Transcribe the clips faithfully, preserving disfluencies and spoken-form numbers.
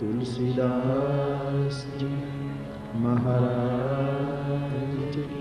तुलसीदास जी महाराज जी।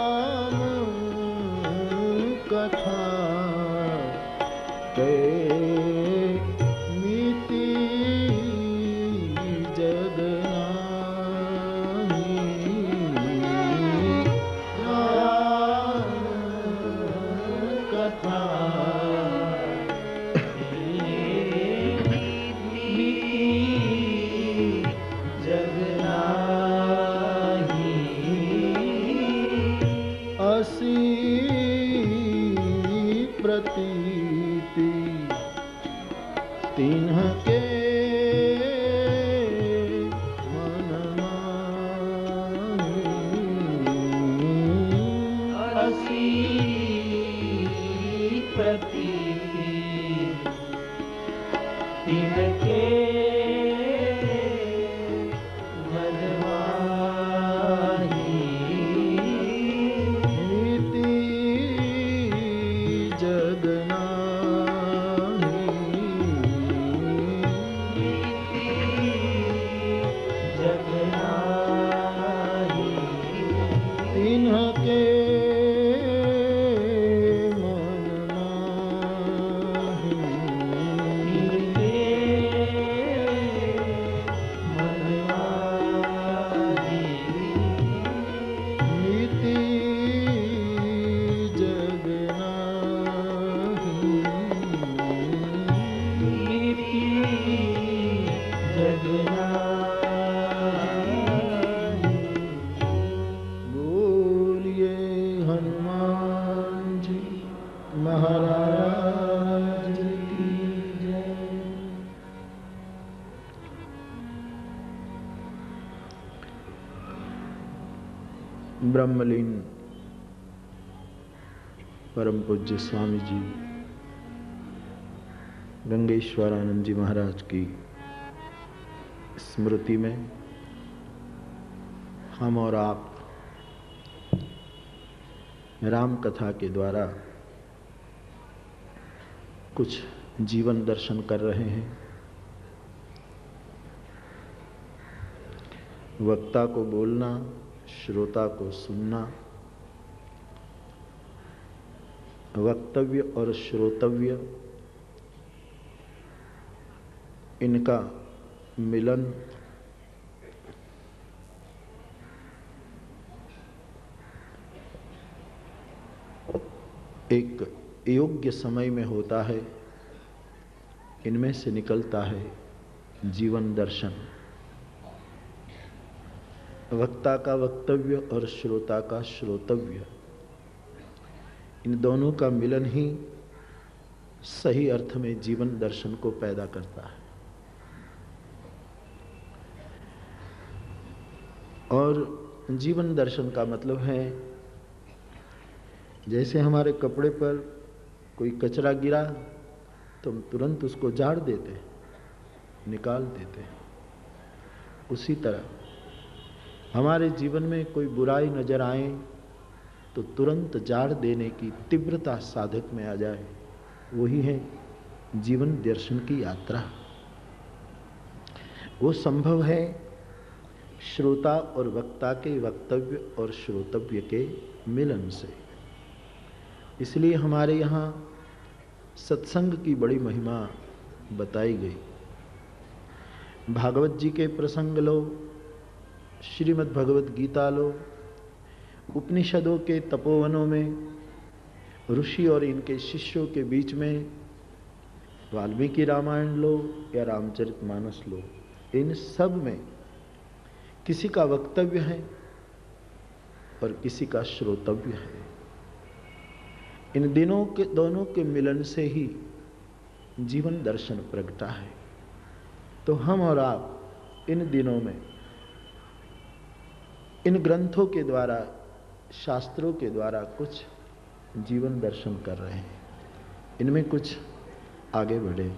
कथा के रीति तिन्ह के मन माही असी प्रति तिनके मन माही नीति जग नाही जग नाही तिन्ह के मन माही तिनके मन माही नीति जग नाही नीति जग नाही बोलिए हनुमान जी महाराज की जय। ब्रह्मलीन परम पूज्य स्वामी जी गंगेश्वरानंद जी महाराज की स्मृति में हम और आप राम कथा के द्वारा कुछ जीवन दर्शन कर रहे हैं। वक्ता को बोलना, श्रोता को सुनना, वक्तव्य और श्रोतव्य इनका मिलन एक योग्य समय में होता है। इनमें से निकलता है जीवन दर्शन। वक्ता का वक्तव्य और श्रोता का श्रोतव्य, इन दोनों का मिलन ही सही अर्थ में जीवन दर्शन को पैदा करता है। और जीवन दर्शन का मतलब है, जैसे हमारे कपड़े पर कोई कचरा गिरा तो हम तुरंत उसको झाड़ देते, निकाल देते। उसी तरह हमारे जीवन में कोई बुराई नजर आए तो तुरंत झाड़ देने की तीव्रता साधक में आ जाए, वही है जीवन दर्शन की यात्रा। वो संभव है श्रोता और वक्ता के वक्तव्य और श्रोतव्य के मिलन से। इसलिए हमारे यहाँ सत्संग की बड़ी महिमा बताई गई। भागवत जी के प्रसंग लो, श्रीमद् भगवत गीता लो, उपनिषदों के तपोवनों में ऋषि और इनके शिष्यों के बीच में वाल्मीकि रामायण लो या रामचरितमानस लो, इन सब में किसी का वक्तव्य है और किसी का श्रोतव्य है। इन दिनों के दोनों के मिलन से ही जीवन दर्शन प्रगटा है। तो हम और आप इन दिनों में इन ग्रंथों के द्वारा, शास्त्रों के द्वारा कुछ जीवन दर्शन कर रहे हैं। इनमें कुछ आगे बढ़े।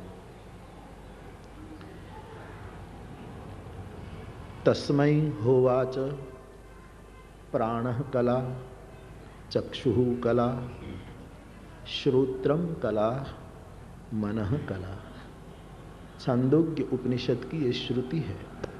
तस्मै होवाच प्राणः कला, चक्षुः कला, श्रोत्रम कला, मनः कला। छांदोग्य उपनिषद की ये श्रुति है।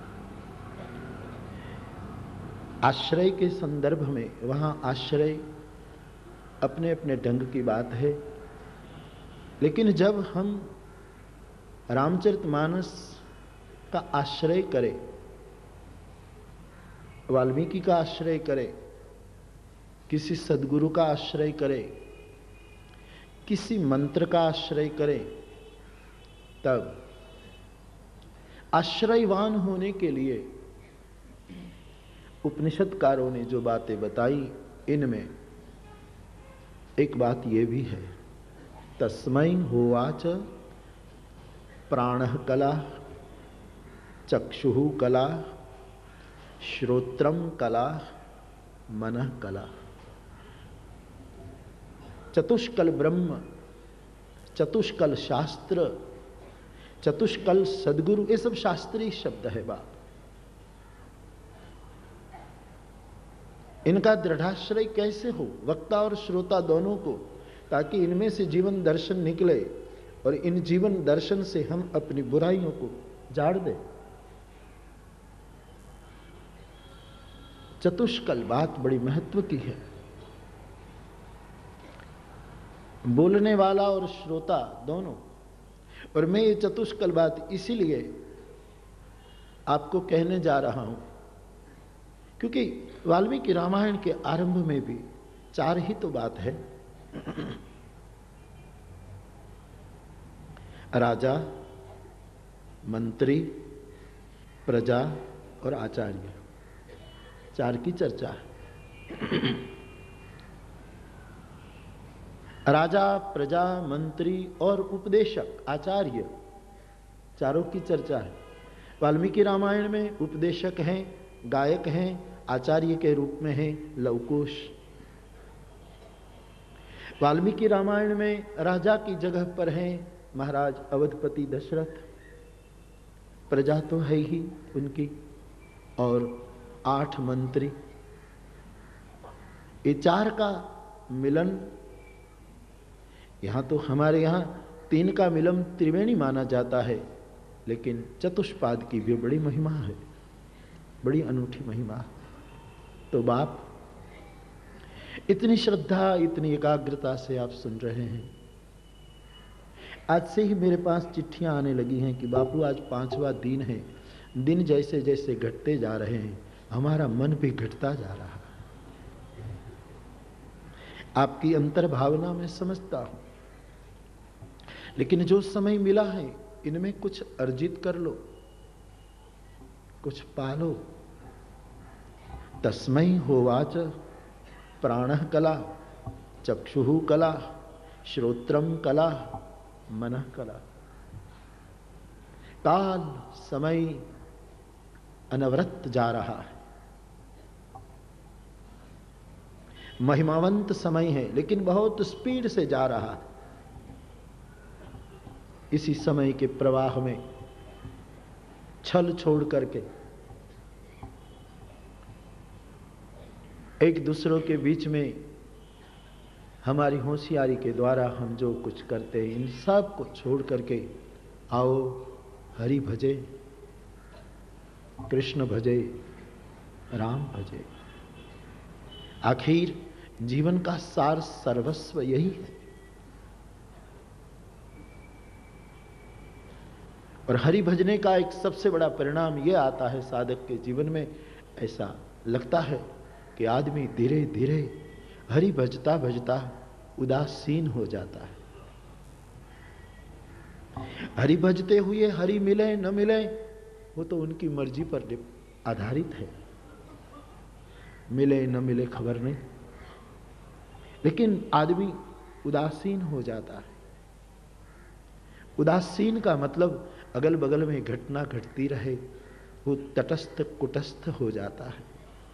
आश्रय के संदर्भ में वहाँ आश्रय अपने अपने ढंग की बात है, लेकिन जब हम रामचरितमानस का आश्रय करें, वाल्मीकि का आश्रय करें, किसी सद्गुरु का आश्रय करें, किसी मंत्र का आश्रय करें, तब आश्रयवान होने के लिए उपनिषदकारों ने जो बातें बताई, इनमें एक बात यह भी है, तस्मै होवाच प्राणः कला, चक्षुः कला, श्रोत्रम कला, मनः कला। चतुष्कल ब्रह्म, चतुष्कल शास्त्र, चतुष्कल सदगुरु, ये सब शास्त्रीय शब्द है बाप। इनका दृढ़ाश्रय कैसे हो वक्ता और श्रोता दोनों को, ताकि इनमें से जीवन दर्शन निकले और इन जीवन दर्शन से हम अपनी बुराइयों को जाड़ दें। चतुष्कल बात बड़ी महत्व की है। बोलने वाला और श्रोता दोनों। और मैं ये चतुष्कल बात इसीलिए आपको कहने जा रहा हूं क्योंकि वाल्मीकि रामायण के आरंभ में भी चार ही तो बात है। राजा, मंत्री, प्रजा और आचार्य, चार की चर्चा है। राजा, प्रजा, मंत्री और उपदेशक आचार्य, चारों की चर्चा है। वाल्मीकि रामायण में उपदेशक हैं, गायक हैं, आचार्य के रूप में हैं लवकुश। वाल्मीकि रामायण में राजा की जगह पर हैं महाराज अवधपति दशरथ, प्रजा तो है ही उनकी, और आठ मंत्री। ये चार का मिलन, यहां तो हमारे यहां तीन का मिलन त्रिवेणी माना जाता है, लेकिन चतुष्पाद की भी बड़ी महिमा है, बड़ी अनूठी महिमा। तो बाप, इतनी श्रद्धा, इतनी एकाग्रता से आप सुन रहे हैं। आज से ही मेरे पास चिट्ठियां आने लगी हैं कि बापू आज पांचवा दिन है, दिन जैसे जैसे घटते जा रहे हैं हमारा मन भी घटता जा रहा है। आपकी अंतर भावना मैं समझता हूं, लेकिन जो समय मिला है इनमें कुछ अर्जित कर लो, कुछ पालो। तस्मै होवाच प्राणः कला, चक्षुः कला, श्रोत्रम कला, मनः कला। काल, समय अनवरत जा रहा है, महिमावंत समय है, लेकिन बहुत स्पीड से जा रहा है। इसी समय के प्रवाह में छल छोड़ करके एक दूसरों के बीच में हमारी होशियारी के द्वारा हम जो कुछ करते हैं इन सब को छोड़ करके आओ हरि भजे, कृष्ण भजे, राम भजे। आखिर जीवन का सार सर्वस्व यही है। और हरि भजने का एक सबसे बड़ा परिणाम यह आता है साधक के जीवन में, ऐसा लगता है कि आदमी धीरे धीरे हरि भजता भजता उदासीन हो जाता है। हरि भजते हुए हरि मिले न मिले वो तो उनकी मर्जी पर आधारित है, मिले न मिले खबर नहीं, लेकिन आदमी उदासीन हो जाता है। उदासीन का मतलब अगल बगल में घटना घटती रहे वो तटस्थ कुटस्थ हो जाता है।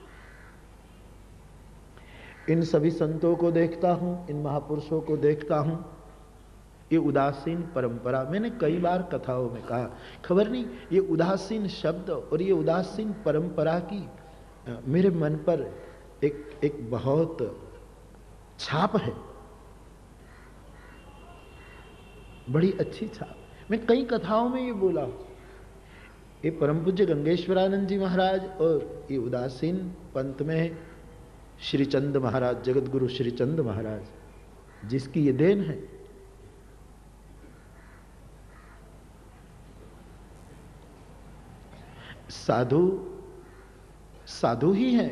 इन सभी संतों को देखता हूं, इन महापुरुषों को देखता हूं, ये उदासीन परंपरा, मैंने कई बार कथाओं में कहा, खबर नहीं ये उदासीन शब्द और ये उदासीन परंपरा की मेरे मन पर एक एक बहुत छाप है, बड़ी अच्छी छाप। मैं कई कथाओं में ये बोला, ये परम पूज्य गंगेश्वरानंद जी महाराज और ये उदासीन पंथ में श्री चंद महाराज, जगत गुरु श्री चंद महाराज, जिसकी ये देन है। साधु साधु ही है,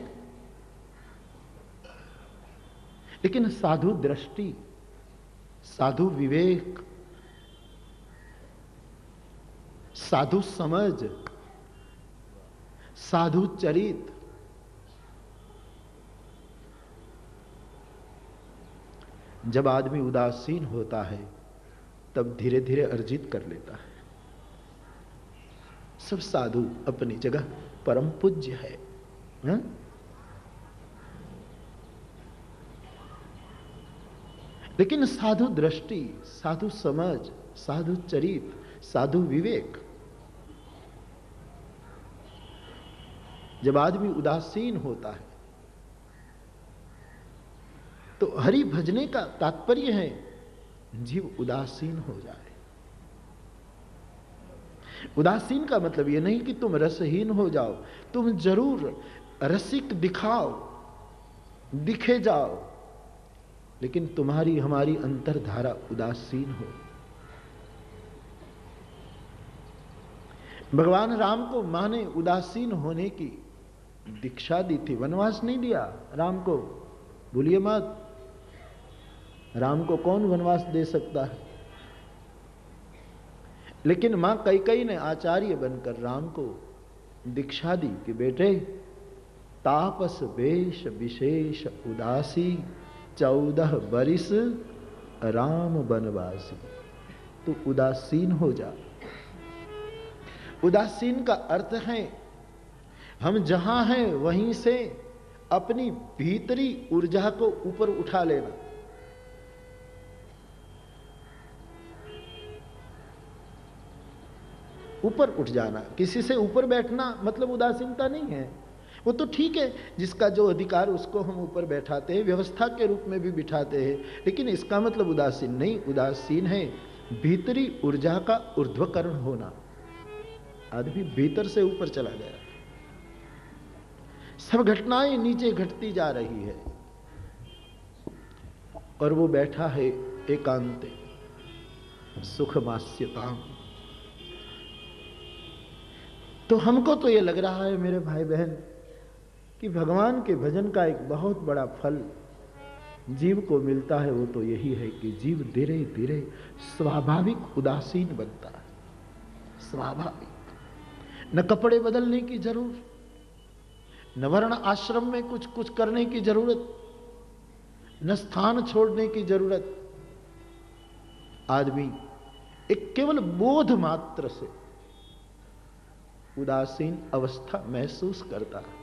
लेकिन साधु दृष्टि, साधु विवेक, साधु समझ, साधु चरित, जब आदमी उदासीन होता है तब धीरे धीरे अर्जित कर लेता है। सब साधु अपनी जगह परम पूज्य है, हा? लेकिन साधु दृष्टि, साधु समझ, साधु चरित, साधु विवेक, जब आदमी उदासीन होता है तो हरि भजने का तात्पर्य है जीव उदासीन हो जाए। उदासीन का मतलब यह नहीं कि तुम रसहीन हो जाओ, तुम जरूर रसिक दिखाओ, दिखे जाओ, लेकिन तुम्हारी हमारी अंतर्धारा उदासीन हो। भगवान राम को मां ने उदासीन होने की दीक्षा दी थी, वनवास नहीं दिया राम को, भूलिए मत। राम को कौन वनवास दे सकता है? लेकिन मां कैकेयी ने आचार्य बनकर राम को दीक्षा दी कि बेटे, तापस वेश विशेष उदासी, चौदह बरिस राम बनवासी। तू उदासीन हो जा। उदासीन का अर्थ है हम जहां हैं वहीं से अपनी भीतरी ऊर्जा को ऊपर उठा लेना। ऊपर उठ जाना, किसी से ऊपर बैठना मतलब उदासीनता नहीं है। वो तो ठीक है, जिसका जो अधिकार उसको हम ऊपर बैठाते हैं, व्यवस्था के रूप में भी बिठाते हैं, लेकिन इसका मतलब उदासीन नहीं। उदासीन है भीतरी ऊर्जा का ऊर्ध्वकरण होना। आदमी भीतर से ऊपर चला गया, सब घटनाएं नीचे घटती जा रही है और वो बैठा है एकांते सुखमास्यताम। तो हमको तो ये लग रहा है मेरे भाई बहन कि भगवान के भजन का एक बहुत बड़ा फल जीव को मिलता है। वो तो यही है कि जीव धीरे धीरे स्वाभाविक उदासीन बनता है। स्वाभाविक, न कपड़े बदलने की जरूरत, न वर्ण आश्रम में कुछ कुछ करने की जरूरत, न स्थान छोड़ने की जरूरत। आदमी एक केवल बोध मात्र से उदासीन अवस्था महसूस करता है।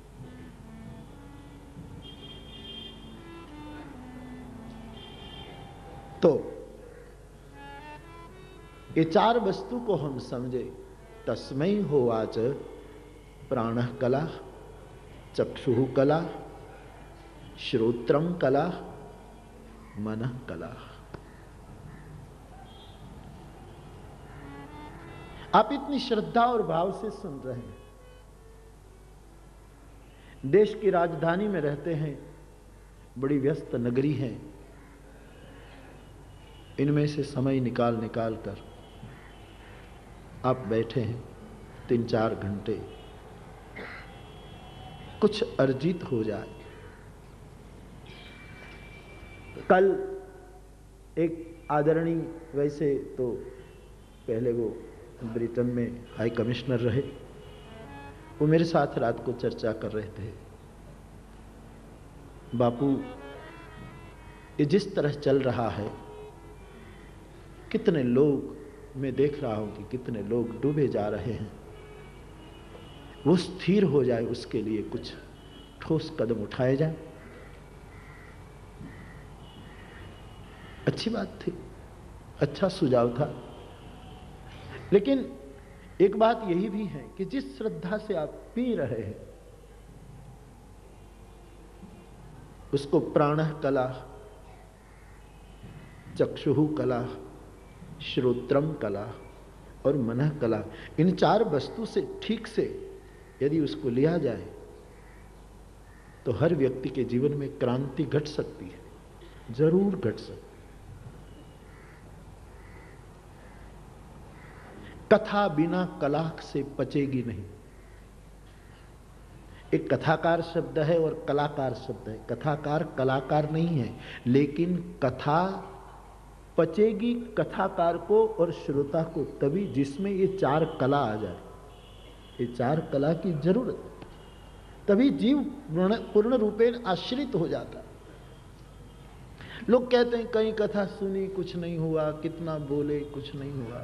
तो ये चार वस्तु को हम समझे। तस्मै होवाच प्राणः कला, चक्षुः कला, श्रोत्रम कला, मनः कला। आप इतनी श्रद्धा और भाव से सुन रहे हैं। देश की राजधानी में रहते हैं, बड़ी व्यस्त नगरी है, इनमें से समय निकाल निकाल कर आप बैठे हैं तीन चार घंटे, कुछ अर्जित हो जाए। कल एक आदरणीय, वैसे तो पहले वो ब्रिटेन में हाई कमिश्नर रहे, वो मेरे साथ रात को चर्चा कर रहे थे। बापू, ये जिस तरह चल रहा है, कितने लोग, मैं देख रहा हूं कि कितने लोग डूबे जा रहे हैं, वो स्थिर हो जाए, उसके लिए कुछ ठोस कदम उठाए जाए। अच्छी बात थी, अच्छा सुझाव था। लेकिन एक बात यही भी है कि जिस श्रद्धा से आप पी रहे हैं उसको प्राणः कला, चक्षुः कला, श्रोत्रम कला और मनः कला, इन चार वस्तु से ठीक से यदि उसको लिया जाए तो हर व्यक्ति के जीवन में क्रांति घट सकती है, जरूर घट सकती है। कथा बिना कला से पचेगी नहीं। एक कथाकार शब्द है और कलाकार शब्द है। कथाकार कलाकार नहीं है, लेकिन कथा पचेगी कथाकार को और श्रोता को तभी जिसमें ये चार कला आ जाए। ये चार कला की जरूरत है, तभी जीव पूर्ण रूपेण आश्रित हो जाता है। लोग कहते हैं कई कथा सुनी कुछ नहीं हुआ, कितना बोले कुछ नहीं हुआ।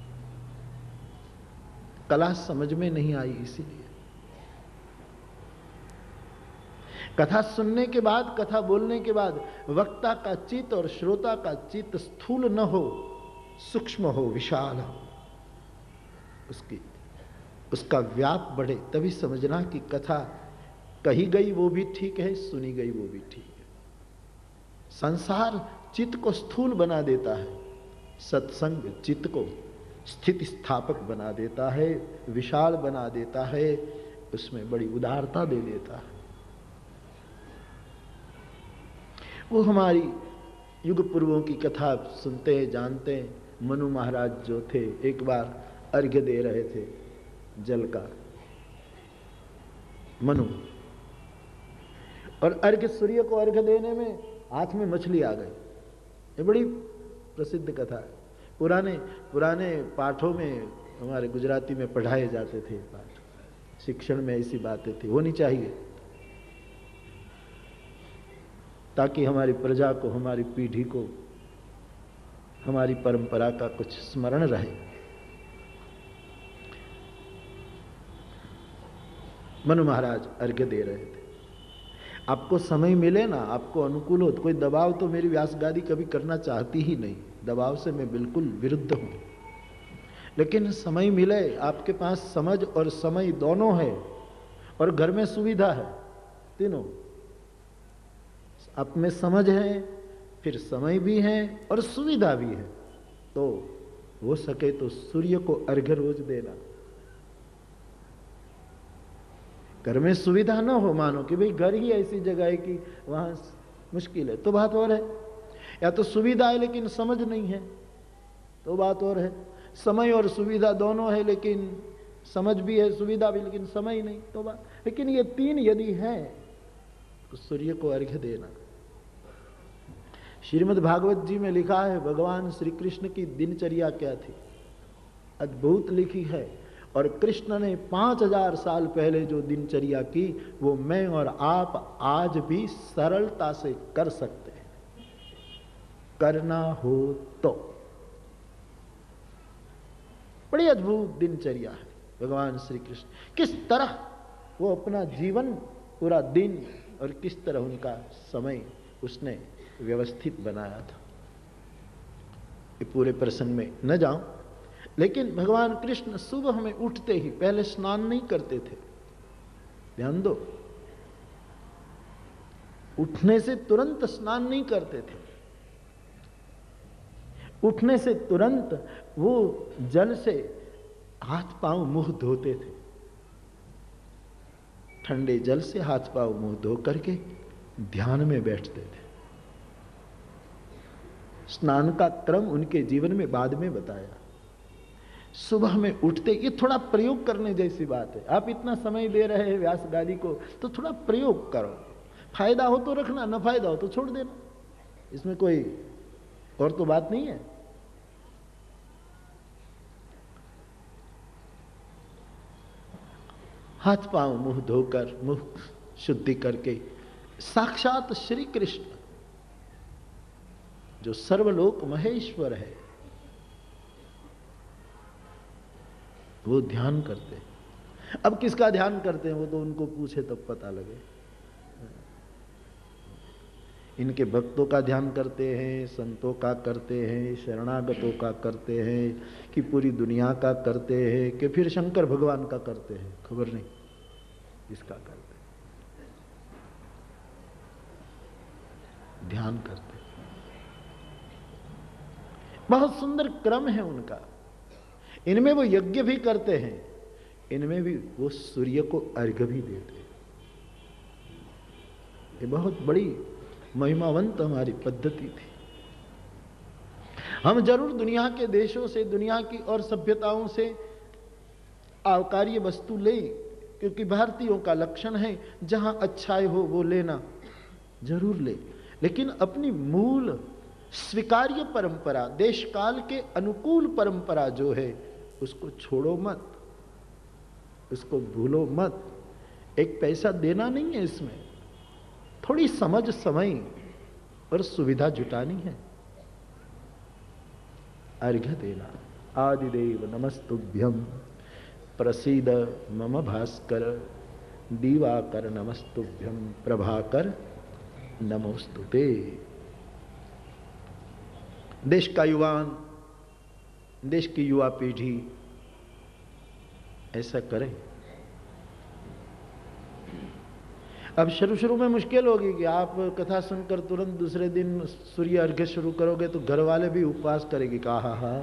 कला समझ में नहीं आई, इसीलिए कथा सुनने के बाद, कथा बोलने के बाद वक्ता का चित्त और श्रोता का चित्त स्थूल न हो, सूक्ष्म हो, विशाल हो, उसकी उसका व्याप बढ़े, तभी समझना कि कथा कही गई वो भी ठीक है, सुनी गई वो भी ठीक है। संसार चित्त को स्थूल बना देता है, सत्संग चित्त को स्थिति स्थापक बना देता है, विशाल बना देता है, उसमें बड़ी उदारता दे देता है। वो हमारी युग पूर्वों की कथा सुनते हैं, जानते हैं। मनु महाराज जो थे, एक बार अर्घ्य दे रहे थे जल का, मनु, और अर्घ्य, सूर्य को अर्घ्य देने में हाथ में मछली आ गई। ये बड़ी प्रसिद्ध कथा है। पुराने पुराने पाठों में, हमारे गुजराती में पढ़ाए जाते थे पाठ, शिक्षण में ऐसी बातें थी, होनी चाहिए, ताकि हमारी प्रजा को, हमारी पीढ़ी को, हमारी परंपरा का कुछ स्मरण रहे। मनु महाराज अर्घ्य दे रहे थे। आपको समय मिले ना, आपको अनुकूल हो, तो कोई दबाव तो मेरी व्यास गादी कभी करना चाहती ही नहीं, दबाव से मैं बिल्कुल विरुद्ध हूं। लेकिन समय मिले, आपके पास समझ और समय दोनों है, और घर में सुविधा है, तीनों, आप में समझ है, फिर समय भी है और सुविधा भी है, तो हो सके तो सूर्य को अर्घ्य रोज देना। घर में सुविधा ना हो, मानो कि भाई घर ही ऐसी जगह है कि वहां मुश्किल है, तो बात और है। या तो सुविधा है लेकिन समझ नहीं है, तो बात और है। समय और सुविधा दोनों है, लेकिन समझ भी है, सुविधा भी, लेकिन समय नहीं, तो बात। लेकिन ये तीन यदि है तो सूर्य को अर्घ्य देना। श्रीमद् भागवत जी में लिखा है भगवान श्री कृष्ण की दिनचर्या क्या थी, अद्भुत लिखी है। और कृष्ण ने पांच हजार साल पहले जो दिनचर्या की, वो मैं और आप आज भी सरलता से कर सकते हैं, करना हो तो। बड़ी अद्भुत दिनचर्या है भगवान श्री कृष्ण, किस तरह वो अपना जीवन, पूरा दिन, और किस तरह उनका समय उसने व्यवस्थित बनाया था। ये पूरे प्रसंग में न जाऊं, लेकिन भगवान कृष्ण सुबह में उठते ही पहले स्नान नहीं करते थे, ध्यान दो, उठने से तुरंत स्नान नहीं करते थे। उठने से तुरंत वो जल से हाथ पांव मुंह धोते थे, ठंडे जल से हाथ पांव मुंह धो करके ध्यान में बैठते थे। स्नान का क्रम उनके जीवन में बाद में बताया। सुबह में उठते, ये थोड़ा प्रयोग करने जैसी बात है। आप इतना समय दे रहे हैं व्यास गादी को, तो थोड़ा प्रयोग करो। फायदा हो तो रखना, न फायदा हो तो छोड़ देना, इसमें कोई और तो बात नहीं है। हाथ पांव मुंह धोकर, मुंह शुद्धि करके, साक्षात श्री कृष्ण जो सर्वलोक महेश्वर है, वो ध्यान करते हैं। अब किसका ध्यान करते हैं वो तो उनको पूछे तब पता लगे। इनके भक्तों का ध्यान करते हैं, संतों का करते हैं, शरणागतों का करते हैं, कि पूरी दुनिया का करते हैं, कि फिर शंकर भगवान का करते हैं, खबर नहीं इसका करते हैं। ध्यान करते हैं, बहुत सुंदर क्रम है उनका। इनमें वो यज्ञ भी करते हैं, इनमें भी वो सूर्य को अर्घ्य भी देते हैं। ये बहुत बड़ी महिमावंत हमारी पद्धति थी। हम जरूर दुनिया के देशों से, दुनिया की और सभ्यताओं से आकार्य वस्तु ले, क्योंकि भारतीयों का लक्षण है जहां अच्छाई हो वो लेना, जरूर ले, लेकिन अपनी मूल स्वीकार्य परंपरा, देश काल के अनुकूल परंपरा जो है उसको छोड़ो मत, उसको भूलो मत। एक पैसा देना नहीं है इसमें, थोड़ी समझ, समय और सुविधा जुटानी है। अर्घ्य देना। आदिदेव नमस्तुभ्यं प्रसीद मम भास्कर, दिवाकर नमस्तुभ्यं प्रभाकर नमोस्तुते। देश का युवान, देश की युवा पीढ़ी ऐसा करे। अब शुरू शुरू में मुश्किल होगी कि आप कथा सुनकर तुरंत दूसरे दिन सूर्य अर्घ्य शुरू करोगे तो घर वाले भी उपवास करेंगे, कहा हा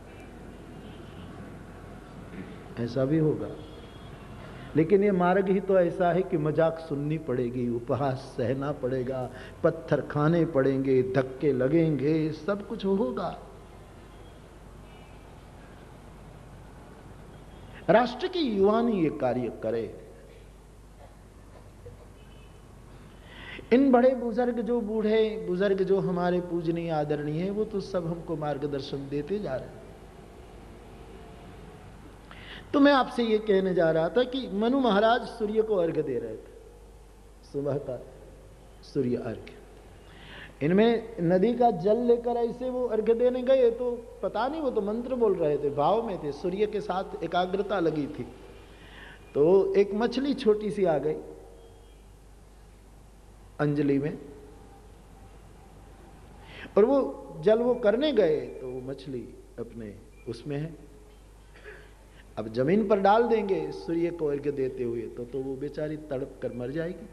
ऐसा भी होगा। लेकिन ये मार्ग ही तो ऐसा है कि मजाक सुननी पड़ेगी, उपहास सहना पड़ेगा, पत्थर खाने पड़ेंगे, धक्के लगेंगे, सब कुछ होगा। राष्ट्र की युवानी ये कार्य करे। इन बड़े बुजुर्ग जो बूढ़े बुजुर्ग जो हमारे पूजनीय आदरणीय हैं, वो तो सब हमको मार्गदर्शन देते जा रहे हैं। तो मैं आपसे ये कहने जा रहा था कि मनु महाराज सूर्य को अर्घ्य दे रहे थे, सुबह का सूर्य अर्घ्य। इनमें नदी का जल लेकर ऐसे वो अर्घ्य देने गए तो पता नहीं, वो तो मंत्र बोल रहे थे, भाव में थे, सूर्य के साथ एकाग्रता लगी थी। तो एक मछली छोटी सी आ गई अंजलि में, और वो जल वो करने गए तो वो मछली अपने उसमें है। अब जमीन पर डाल देंगे सूर्य को अर्घ्य देते हुए तो तो वो बेचारी तड़प कर मर जाएगी।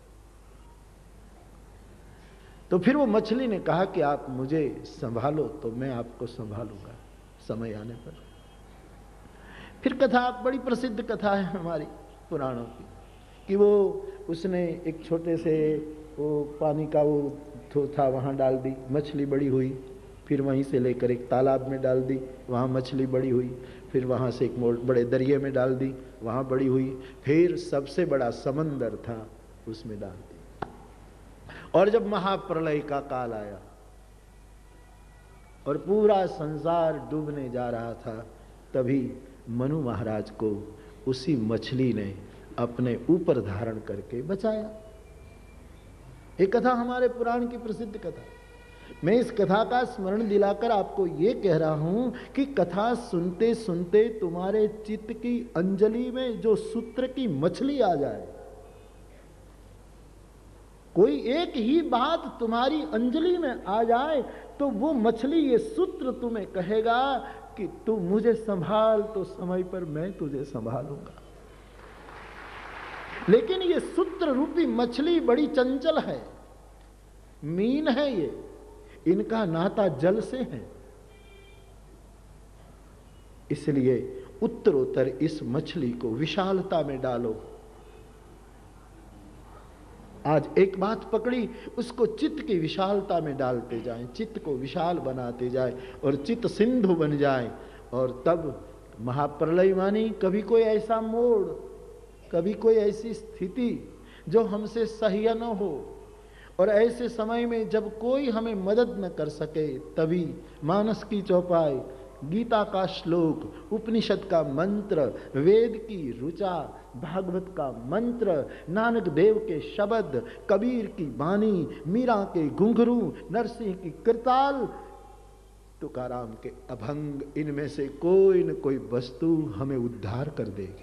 तो फिर वो मछली ने कहा कि आप मुझे संभालो तो मैं आपको संभालूंगा समय आने पर। फिर कथा बड़ी प्रसिद्ध कथा है हमारी पुराणों की कि वो उसने एक छोटे से वो पानी का वो थो था वहाँ डाल दी, मछली बड़ी हुई। फिर वहीं से लेकर एक तालाब में डाल दी, वहाँ मछली बड़ी हुई। फिर वहाँ से एक बड़े दरिया में डाल दी, वहाँ बड़ी हुई। फिर सबसे बड़ा समंदर था उसमें डाल दी। और जब महाप्रलय का काल आया और पूरा संसार डूबने जा रहा था, तभी मनु महाराज को उसी मछली ने अपने ऊपर धारण करके बचाया। एक कथा हमारे पुराण की प्रसिद्ध कथा। मैं इस कथा का स्मरण दिलाकर आपको ये कह रहा हूं कि कथा सुनते सुनते तुम्हारे चित्त की अंजलि में जो सूत्र की मछली आ जाए, कोई एक ही बात तुम्हारी अंजलि में आ जाए, तो वो मछली ये सूत्र तुम्हें कहेगा कि तू मुझे संभाल तो समय पर मैं तुझे संभालूंगा। लेकिन ये सूत्र रूपी मछली बड़ी चंचल है, मीन है, ये इनका नाता जल से है। इसलिए उत्तरोत्तर इस मछली को विशालता में डालो। आज एक बात पकड़ी, उसको चित्त की विशालता में डालते जाएं, चित्त को विशाल बनाते जाएं और चित्त सिंधु बन जाए। और तब महाप्रलय मानी कभी कोई ऐसा मोड़, कभी कोई ऐसी स्थिति जो हमसे सह्य न हो, और ऐसे समय में जब कोई हमें मदद न कर सके, तभी मानस की चौपाई, गीता का श्लोक, उपनिषद का मंत्र, वेद की ऋचा, भागवत का मंत्र, नानक देव के शब्द, कबीर की बानी, मीरा के घुंघरू, नरसिंह की करताल, तुकाराम के अभंग, इनमें से कोई न कोई वस्तु हमें उद्धार कर देगी।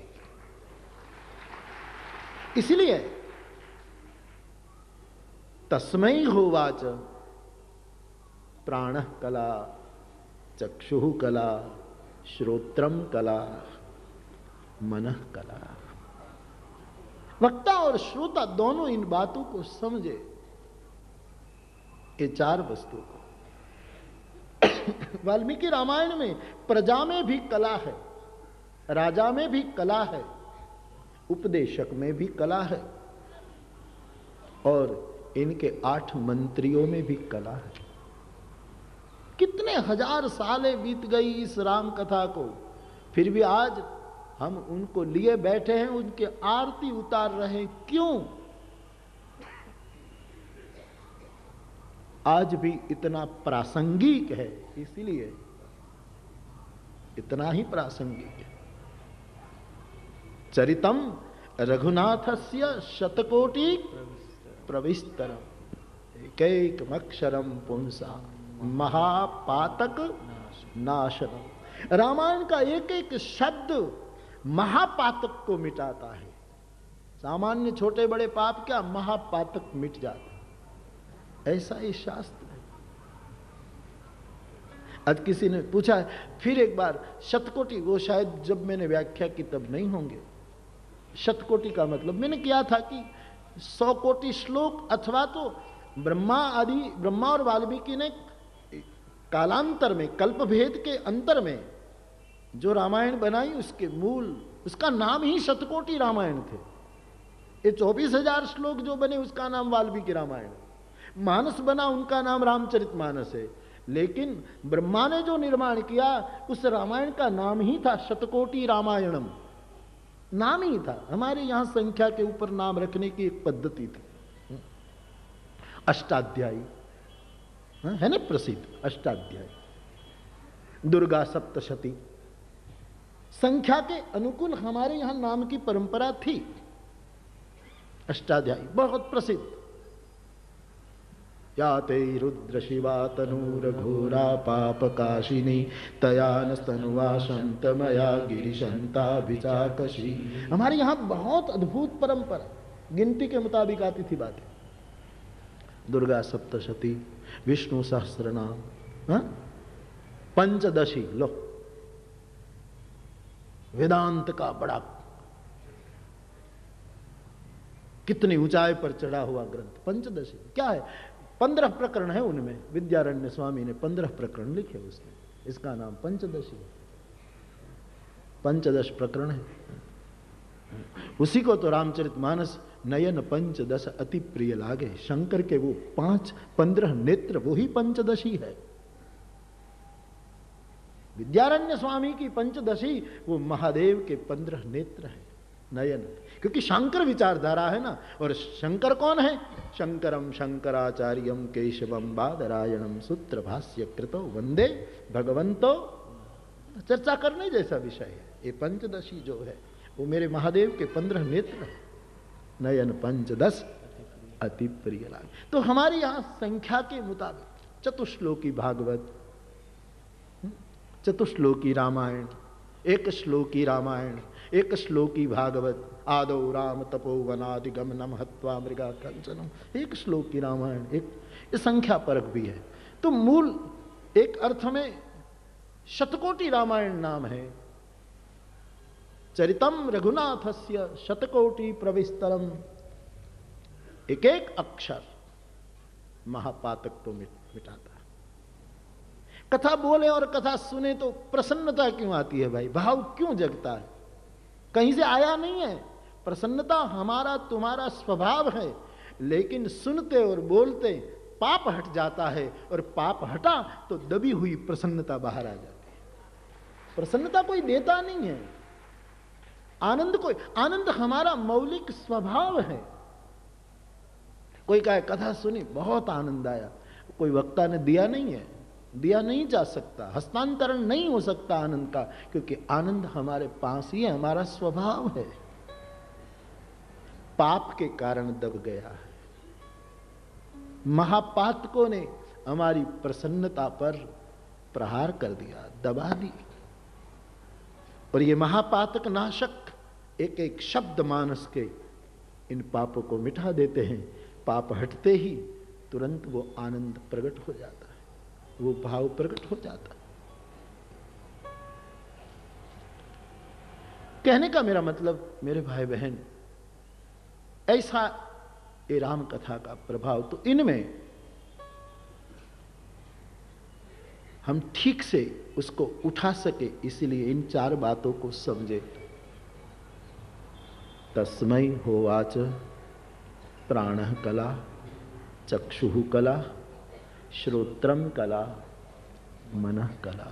इसलिए तस्मै होवाच प्राणः कला, चक्षुः कला, श्रोत्रम कला, मनः कला। वक्ता और श्रोता दोनों इन बातों को समझे, ये चार वस्तु को। वाल्मीकि रामायण में प्रजा में भी कला है, राजा में भी कला है, उपदेशक में भी कला है, और इनके आठ मंत्रियों में भी कला है। कितने हजार सालें बीत गई इस राम कथा को, फिर भी आज हम उनको लिए बैठे हैं, उनके आरती उतार रहे हैं। क्यों? आज भी इतना प्रासंगिक है, इसीलिए इतना ही प्रासंगिक है। चरितम रघुनाथस्य शतकोटि प्रविस्तरम। एकैकमक्षरम पुंसा महापातक नाशनम। रामायण का एक एक शब्द महापातक को मिटाता है। सामान्य छोटे बड़े पाप क्या, महापातक मिट जाता। ऐसा ही शास्त्र है। आज किसी ने पूछा फिर एक बार, शतकोटि, वो शायद जब मैंने व्याख्या की तब नहीं होंगे। शतकोटि का मतलब मैंने किया था कि सौ कोटि श्लोक, अथवा तो ब्रह्मा आदि, ब्रह्मा और वाल्मीकि ने कालांतर में, कल्प भेद के अंतर में जो रामायण बनाई, उसके मूल, उसका नाम ही शतकोटि रामायण थे। ये चौबीस हजार श्लोक जो बने उसका नाम वाल्मीकि रामायण। मानस बना उनका नाम रामचरितमानस है। लेकिन ब्रह्मा ने जो निर्माण किया उस रामायण का नाम ही था शतकोटि रामायणम, नाम ही था। हमारे यहां संख्या के ऊपर नाम रखने की एक पद्धति थी। अष्टाध्यायी है ना प्रसिद्ध, अष्टाध्यायी। दुर्गा सप्तशती, संख्या के अनुकूल हमारे यहां नाम की परंपरा थी। अष्टाध्यायी बहुत प्रसिद्ध। या ते रुद्र शिवा तनूर घोरा पाप काशिनी तयान स्तनुवा शंतमया गिरिशंता विचाकशी। हमारे यहां बहुत अद्भुत परंपरा, गिनती के मुताबिक आती थी बातें। दुर्गा सप्तशती, विष्णु सहस्रनाम, पंचदशी, लो वेदांत का बड़ा कितनी ऊंचाई पर चढ़ा हुआ ग्रंथ पंचदशी। क्या है, पंद्रह प्रकरण है उनमें। विद्यारण्य स्वामी ने पंद्रह प्रकरण लिखे उसमें, इसका नाम पंचदशी है। पंचदश प्रकरण है। उसी को तो रामचरितमानस नयन पंचदश अति प्रिय लागे। शंकर के वो पांच पंद्रह नेत्र, वो ही पंचदशी है। विद्यारण्य स्वामी की पंचदशी वो महादेव के पंद्रह नेत्र है, नयन। क्योंकि शंकर विचारधारा है ना। और शंकर कौन है? शंकरम शंकराचार्यम केशवम बादरायणम सूत्र भाष्य कृतो वंदे भगवंतो। चर्चा करने जैसा विषय है। ये पंचदशी जो है वो मेरे महादेव के पंद्रह नेत्र है, नयन पंचदश अति प्रिय लागे। तो हमारे यहां संख्या के मुताबिक चतुश्लोकी भागवत, चतुश्लोकी रामायण, एक श्लोकी रामायण, एक श्लोकी भागवत, आदौ राम तपोवनादिगमनम हत्वा मृगा कंचनम, एक श्लोकी रामायण, एक संख्या परक भी है। तो मूल एक अर्थ में शतकोटि रामायण नाम है। चरितम रघुनाथस्य शतकोटि प्रविस्तरम। एक एक अक्षर महापातक तो मिटाता है। कथा बोले और कथा सुने तो प्रसन्नता क्यों आती है भाई, भाव क्यों जगता है? कहीं से आया नहीं है। प्रसन्नता हमारा तुम्हारा स्वभाव है, लेकिन सुनते और बोलते पाप हट जाता है, और पाप हटा तो दबी हुई प्रसन्नता बाहर आ जाती है। प्रसन्नता कोई देता नहीं है, आनंद कोई, आनंद हमारा मौलिक स्वभाव है। कोई कहे कथा सुनी बहुत आनंद आया, कोई वक्ता ने दिया नहीं है, दिया नहीं जा सकता, हस्तांतरण नहीं हो सकता आनंद का, क्योंकि आनंद हमारे पास ही है, हमारा स्वभाव है। पाप के कारण दब गया है। महापातकों ने हमारी प्रसन्नता पर प्रहार कर दिया, दबा दी। और ये महापातक नाशक एक एक शब्द मानस के इन पापों को मिटा देते हैं। पाप हटते ही तुरंत वो आनंद प्रकट हो जाता है, वो भाव प्रकट हो जाता है। कहने का मेरा मतलब मेरे भाई बहन, ऐसा ये राम कथा का प्रभाव तो इनमें हम ठीक से उसको उठा सके, इसलिए इन चार बातों को समझे। तस्मै होवाच प्राणः कला, चक्षुः कला, श्रोत्रम कला, मनः कला।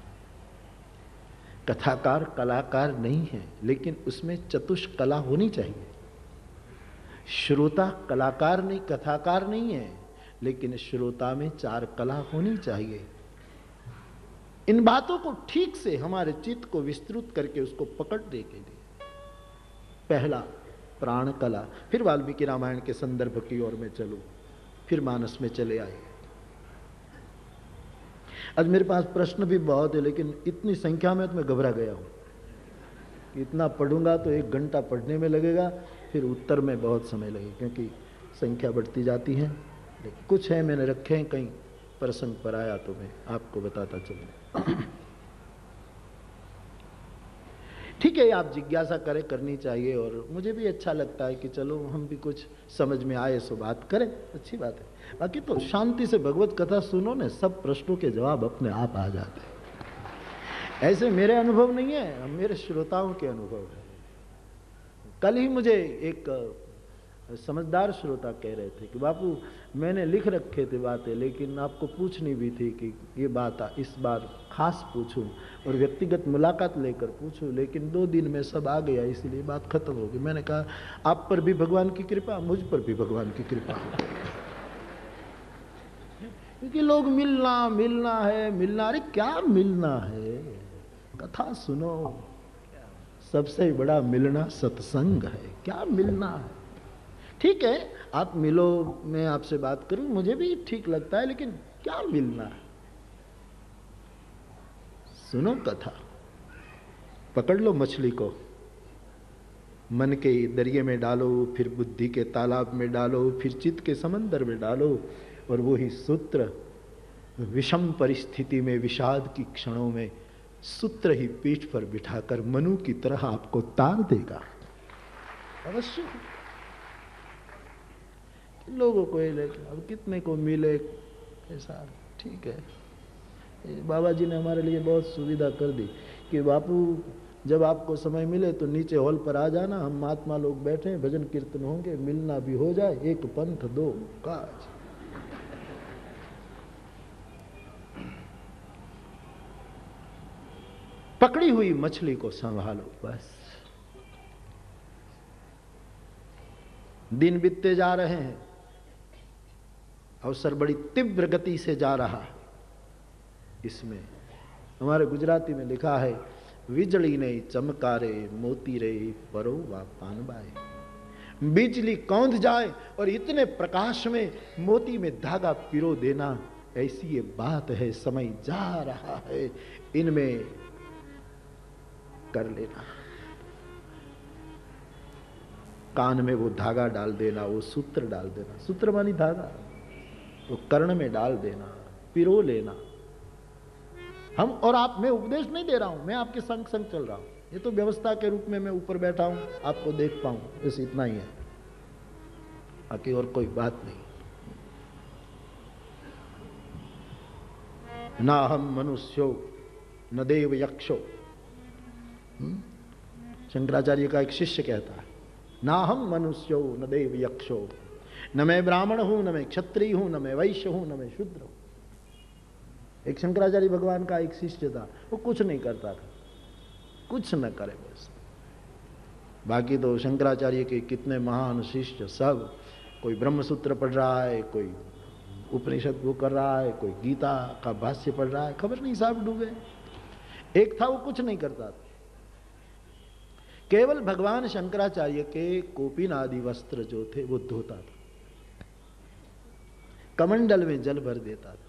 कथाकार कलाकार नहीं है, लेकिन उसमें चतुष्कला होनी चाहिए। श्रोता कलाकार नहीं, कथाकार नहीं है, लेकिन श्रोता में चार कला होनी चाहिए। इन बातों को ठीक से हमारे चित्त को विस्तृत करके उसको पकड़ने के लिए पहला प्राण कला, फिर वाल्मीकि रामायण के संदर्भ की ओर में चलूं, फिर फिर मानस में चले आए। आज मेरे पास प्रश्न भी बहुत है, लेकिन इतनी संख्या में तो मैं घबरा गया हूँ। इतना पढ़ूंगा तो एक घंटा पढ़ने में लगेगा, फिर उत्तर में बहुत समय लगेगा, क्योंकि संख्या बढ़ती जाती है। लेकिन कुछ है मैंने रखे हैं, कहीं प्रसंग पर आया तो मैं आपको बताता चलूँ। ठीक है, आप जिज्ञासा करें, करनी चाहिए, और मुझे भी अच्छा लगता है कि चलो हम भी कुछ समझ में आए सो बात करें, अच्छी बात है। बाकी तो शांति से भगवत कथा सुनो ने, सब प्रश्नों के जवाब अपने आप आ जाते हैं। ऐसे मेरे अनुभव नहीं है, मेरे श्रोताओं के अनुभव है। कल ही मुझे एक समझदार श्रोता कह रहे थे कि बापू मैंने लिख रखे थे बातें, लेकिन आपको पूछनी भी थी कि ये बात इस बार खास पूछूं और व्यक्तिगत मुलाकात लेकर पूछूं, लेकिन दो दिन में सब आ गया, इसलिए बात खत्म हो गई। मैंने कहा आप पर भी भगवान की कृपा, मुझ पर भी भगवान की कृपा, क्योंकि लोग मिलना मिलना है मिलना, अरे क्या मिलना है, कथा सुनो। सबसे बड़ा मिलना सत्संग है, क्या मिलना है। ठीक है, आप मिलो, मैं आपसे बात करूं, मुझे भी ठीक लगता है, लेकिन क्या मिलना है। सुनो कथा, पकड़ लो मछली को, मन के दरिये में डालो, फिर बुद्धि के तालाब में डालो, फिर चित्त के समंदर में डालो, और वही सूत्र विषम परिस्थिति में, विषाद की क्षणों में सूत्र ही पीठ पर बिठाकर मनु की तरह आपको तार देगा अवश्य। लोगों को अब कितने को मिले ऐसा, ठीक है। बाबा जी ने हमारे लिए बहुत सुविधा कर दी कि बापू जब आपको समय मिले तो नीचे हॉल पर आ जाना, हम महात्मा लोग बैठे हैं, भजन कीर्तन होंगे, मिलना भी हो जाए, एक पंथ दो काज। पकड़ी हुई मछली को संभालो बस। दिन बीतते जा रहे हैं, अवसर बड़ी तीव्र गति से जा रहा है। इसमें हमारे गुजराती में लिखा है, विजली ने चमकारे मोती रे परो वा पानबाए। बिजली कौंध जाए और इतने प्रकाश में मोती में धागा पिरो देना, ऐसी ये बात है। समय जा रहा है, इनमें कर लेना। कान में वो धागा डाल देना, वो सूत्र डाल देना, सूत्र मानी धागा, तो कर्ण में डाल देना, पिरो लेना। हम और आप, मैं उपदेश नहीं दे रहा हूं, मैं आपके संग संग चल रहा हूं। ये तो व्यवस्था के रूप में मैं ऊपर बैठा हूं, आपको देख पाऊं, बस इतना ही है, बाकी और कोई बात नहीं। ना हम मनुष्यो न देव यक्षो। शंकराचार्य का एक शिष्य कहता है, ना हम मनुष्यो न देव यक्षो, न मैं ब्राह्मण हूं, न मैं क्षत्रिय हूं, न मैं वैश्य हूं, न मैं शूद्र हूं। एक शंकराचार्य भगवान का एक शिष्य था, वो कुछ नहीं करता था, कुछ न करे बस। बाकी तो शंकराचार्य के कितने महान शिष्य, सब कोई ब्रह्मसूत्र पढ़ रहा है, कोई उपनिषद वो कर रहा है, कोई गीता का भाष्य पढ़ रहा है, खबर नहीं साहब डूबे। एक था वो कुछ नहीं करता था, केवल भगवान शंकराचार्य के कोपिन आदि वस्त्र जो थे वो धोता था, कमंडल में जल भर देता था,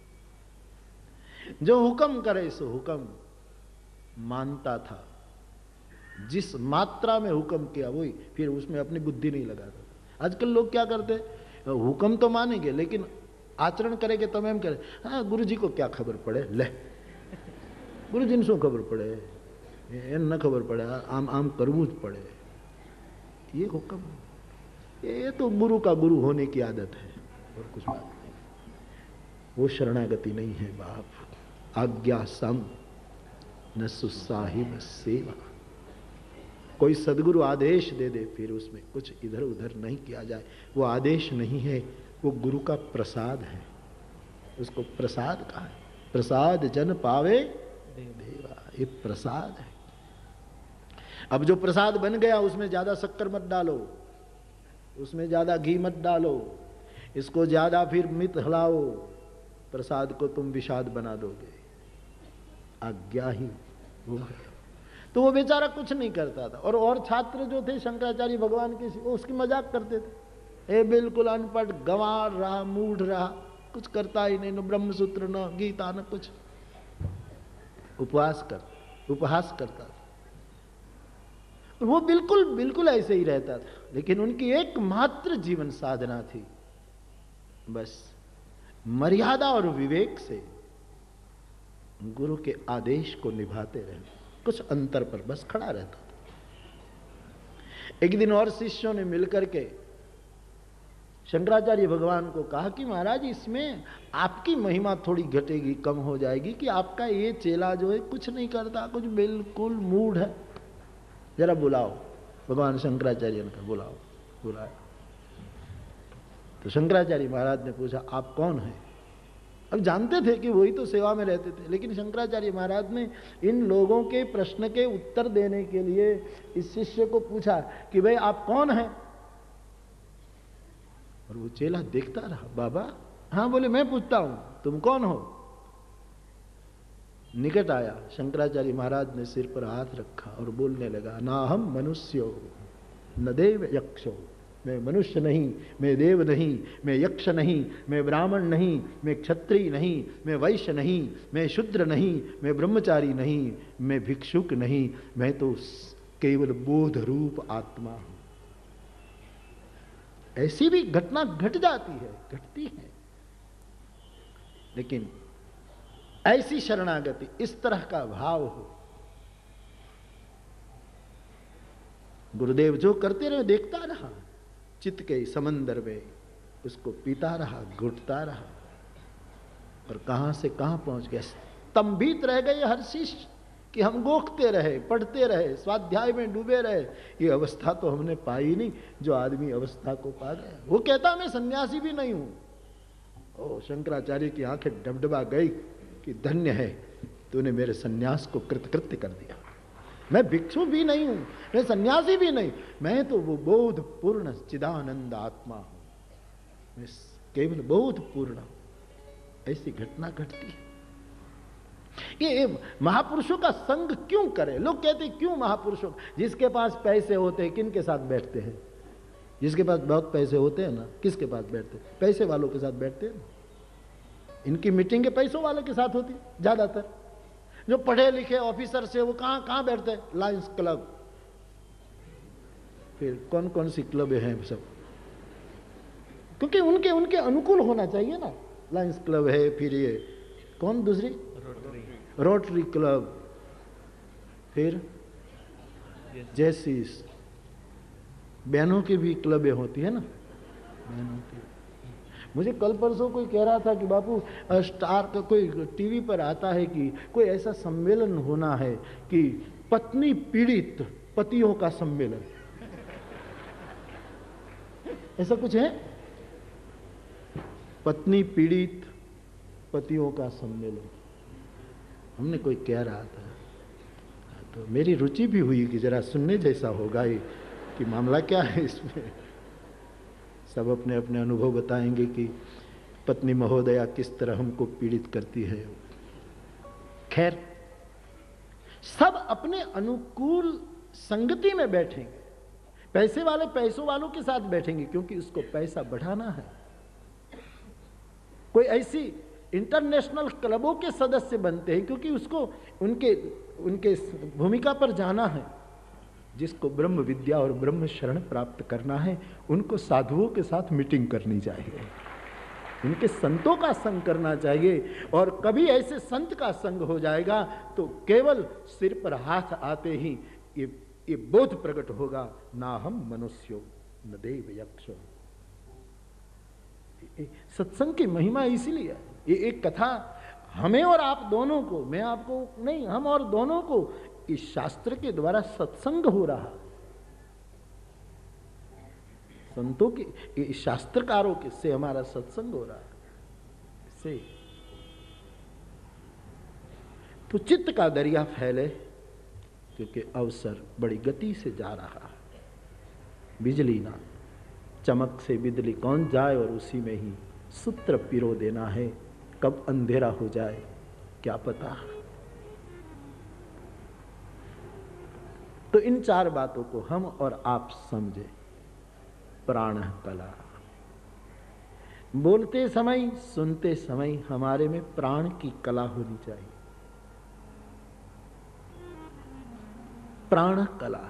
जो हुक्म करे सो हुक्म मानता था, जिस मात्रा में हुक्म किया वही, फिर उसमें अपनी बुद्धि नहीं लगाता था। आजकल लोग क्या करते, हुक्म तो मानेंगे लेकिन आचरण करेंगे तब हम करें, हाँ गुरु जी को क्या खबर पड़े, ले गुरु जी ने शू खबर पड़े, ये न खबर पड़े, आम आम करवू ज पड़े, ये हुक्म, ये तो गुरु का गुरु होने की आदत है और कुछ बात नहीं। वो शरणागति नहीं है बाप। आज्ञा सम न सुसाहिब सेवा। कोई सदगुरु आदेश दे दे, फिर उसमें कुछ इधर उधर नहीं किया जाए, वो आदेश नहीं है, वो गुरु का प्रसाद है, उसको प्रसाद कहा है। प्रसाद जन पावे देवा, ये प्रसाद है। अब जो प्रसाद बन गया उसमें ज्यादा शक्कर मत डालो, उसमें ज्यादा घी मत डालो, इसको ज्यादा फिर मित हिलाओ, प्रसाद को तुम विषाद बना दोगे। आज्ञा ही वो है। तो वो बेचारा कुछ नहीं करता था, और और छात्र जो थे शंकराचार्य भगवान के, वो उसकी मजाक करते थे, ये बिल्कुल अनपढ़ गंवार रहा, मूढ़ रहा, कुछ करता ही नहीं, न ब्रह्म सूत्र न गीता न कुछ। उपवास कर उपहास करता था। वो बिल्कुल बिल्कुल ऐसे ही रहता था, लेकिन उनकी एकमात्र जीवन साधना थी बस मर्यादा और विवेक से गुरु के आदेश को निभाते रहना, कुछ अंतर पर बस खड़ा रहता था। एक दिन और शिष्यों ने मिलकर के शंकराचार्य भगवान को कहा कि महाराज इसमें आपकी महिमा थोड़ी घटेगी, कम हो जाएगी कि आपका ये चेला जो है कुछ नहीं करता, कुछ बिल्कुल मूढ़ है, जरा बुलाओ। भगवान शंकराचार्य ने कहा बुलाओ। बुलाया तो शंकराचार्य महाराज ने पूछा आप कौन हैं? अब जानते थे कि वही तो सेवा में रहते थे, लेकिन शंकराचार्य महाराज ने इन लोगों के प्रश्न के उत्तर देने के लिए इस शिष्य को पूछा कि भाई आप कौन हैं? और वो चेला देखता रहा। बाबा? हाँ। बोले मैं पूछता हूं तुम कौन हो? निकट आया, शंकराचार्य महाराज ने सिर पर हाथ रखा और बोलने लगा, ना हम मनुष्यो न देव यक्षो। मैं मनुष्य नहीं, मैं देव नहीं, मैं यक्ष नहीं, मैं ब्राह्मण नहीं, मैं क्षत्रिय नहीं, मैं वैश्य नहीं, मैं शूद्र नहीं, मैं ब्रह्मचारी नहीं, मैं भिक्षुक नहीं, मैं तो केवल बोध रूप आत्मा हूं। ऐसी भी घटना घट जाती है, घटती है, लेकिन ऐसी शरणागति, इस तरह का भाव हो। गुरुदेव जो करते रहे देखता रहा, चित्त के समंदर में उसको पीता रहा, घुटता रहा, और कहां से कहां पहुंच गया। स्तंभित रह गए हर शिष्य कि हम गोखते रहे, पढ़ते रहे, स्वाध्याय में डूबे रहे, ये अवस्था तो हमने पाई नहीं जो आदमी अवस्था को पा गया। वो कहता मैं सन्यासी भी नहीं हूं। ओ शंकराचार्य की आंखें डबडबा गई कि धन्य है तूने मेरे सन्यास को कृतकृत्य कर दिया। मैं भिक्षु भी नहीं हूं, मैं सन्यासी भी नहीं, मैं तो वो बोध पूर्ण चिदानंद आत्मा हूं, मैं केवल बोध पूर्ण। ऐसी घटना घटती है। ये महापुरुषों का संग क्यों करें? लोग कहते हैं क्यों महापुरुषों? जिसके पास पैसे होते हैं किन के साथ बैठते हैं? जिसके पास बहुत पैसे होते हैं ना, किसके पास बैठते हैं? पैसे वालों के साथ बैठते हैं। इनकी मीटिंग के पैसों वालों के साथ होती है ज्यादातर। जो पढ़े लिखे ऑफिसर से वो कहां कहां बैठते हैं? लायंस क्लब, फिर कौन कौन सी क्लब हैं सब, क्योंकि उनके उनके अनुकूल होना चाहिए ना। लायंस क्लब है, फिर ये कौन दूसरी रोटरी, रोटरी क्लब, फिर जैसीस, बहनों की भी क्लबें होती है ना, बहनों की। मुझे कल परसों कोई कह रहा था कि बापू स्टार का कोई टीवी पर आता है कि कोई ऐसा सम्मेलन होना है कि पत्नी पीड़ित पतियों का सम्मेलन, ऐसा कुछ है, पत्नी पीड़ित पतियों का सम्मेलन। हमने कोई कह रहा था तो मेरी रुचि भी हुई कि जरा सुनने जैसा होगा ही कि मामला क्या है इसमें। सब अपने अपने अनुभव बताएंगे कि पत्नी महोदया किस तरह हमको पीड़ित करती है। खैर, सब अपने अनुकूल संगति में बैठेंगे। पैसे वाले पैसों वालों के साथ बैठेंगे क्योंकि उसको पैसा बढ़ाना है। कोई ऐसी इंटरनेशनल क्लबों के सदस्य बनते हैं क्योंकि उसको उनके उनके भूमिका पर जाना है। जिसको ब्रह्म विद्या और ब्रह्म शरण प्राप्त करना है उनको साधुओं के साथ मीटिंग करनी चाहिए, उनके संतों का संग करना चाहिए। और कभी ऐसे संत का संग हो जाएगा तो केवल सिर पर हाथ आते ही ये ये बोध प्रकट होगा, ना हम मनुष्यो न देव यक्षो। सत्संग की महिमा इसीलिए ये एक कथा हमें और आप दोनों को, मैं आपको नहीं, हम और दोनों को इस शास्त्र के द्वारा सत्संग हो रहा। संतों के, शास्त्रकारों के से हमारा सत्संग हो रहा है से। तो चित्त का दरिया फैले क्योंकि अवसर बड़ी गति से जा रहा है। बिजली ना चमक से बिजली कौन जाए और उसी में ही सूत्र पिरो देना है। कब अंधेरा हो जाए क्या पता। तो इन चार बातों को हम और आप समझे। प्राण कला, बोलते समय, सुनते समय हमारे में प्राण की कला होनी चाहिए। प्राण कला।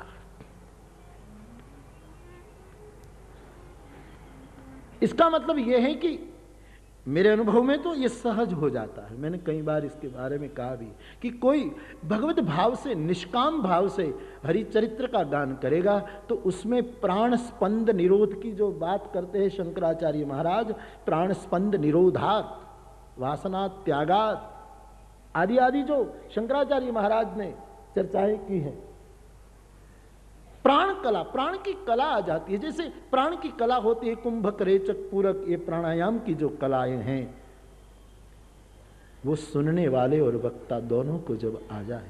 इसका मतलब यह है कि मेरे अनुभव में तो यह सहज हो जाता है। मैंने कई बार इसके बारे में कहा भी कि कोई भगवत भाव से, निष्काम भाव से हरिचरित्र का गान करेगा तो उसमें प्राण स्पंद निरोध की जो बात करते हैं शंकराचार्य महाराज, प्राण स्पंद निरोधात, वासना त्यागात आदि आदि जो शंकराचार्य महाराज ने चर्चाएं की हैं, प्राण कला, प्राण की कला आ जाती है। जैसे प्राण की कला होती है कुंभक, रेचक, पूरक, ये प्राणायाम की जो कलाएं हैं, वो सुनने वाले और वक्ता दोनों को जब आ जाए,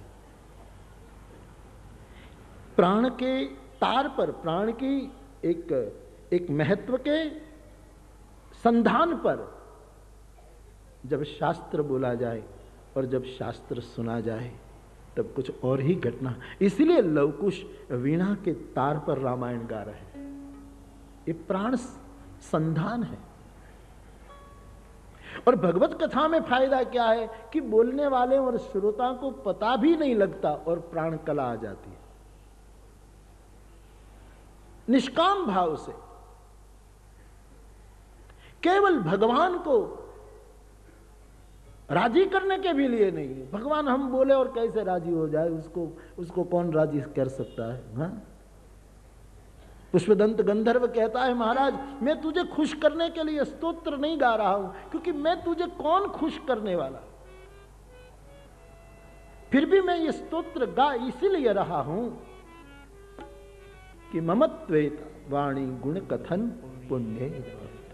प्राण के तार पर, प्राण की एक एक महत्व के संधान पर जब शास्त्र बोला जाए और जब शास्त्र सुना जाए तब कुछ और ही घटना। इसलिए लवकुश वीणा के तार पर रामायण गा रहे हैं। ये प्राण संधान है। और भगवत कथा में फायदा क्या है कि बोलने वाले और श्रोता को पता भी नहीं लगता और प्राण कला आ जाती है। निष्काम भाव से केवल भगवान को राजी करने के भी लिए नहीं है। भगवान हम बोले और कैसे राजी हो जाए, उसको उसको कौन राजी कर सकता है? हाँ? पुष्पदंत गंधर्व कहता है, महाराज मैं तुझे खुश करने के लिए स्तोत्र नहीं गा रहा हूं, क्योंकि मैं तुझे कौन खुश करने वाला, फिर भी मैं ये स्तोत्र गा इसीलिए रहा हूं कि ममत्वेत वाणी गुण कथन पुण्य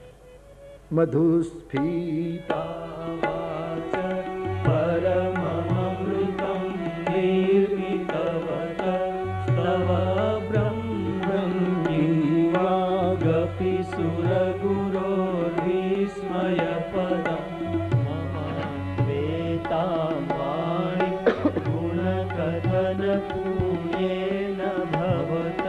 मधुस्फीता परममृतं निर्मितवत तव ब्रह्मण्यवागपि सुरगुरोर्विस्मयपदं मम वेतां वाणि गुणकथनपुण्येन भवत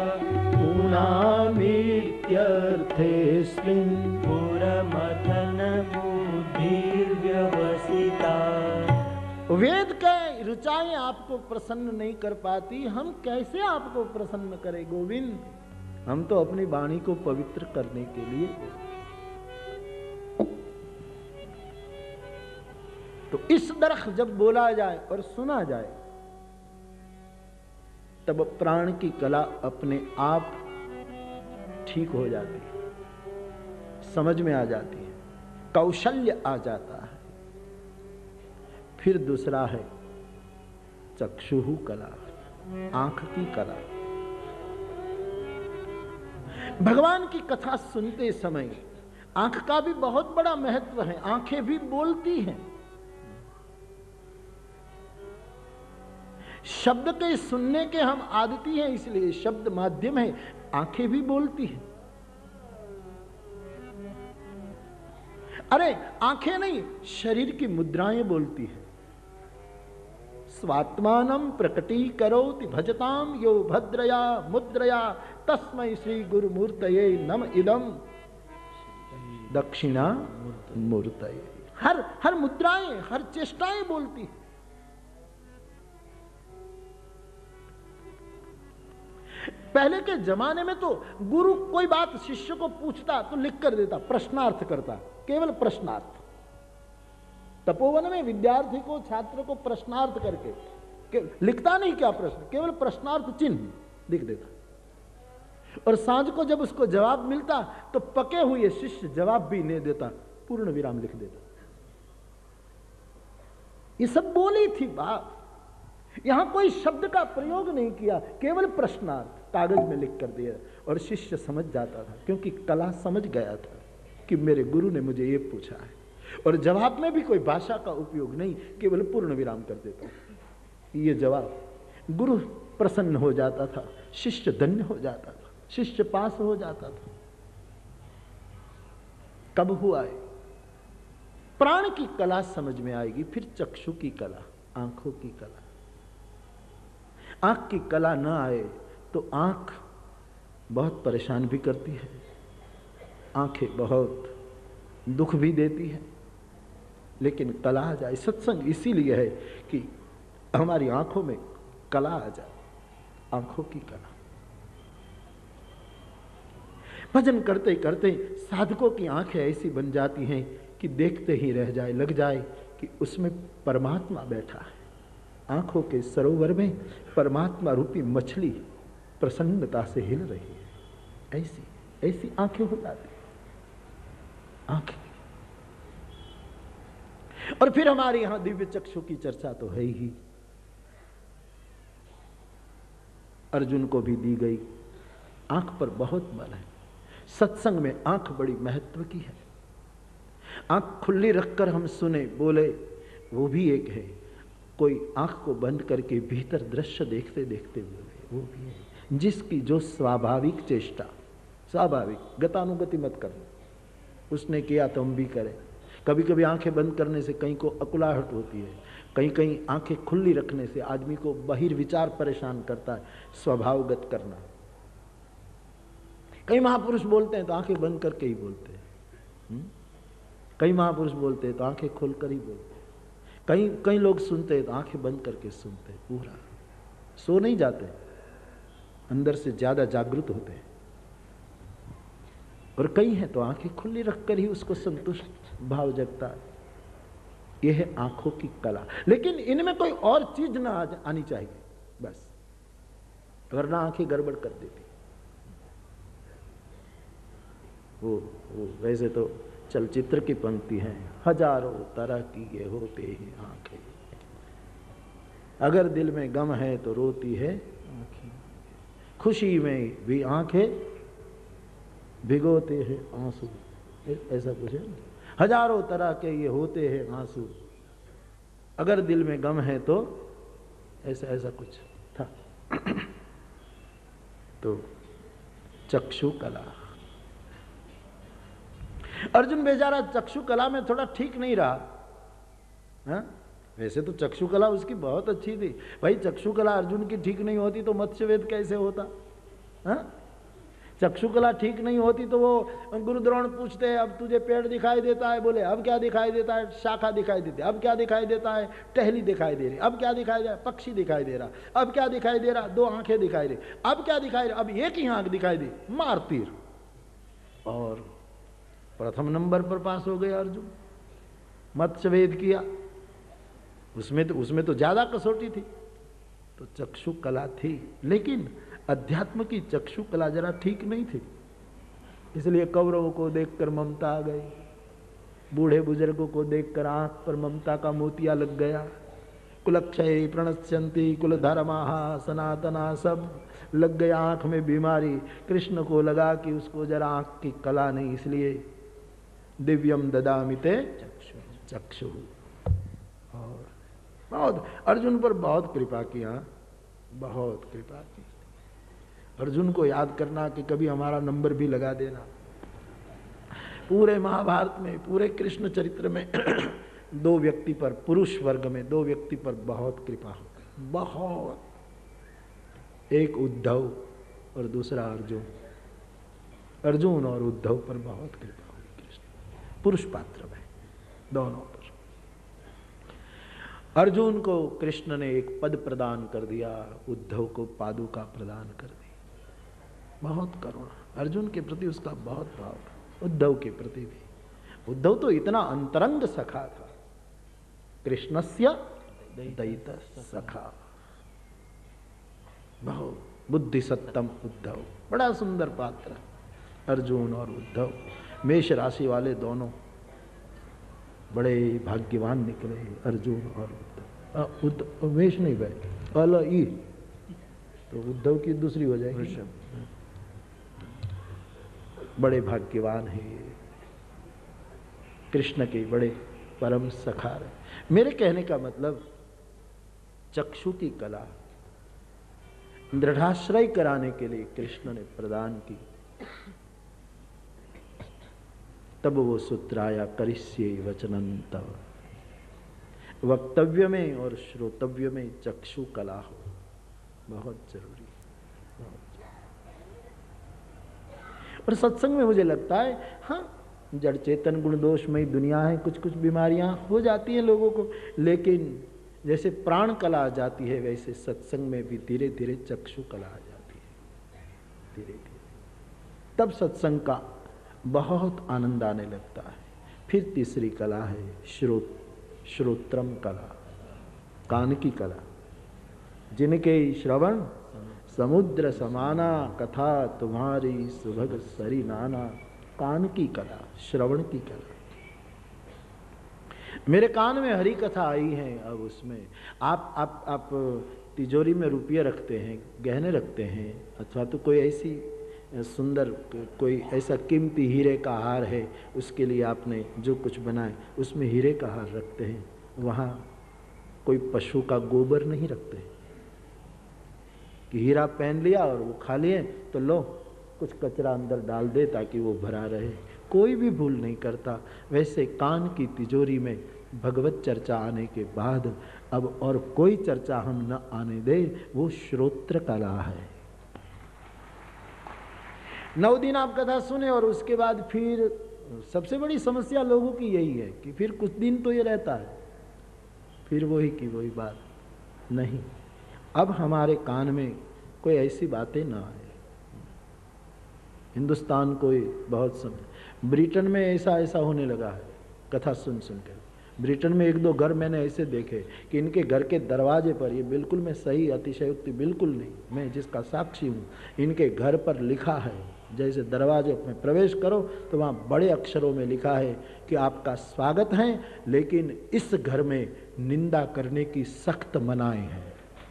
पुनामीत्यर्थेऽस्मिन् पुरमथन बुद्धिर्व्यवसिता। वेद के ऋचाएं आपको प्रसन्न नहीं कर पाती, हम कैसे आपको प्रसन्न करें गोविंद? हम तो अपनी वाणी को पवित्र करने के लिए। तो इस दरख जब बोला जाए और सुना जाए तब प्राण की कला अपने आप ठीक हो जाती है, समझ में आ जाती है, कौशल्य आ जाता है। फिर दूसरा है चक्षुः कला, आंख की कला। भगवान की कथा सुनते समय आंख का भी बहुत बड़ा महत्व है। आंखें भी बोलती हैं। शब्द के सुनने के हम आदती हैं, इसलिए शब्द माध्यम है, आंखें भी बोलती हैं। अरे आंखें नहीं, शरीर की मुद्राएं बोलती है। स्वात्मानं प्रकटीकरोति भजताम यो भद्रया मुद्रया तस्मै श्री गुरुमूर्तये नम इदम दक्षिणा मूर्तये। हर हर मुद्राएं, हर चेष्टाएं बोलती है। पहले के जमाने में तो गुरु कोई बात शिष्य को पूछता तो लिख कर देता, प्रश्नार्थ करता, केवल प्रश्नार्थ। तपोवन में विद्यार्थी को, छात्र को प्रश्नार्थ करके, लिखता नहीं क्या प्रश्न, केवल प्रश्नार्थ चिन्ह लिख देता। और सांझ को जब उसको जवाब मिलता तो पके हुए शिष्य जवाब भी नहीं देता, पूर्ण विराम लिख देता। ये सब बोली थी बात, यहां कोई शब्द का प्रयोग नहीं किया, केवल प्रश्नार्थ कागज में लिख कर दिया और शिष्य समझ जाता था, क्योंकि कला समझ गया था कि मेरे गुरु ने मुझे ये पूछा है। और जवाब में भी कोई भाषा का उपयोग नहीं, केवल पूर्ण विराम कर देता। ये जवाब, गुरु प्रसन्न हो जाता था, शिष्य धन्य हो जाता था, शिष्य पास हो जाता था। कब हुआ है? प्राण की कला समझ में आएगी, फिर चक्षु की कला, आंखों की कला। आंख की कला न आए तो आंख बहुत परेशान भी करती है, आंखें बहुत दुख भी देती है, लेकिन कला आ जाए। सत्संग इसीलिए है कि हमारी आंखों में कला आ जाए, आंखों की कला। भजन करते करते साधकों की आंखें ऐसी बन जाती हैं कि देखते ही रह जाए, लग जाए कि उसमें परमात्मा बैठा है। आंखों के सरोवर में परमात्मा रूपी मछली प्रसन्नता से हिल रही है। ऐसी ऐसी आंखें हो जाती आंखें। और फिर हमारे यहां दिव्य चक्षु की चर्चा तो है ही। अर्जुन को भी दी गई। आंख पर बहुत बल है। सत्संग में आंख बड़ी महत्व की है। आंख खुली रखकर हम सुने बोले वो भी एक है। कोई आंख को बंद करके भीतर दृश्य देखते देखते बोले वो भी है। जिसकी जो स्वाभाविक चेष्टा, स्वाभाविक, गतानुगति मत करना, उसने किया तो हम भी करें। कभी कभी आंखें बंद करने से कहीं को अकुलाहट होती है, कहीं कहीं आंखें खुली रखने से आदमी को बहिर्विचार परेशान करता है। स्वभावगत करना। कई महापुरुष बोलते हैं तो आंखें बंद करके ही बोलते हैं। हुँ? कई महापुरुष बोलते हैं तो आंखें खोलकर ही बोलते हैं। कई कई लोग सुनते हैं तो आंखें बंद करके सुनते हैं। पूरा सो नहीं जाते, अंदर से ज्यादा जागृत होते हैं। और कई हैं तो आंखें खुली रखकर ही उसको संतुष्ट भाव जगता है। यह है आंखों की कला। लेकिन इनमें कोई और चीज ना आनी चाहिए बस, वरना आंखें गड़बड़ कर देती। वो वो वैसे तो चलचित्र की पंक्ति है, हजारों तरह की ये होते हैं आंखें, अगर दिल में गम है तो रोती है आंखें, खुशी में भी आंखें भिगोते हैं आंसू। ऐसा कुछ है। हजारों तरह के ये होते हैं आंसू, अगर दिल में गम है तो ऐसा ऐसा कुछ था। तो चक्षु कला, अर्जुन बेचारा चक्षु कला में थोड़ा ठीक नहीं रहा। हा? वैसे तो चक्षु कला उसकी बहुत अच्छी थी भाई। चक्षु कला अर्जुन की ठीक नहीं होती तो मत्स्यवेद कैसे होता? हा? चक्षु कला ठीक नहीं होती तो वो गुरुद्रोण पूछते हैं अब तुझे पेड़ दिखाई देता है, बोले अब क्या दिखाई देता है? शाखा दिखाई देती है। अब क्या दिखाई देता है? टहनी दिखाई दे रही। अब क्या दिखाई दे रहा है? पक्षी दिखाई दे रहा। अब क्या दिखाई दे रहा? दो आंखें दिखाई दे। अब क्या दिखाई दे? अब एक ही आंख दिखाई दे। मार तीर। और प्रथम नंबर पर पास हो गए अर्जुन। मत्स्यवेद किया, उसमें तो उसमें तो ज्यादा कसौटी थी। तो चक्षु कला थी, लेकिन अध्यात्म की चक्षु कला जरा ठीक नहीं थी। इसलिए कौरवों को देखकर ममता आ गई, बूढ़े बुजुर्गों को देखकर आंख पर ममता का मोतिया लग गया। कुलक्षय प्रणश्यंती कुल धर्माः सनातना, सब लग गया आंख में बीमारी। कृष्ण को लगा कि उसको जरा आंख की कला नहीं, इसलिए दिव्यम ददामिते चक्षु चक्षु। और बहुत अर्जुन पर बहुत कृपा किया, बहुत कृपा की। अर्जुन को याद करना कि कभी हमारा नंबर भी लगा देना। पूरे महाभारत में, पूरे कृष्ण चरित्र में दो व्यक्ति पर, पुरुष वर्ग में दो व्यक्ति पर बहुत कृपा हो, बहुत। एक उद्धव और दूसरा अर्जुन। अर्जुन और उद्धव पर बहुत कृपा हुई कृष्ण, पुरुष पात्र में दोनों पर। अर्जुन को कृष्ण ने एक पद प्रदान कर दिया, उद्धव को पादुका प्रदान कर दी। बहुत करुणा, अर्जुन के प्रति उसका बहुत भाव, उद्धव के प्रति भी। उद्धव तो इतना अंतरंग सखा था, कृष्णस्य दयित सखा, बहुत बुद्धि सत्तम उद्धव। बड़ा सुंदर पात्र अर्जुन और उद्धव। मेष राशि वाले दोनों बड़े भाग्यवान निकले, अर्जुन और उद्धव। उद्धव मेष नहीं भाई, अल ई तो उद्धव की दूसरी हो जाएगी। बड़े भाग्यवान हैं, कृष्ण के बड़े परम सखा रहे। मेरे कहने का मतलब चक्षु की कला दृढ़ाश्रय कराने के लिए कृष्ण ने प्रदान की। तब वो सूत्र आया, करिष्ये वचनं तव। वक्तव्य में और श्रोतव्य में चक्षु कला हो, बहुत जरूरी, बहुत जरूरी। और सत्संग में मुझे लगता है, हाँ जड़ चेतन गुण दोषमयी दुनिया है, कुछ कुछ बीमारियां हो जाती हैं लोगों को, लेकिन जैसे प्राण कला आ जाती है वैसे सत्संग में भी धीरे धीरे चक्षु कला आ जाती है, धीरे धीरे। तब सत्संग का बहुत आनंद आने लगता है। फिर तीसरी कला है श्रोत श्रोत्रम कला, कान की कला। जिनके श्रवण समुद्र समाना, कथा तुम्हारी सुभग सरी नाना। कान की कला, श्रवण की कला। मेरे कान में हरी कथा आई है। अब उसमें आप आप आप तिजोरी में रुपये रखते हैं, गहने रखते हैं, अथवा तो कोई ऐसी सुंदर कोई ऐसा कीमती हीरे का हार है, उसके लिए आपने जो कुछ बनाए उसमें हीरे का हार रखते हैं। वहाँ कोई पशु का गोबर नहीं रखते कि हीरा पहन लिया और वो खा लिए तो लो कुछ कचरा अंदर डाल दे ताकि वो भरा रहे। कोई भी भूल नहीं करता। वैसे कान की तिजोरी में भगवत चर्चा आने के बाद अब और कोई चर्चा हम न आने दे, वो श्रोत्र कला है। नौ दिन आप कथा सुने और उसके बाद फिर सबसे बड़ी समस्या लोगों की यही है कि फिर कुछ दिन तो ये रहता है, फिर वही की वही बात नहीं। अब हमारे कान में कोई ऐसी बातें ना आए। हिंदुस्तान कोई बहुत समय, ब्रिटेन में ऐसा ऐसा होने लगा है कथा सुन सुन कर। ब्रिटेन में एक दो घर मैंने ऐसे देखे कि इनके घर के दरवाजे पर, ये बिल्कुल मैं सही अतिशयोक्ति बिल्कुल नहीं, मैं जिसका साक्षी हूँ, इनके घर पर लिखा है, जैसे दरवाजे में प्रवेश करो तो वहाँ बड़े अक्षरों में लिखा है कि आपका स्वागत है, लेकिन इस घर में निंदा करने की सख्त मनाही है।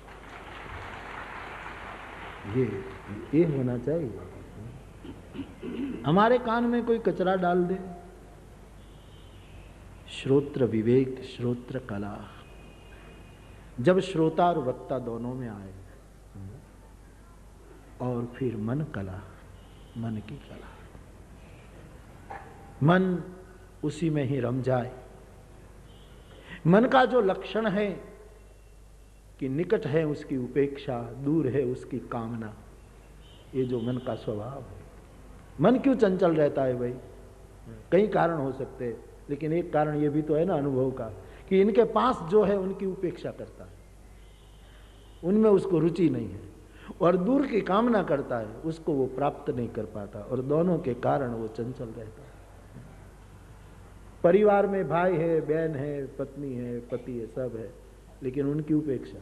ये ये होना चाहिए। हमारे कान में कोई कचरा डाल दे। श्रोत्र विवेक, श्रोत्र कला, जब श्रोता और वक्ता दोनों में आए, और फिर मन कला, मन की कला, मन उसी में ही रम जाए। मन का जो लक्षण है कि निकट है उसकी उपेक्षा, दूर है उसकी कामना, ये जो मन का स्वभाव है। मन क्यों चंचल रहता है भाई? कई कारण हो सकते हैं, लेकिन एक कारण ये भी तो है ना अनुभव का, कि इनके पास जो है उनकी उपेक्षा करता है, उनमें उसको रुचि नहीं है, और दूर की कामना करता है, उसको वो प्राप्त नहीं कर पाता, और दोनों के कारण वो चंचल रहता है। परिवार में भाई है, बहन है, पत्नी है, पति है, सब है, लेकिन उनकी उपेक्षा,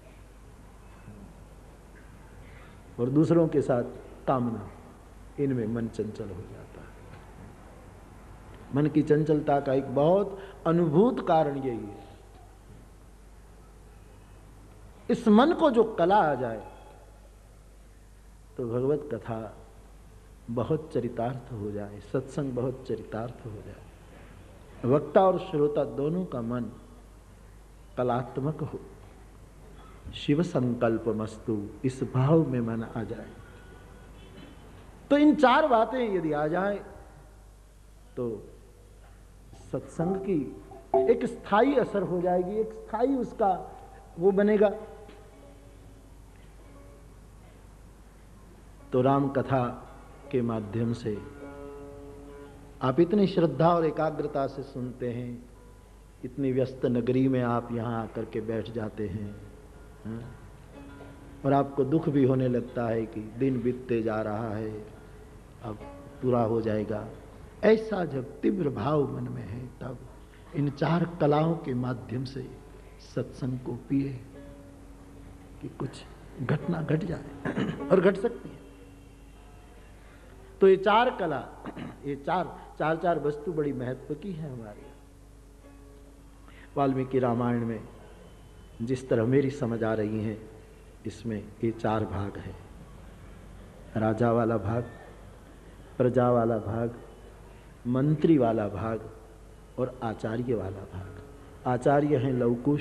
और दूसरों के साथ कामना, इनमें मन चंचल हो जाता है। मन की चंचलता का एक बहुत अनुभूत कारण यही है। इस मन को जो कला आ जाए तो भगवत कथा बहुत चरितार्थ हो जाए, सत्संग बहुत चरितार्थ हो जाए, वक्ता और श्रोता दोनों का मन कलात्मक हो, शिव संकल्प मस्तु, इस भाव में मन आ जाए। तो इन चार बातें यदि आ जाए तो सत्संग की एक स्थायी असर हो जाएगी, एक स्थायी उसका वो बनेगा। तो राम कथा के माध्यम से आप इतनी श्रद्धा और एकाग्रता से सुनते हैं, इतनी व्यस्त नगरी में आप यहाँ आकर के बैठ जाते हैं, हाँ? और आपको दुख भी होने लगता है कि दिन बीतते जा रहा है, अब पूरा हो जाएगा। ऐसा जब तीव्र भाव मन में है, तब इन चार कलाओं के माध्यम से सत्संग को पिए कि कुछ घटना घट जाए, और घट सकती है। तो ये चार कला, ये चार चार चार वस्तु बड़ी महत्व की है हमारी। वाल्मीकि रामायण में जिस तरह मेरी समझ आ रही है, इसमें ये चार भाग है। राजा वाला भाग, प्रजा वाला भाग, मंत्री वाला भाग और आचार्य वाला भाग। आचार्य हैं लवकुश,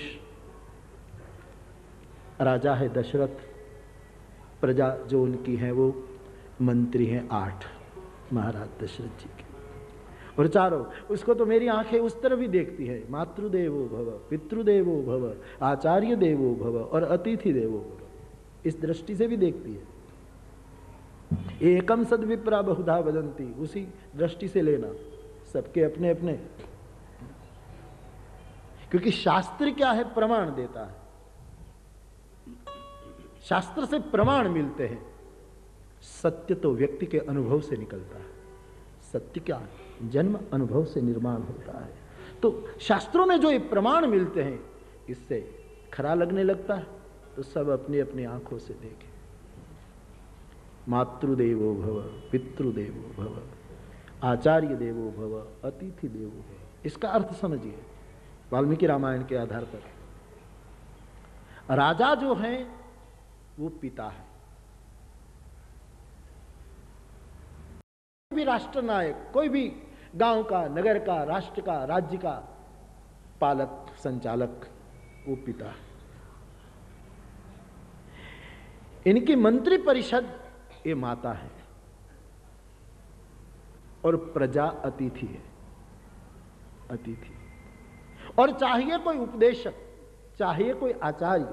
राजा है दशरथ, प्रजा जो उनकी है वो मंत्री हैं आठ, महाराज दशरथ जी के। और चारों, उसको तो मेरी आंखें उस तरफ ही देखती है, मातृदेवो भव, पितृदेवो भव, आचार्य देवो भव और अतिथि देवो भव, इस दृष्टि से भी देखती है। एकम सद विप्रा बहुधा वदंती, उसी दृष्टि से लेना। सबके अपने अपने। क्योंकि शास्त्र क्या है? प्रमाण देता है। शास्त्र से प्रमाण मिलते हैं। सत्य तो व्यक्ति के अनुभव से निकलता है। सत्य क्या है? जन्म अनुभव से निर्माण होता है। तो शास्त्रों में जो ये प्रमाण मिलते हैं, इससे खरा लगने लगता है तो सब अपनी अपनी आंखों से देखें। मातृदेवो भव, पितृदेवो भव, आचार्य देवो भव, अतिथि देवो भव। इसका अर्थ समझिए वाल्मीकि रामायण के आधार पर। राजा जो है वो पिता है। कोई भी राष्ट्र नायक, कोई भी गांव का, नगर का, राष्ट्र का, राज्य का पालक, संचालक, वो पिता है। इनकी मंत्री परिषद ये माता है और प्रजा अतिथि है। अतिथि। और चाहिए कोई उपदेशक, चाहिए कोई आचार्य,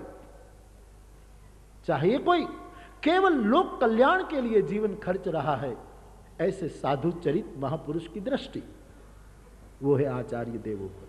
चाहिए कोई केवल लोक कल्याण के लिए जीवन खर्च रहा है, ऐसे साधु चरित महापुरुष की दृष्टि, वो है आचार्य देवो भव।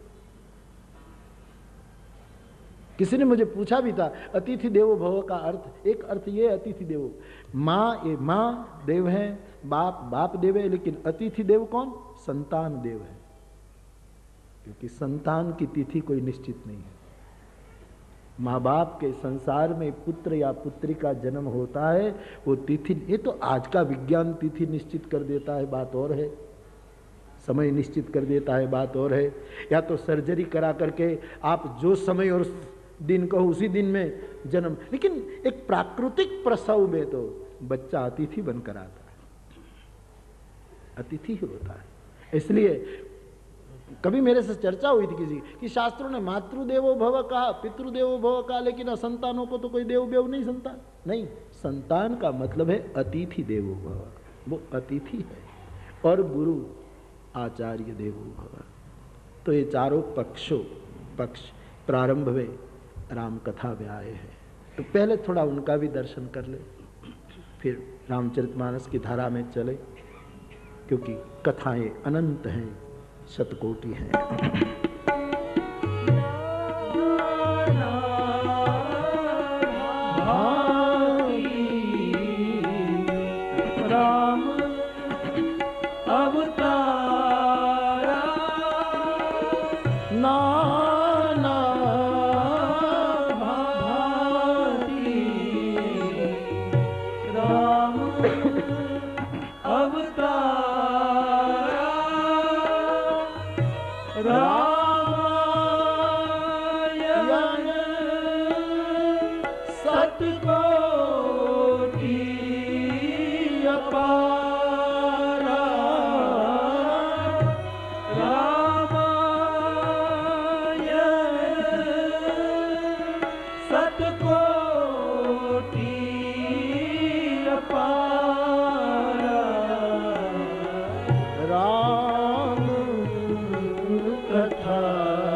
किसी ने मुझे पूछा भी था अतिथि देवो भव का अर्थ। एक अर्थ ये अतिथि देवो, माँ ये माँ देव है, बाप बाप देव है, लेकिन अतिथि देव कौन? संतान देव है। क्योंकि संतान की तिथि कोई निश्चित नहीं है। माँ बाप के संसार में पुत्र या पुत्री का जन्म होता है, वो तिथि, ये तो आज का विज्ञान तिथि निश्चित कर देता है, बात और है। समय निश्चित कर देता है, बात और है। या तो सर्जरी करा करके आप जो समय और दिन कहो उसी दिन में जन्म। लेकिन एक प्राकृतिक प्रसव में तो बच्चा अतिथि बनकर आता है, अतिथि ही होता है। इसलिए कभी मेरे से चर्चा हुई थी किसी कि शास्त्रों ने मातृदेवो भव कहा, पितृदेवो भव कहा, लेकिन असंतानों को तो कोई देव देव नहीं। संतान नहीं, संतान का मतलब है अतिथि देवो भव, वो अतिथि है। और गुरु आचार्य देवो भव। तो ये चारों पक्षों पक्ष प्रारंभ में राम कथा में आए हैं। तो पहले थोड़ा उनका भी दर्शन कर ले, फिर रामचरितमानस की धारा में चले, क्योंकि कथाएं अनंत हैं, शतकोटि हैं। राम अवतारा नाना भांति, राम अवतारा रामायण सतकोटि अपारा, रामायण सतकोटि अपारा, राम कथा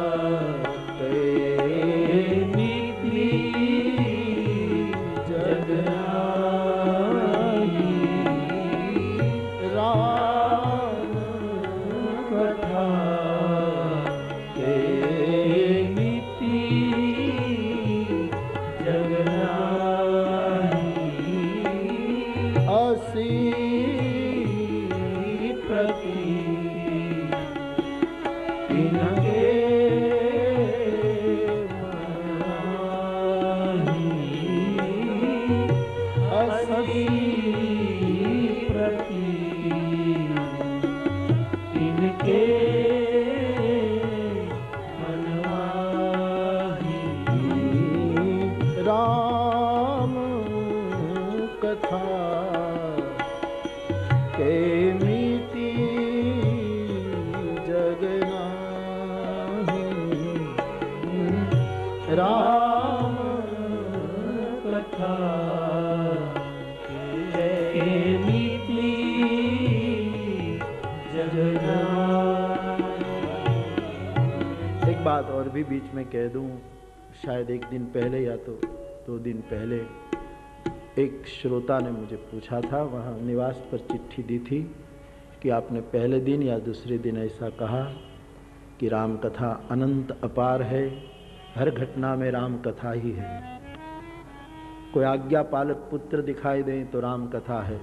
बात और भी बीच में कह दूं, शायद एक दिन पहले या तो दो दिन पहले एक श्रोता ने मुझे पूछा था, वहाँ निवास पर चिट्ठी दी थी कि आपने पहले दिन या दूसरे दिन ऐसा कहा कि राम कथा अनंत अपार है, हर घटना में राम कथा ही है। कोई आज्ञा पालक पुत्र दिखाई दे तो राम कथा है,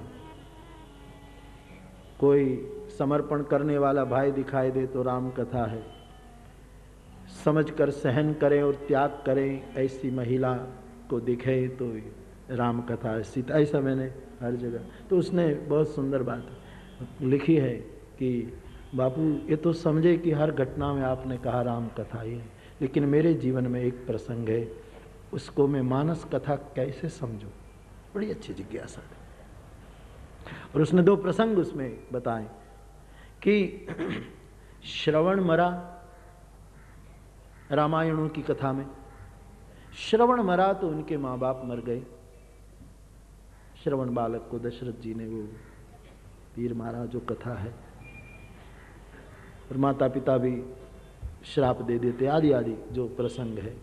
कोई समर्पण करने वाला भाई दिखाई दे तो राम कथा है, समझकर सहन करें और त्याग करें ऐसी महिला को दिखे तो राम कथा है। सीता, ऐसा मैंने हर जगह, तो उसने बहुत सुंदर बात लिखी है कि बापू ये तो समझे कि हर घटना में आपने कहा राम कथा ही है, लेकिन मेरे जीवन में एक प्रसंग है, उसको मैं मानस कथा कैसे समझूं, बड़ी अच्छी जिज्ञासा है। और उसने दो प्रसंग उसमें बताए कि श्रवण मरा, रामायणों की कथा में श्रवण मरा तो उनके माँ बाप मर गए। श्रवण बालक को दशरथ जी ने वो तीर मारा, जो कथा है, और माता पिता भी श्राप दे देते, आदि आदि जो प्रसंग है।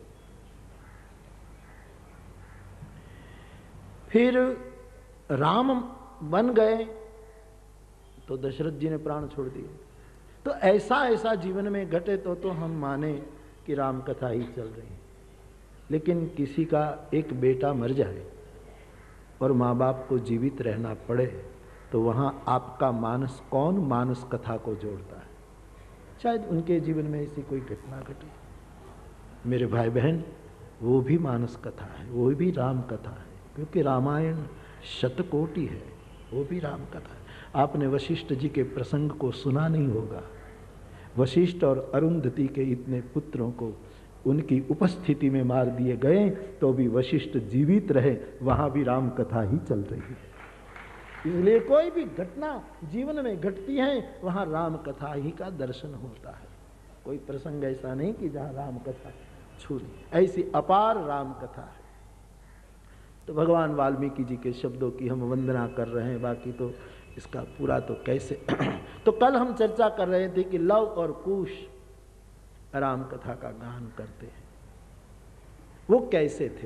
फिर राम बन गए तो दशरथ जी ने प्राण छोड़ दिए। तो ऐसा ऐसा जीवन में घटे तो तो हम माने कि राम कथा ही चल रही है। लेकिन किसी का एक बेटा मर जाए और माँ बाप को जीवित रहना पड़े तो वहाँ आपका मानस कौन मानस कथा को जोड़ता है? शायद उनके जीवन में ऐसी कोई घटना घटी। मेरे भाई बहन, वो भी मानस कथा है, वो भी राम कथा है, क्योंकि रामायण शतकोटि है, वो भी राम कथा है। आपने वशिष्ठ जी के प्रसंग को सुना नहीं होगा। वशिष्ठ और अरुंधति के इतने पुत्रों को उनकी उपस्थिति में मार दिए गए तो भी वशिष्ठ जीवित रहे, वहां भी राम कथा ही चल रही है। इसलिए कोई भी घटना जीवन में घटती है वहां राम कथा ही का दर्शन होता है। कोई प्रसंग ऐसा नहीं कि जहां राम कथा छूरी, ऐसी अपार राम कथा है। तो भगवान वाल्मीकि जी के शब्दों की हम वंदना कर रहे हैं, बाकी तो इसका पूरा तो कैसे तो कल हम चर्चा कर रहे थे कि लव और कुश राम कथा का गान करते हैं। वो कैसे थे,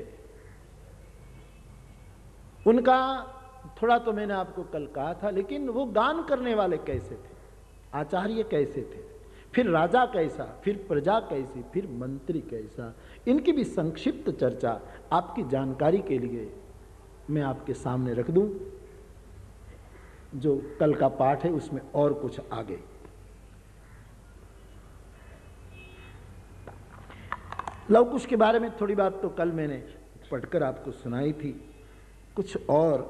उनका थोड़ा तो मैंने आपको कल कहा था, लेकिन वो गान करने वाले कैसे थे, आचार्य कैसे थे, फिर राजा कैसा, फिर प्रजा कैसी, फिर मंत्री कैसा, इनकी भी संक्षिप्त चर्चा आपकी जानकारी के लिए मैं आपके सामने रख दूं। जो कल का पाठ है उसमें और कुछ आगे। लव कुश के बारे में थोड़ी बात तो कल मैंने पढ़कर आपको सुनाई थी, कुछ और।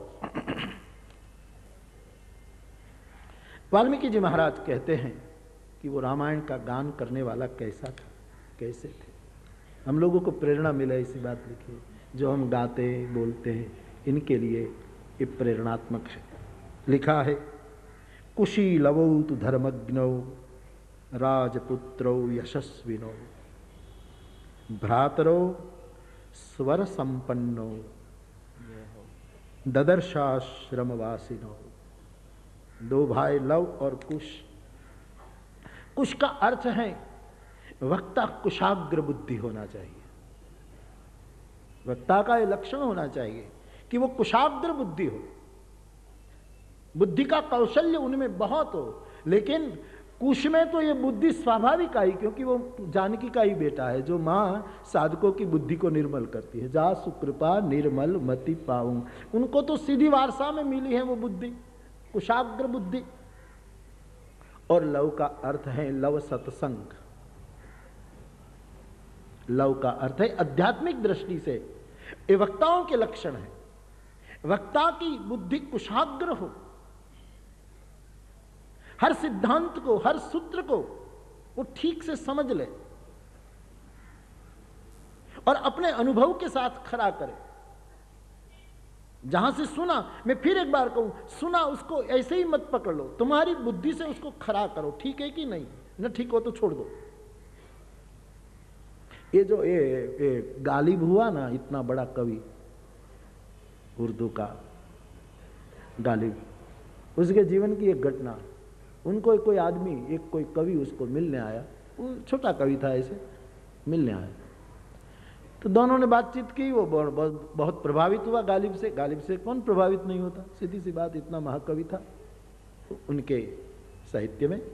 वाल्मीकि जी महाराज कहते हैं कि वो रामायण का गान करने वाला कैसा था, कैसे थे। हम लोगों को प्रेरणा मिले, ऐसी बात लिखी, जो हम गाते बोलते हैं इनके लिए ये प्रेरणात्मक है। लिखा है, कुशी लवौ तु धर्मज्ञौ राजपुत्रौ यशस्विनो भ्रातरो स्वर संपन्नो ददर्शाश्रमवासिनो। दो भाई लव और कुश। कुश का अर्थ है वक्ता कुशाग्र बुद्धि होना चाहिए। वक्ता का ये लक्षण होना चाहिए कि वो कुशाग्र बुद्धि हो, बुद्धि का कौशल्य उनमें बहुत हो। लेकिन कुश में तो ये बुद्धि स्वाभाविक आई, क्योंकि वो जानकी का ही बेटा है, जो माँ साधकों की बुद्धि को निर्मल करती है। जा सुकृपा निर्मल मति पाऊं, उनको तो सीधी वारसा में मिली है वो बुद्धि, कुशाग्र बुद्धि। और लव का अर्थ है लव सत्संग। लव का अर्थ है आध्यात्मिक दृष्टि से ये वक्ताओं के लक्षण है। वक्ता की बुद्धि कुशाग्र हो, हर सिद्धांत को, हर सूत्र को वो ठीक से समझ ले और अपने अनुभव के साथ खड़ा करे। जहां से सुना, मैं फिर एक बार कहूं, सुना उसको ऐसे ही मत पकड़ लो, तुम्हारी बुद्धि से उसको खड़ा करो, ठीक है कि नहीं, न ठीक हो तो छोड़ दो। ये जो ये, ये गालिब हुआ ना, इतना बड़ा कवि उर्दू का गालिब, उसके जीवन की एक घटना, उनको कोई आदमी, एक कोई कवि उसको मिलने आया, वो छोटा कवि था, ऐसे मिलने आया। तो दोनों ने बातचीत की, वो बहुत बहुत प्रभावित हुआ गालिब से। गालिब से कौन प्रभावित नहीं होता, सीधी सी बात, इतना महाकवि था। तो उनके साहित्य में।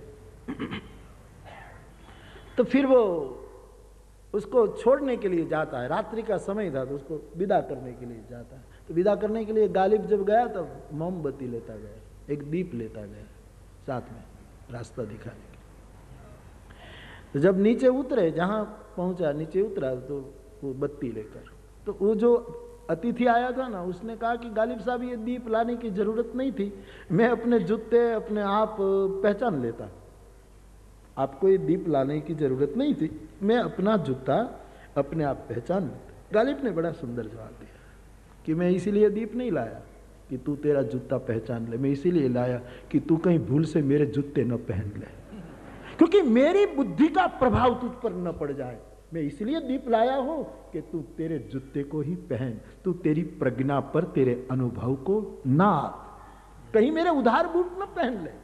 तो फिर वो उसको छोड़ने के लिए जाता है, रात्रि का समय था तो उसको विदा करने के लिए जाता है। तो विदा करने के लिए गालिब जब गया तब मोमबत्ती लेता गया, एक दीप लेता गया साथ में रास्ता दिखाने के लिए। तो जब नीचे उतरे, जहाँ पहुंचा नीचे उतरा तो वो बत्ती लेकर, तो वो जो अतिथि आया था ना, उसने कहा कि गालिब साहब ये दीप लाने की जरूरत नहीं थी, मैं अपने जूते अपने आप पहचान लेता, आपको ये दीप लाने की जरूरत नहीं थी, मैं अपना जूता अपने आप पहचान लेता। गालिब ने बड़ा सुंदर जवाब दिया कि मैं इसीलिए दीप नहीं लाया कि तू तेरा जूता पहचान ले, मैं इसीलिए लाया कि तू कहीं भूल से मेरे जूते न पहन ले, क्योंकि मेरी बुद्धि का प्रभाव तुझ पर न पड़ जाए। मैं इसलिए दीप लाया हूं कि तू तेरे जूते को ही पहन, तू तेरी प्रज्ञा पर, तेरे अनुभव को ना, कहीं मेरे उधार बूट न पहन ले,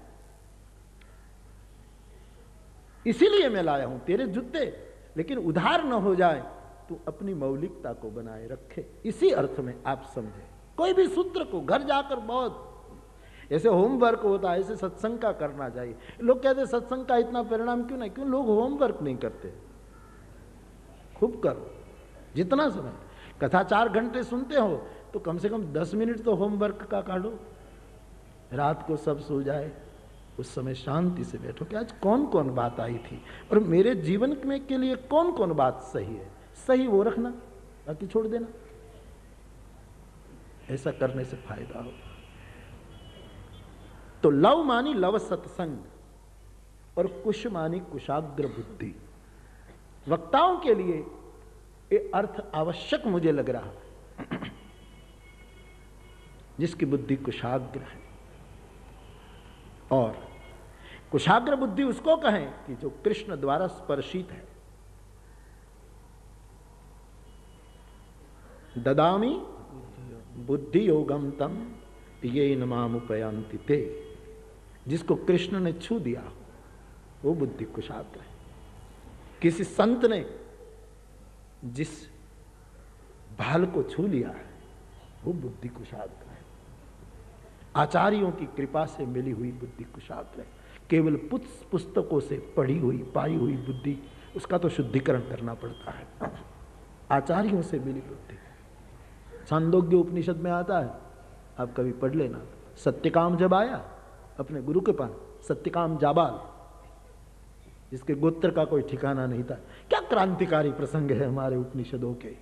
इसीलिए मैं लाया हूं तेरे जूते, लेकिन उधार न हो जाए, तू अपनी मौलिकता को बनाए रखे। इसी अर्थ में आप समझे कोई भी सूत्र को घर जाकर बहुत ऐसे होमवर्क होता है, ऐसे सत्संग का करना चाहिए। लोग कहते हैं सत्संग का इतना परिणाम क्यों नहीं, क्यों लोग होमवर्क नहीं करते। खूब करो, जितना समय कथा चार घंटे सुनते हो तो कम से कम दस मिनट तो होमवर्क का काटो। रात को सब सो जाए, उस समय शांति से बैठो कि आज कौन कौन बात आई थी और मेरे जीवन में के लिए कौन कौन बात सही है, सही वो रखना, बाकी छोड़ देना। ऐसा करने से फायदा हो। तो लव मानी लव सत्संग और कुश मानी कुशाग्र बुद्धि। वक्ताओं के लिए ये अर्थ आवश्यक मुझे लग रहा, जिसकी बुद्धि कुशाग्र है। और कुशाग्र बुद्धि उसको कहें कि जो कृष्ण द्वारा स्पर्शित है। ददामी बुद्धि योगम तम ये नमामुपयांति ते, जिसको कृष्ण ने छू दिया वो बुद्धि कुशाग्र है। किसी संत ने जिस भाल को छू लिया है वो बुद्धि कुशाग्र है। आचार्यों की कृपा से मिली हुई बुद्धि कुशाग्र है। केवल पुस्तकों से पढ़ी हुई पाई हुई बुद्धि, उसका तो शुद्धिकरण करना पड़ता है। आचार्यों से मिली बुद्धि, छांदोग्य उपनिषद में आता है, आप कभी पढ़ लेना। सत्यकाम जब आया अपने गुरु के पास, सत्यकाम जाबाल, जिसके गोत्र का कोई ठिकाना नहीं था। क्या क्रांतिकारी प्रसंग है हमारे उपनिषदों के।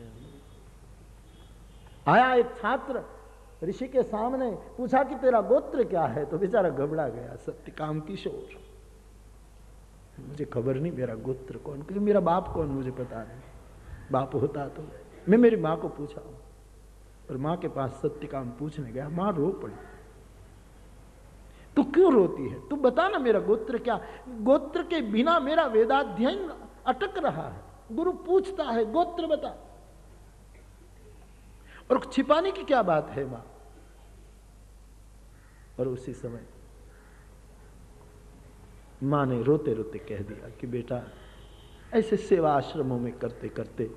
आया एक छात्र ऋषि के सामने, पूछा कि तेरा गोत्र क्या है, तो बेचारा घबरा गया। सत्यकाम किशोर, मुझे खबर नहीं मेरा गोत्र कौन, क्योंकि मेरा बाप कौन मुझे पता नहीं, बाप होता तो मैं मेरी माँ को पूछा। और माँ के पास सत्यकाम पूछने गया, माँ रो पड़ी। तू क्यों रोती है, तू बता ना मेरा गोत्र क्या। गोत्र के बिना मेरा वेदाध्ययन अटक रहा है। गुरु पूछता है गोत्र बता, और छिपाने की क्या बात है मां। और उसी समय मां ने रोते रोते कह दिया कि बेटा, ऐसे सेवा आश्रमों में करते करते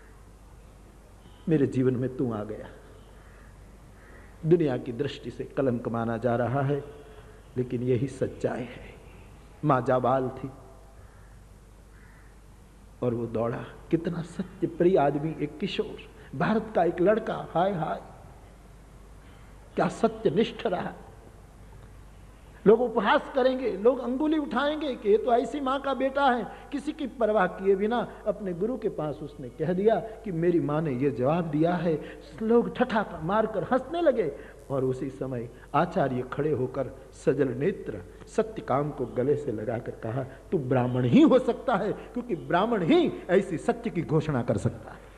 मेरे जीवन में तू आ गया। दुनिया की दृष्टि से कलंक माना जा रहा है, लेकिन यही सच्चाई है। मां जाबाल थी और वो दौड़ा। कितना सत्य प्रिय आदमी, एक किशोर, भारत का एक लड़का, हाय हाय क्या सत्यनिष्ठ रहा। लोग उपहास करेंगे, लोग अंगुली उठाएंगे कि ये तो ऐसी मां का बेटा है। किसी की परवाह किए बिना अपने गुरु के पास उसने कह दिया कि मेरी मां ने ये जवाब दिया है। लोग ठठाका मारकर हंसने लगे। और उसी समय आचार्य खड़े होकर सजल नेत्र सत्यकाम को गले से लगाकर कहा, तू ब्राह्मण ही हो सकता है, क्योंकि ब्राह्मण ही ऐसी सत्य की घोषणा कर सकता है।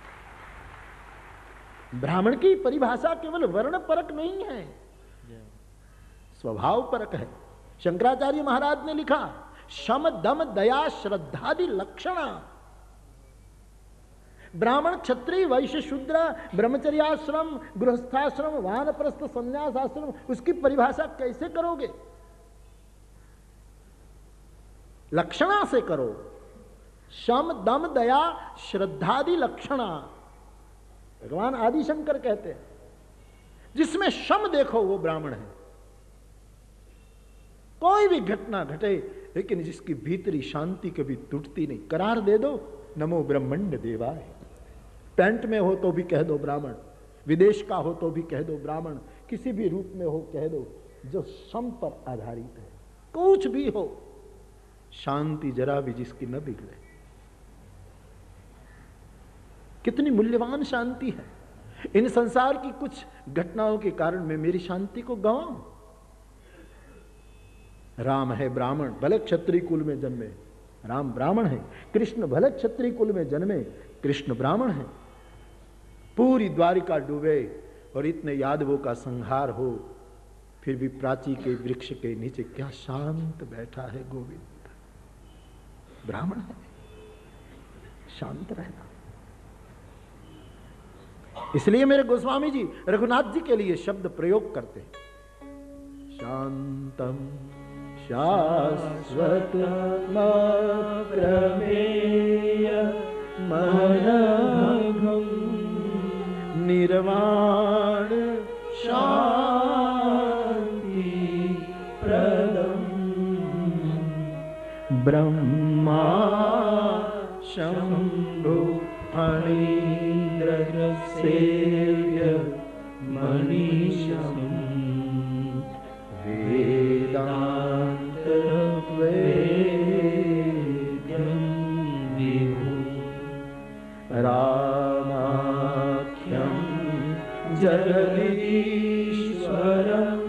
ब्राह्मण की परिभाषा केवल वर्ण परक नहीं है, स्वभाव परक है। शंकराचार्य महाराज ने लिखा, शम दम दया श्रद्धादि लक्षणा। ब्राह्मण, क्षत्रिय, वैश्य, शूद्र, ब्रह्मचर्याश्रम, गृहस्थाश्रम, वानप्रस्थ, संन्यासाश्रम, उसकी परिभाषा कैसे करोगे? लक्षणा से करो। शम दम दया श्रद्धादि लक्षणा। भगवान आदिशंकर कहते हैं, जिसमें शम देखो वो ब्राह्मण है, कोई भी घटना घटे लेकिन जिसकी भीतरी शांति कभी टूटती नहीं, करार दे दो नमो ब्रह्मंड देवाय। पैंट में हो तो भी कह दो ब्राह्मण, विदेश का हो तो भी कह दो ब्राह्मण, किसी भी रूप में हो कह दो, जो सम पर आधारित है। कुछ भी हो, शांति जरा भी जिसकी न बिगड़े। कितनी मूल्यवान शांति है। इन संसार की कुछ घटनाओं के कारण मैं मेरी शांति को गंवाऊं। राम है ब्राह्मण, भले क्षत्रिय कुल में जन्मे, राम ब्राह्मण है। कृष्ण भले क्षत्रिय कुल में जन्मे, कृष्ण ब्राह्मण है। पूरी द्वारिका डूबे और इतने यादवों का संहार हो, फिर भी प्राची के वृक्ष के नीचे क्या शांत बैठा है गोविंद। ब्राह्मण है, शांत रहना। इसलिए मेरे गोस्वामी जी रघुनाथ जी के लिए शब्द प्रयोग करते हैं, शांतम शाश्वत प्रमेय मनघम निर्वाण शांति प्रदम ब्रह्मा शंभु फणीन्द्र सेव्य मनीषम वेदांत वेद्यं विभु रामाख्यं जगदीश्वरं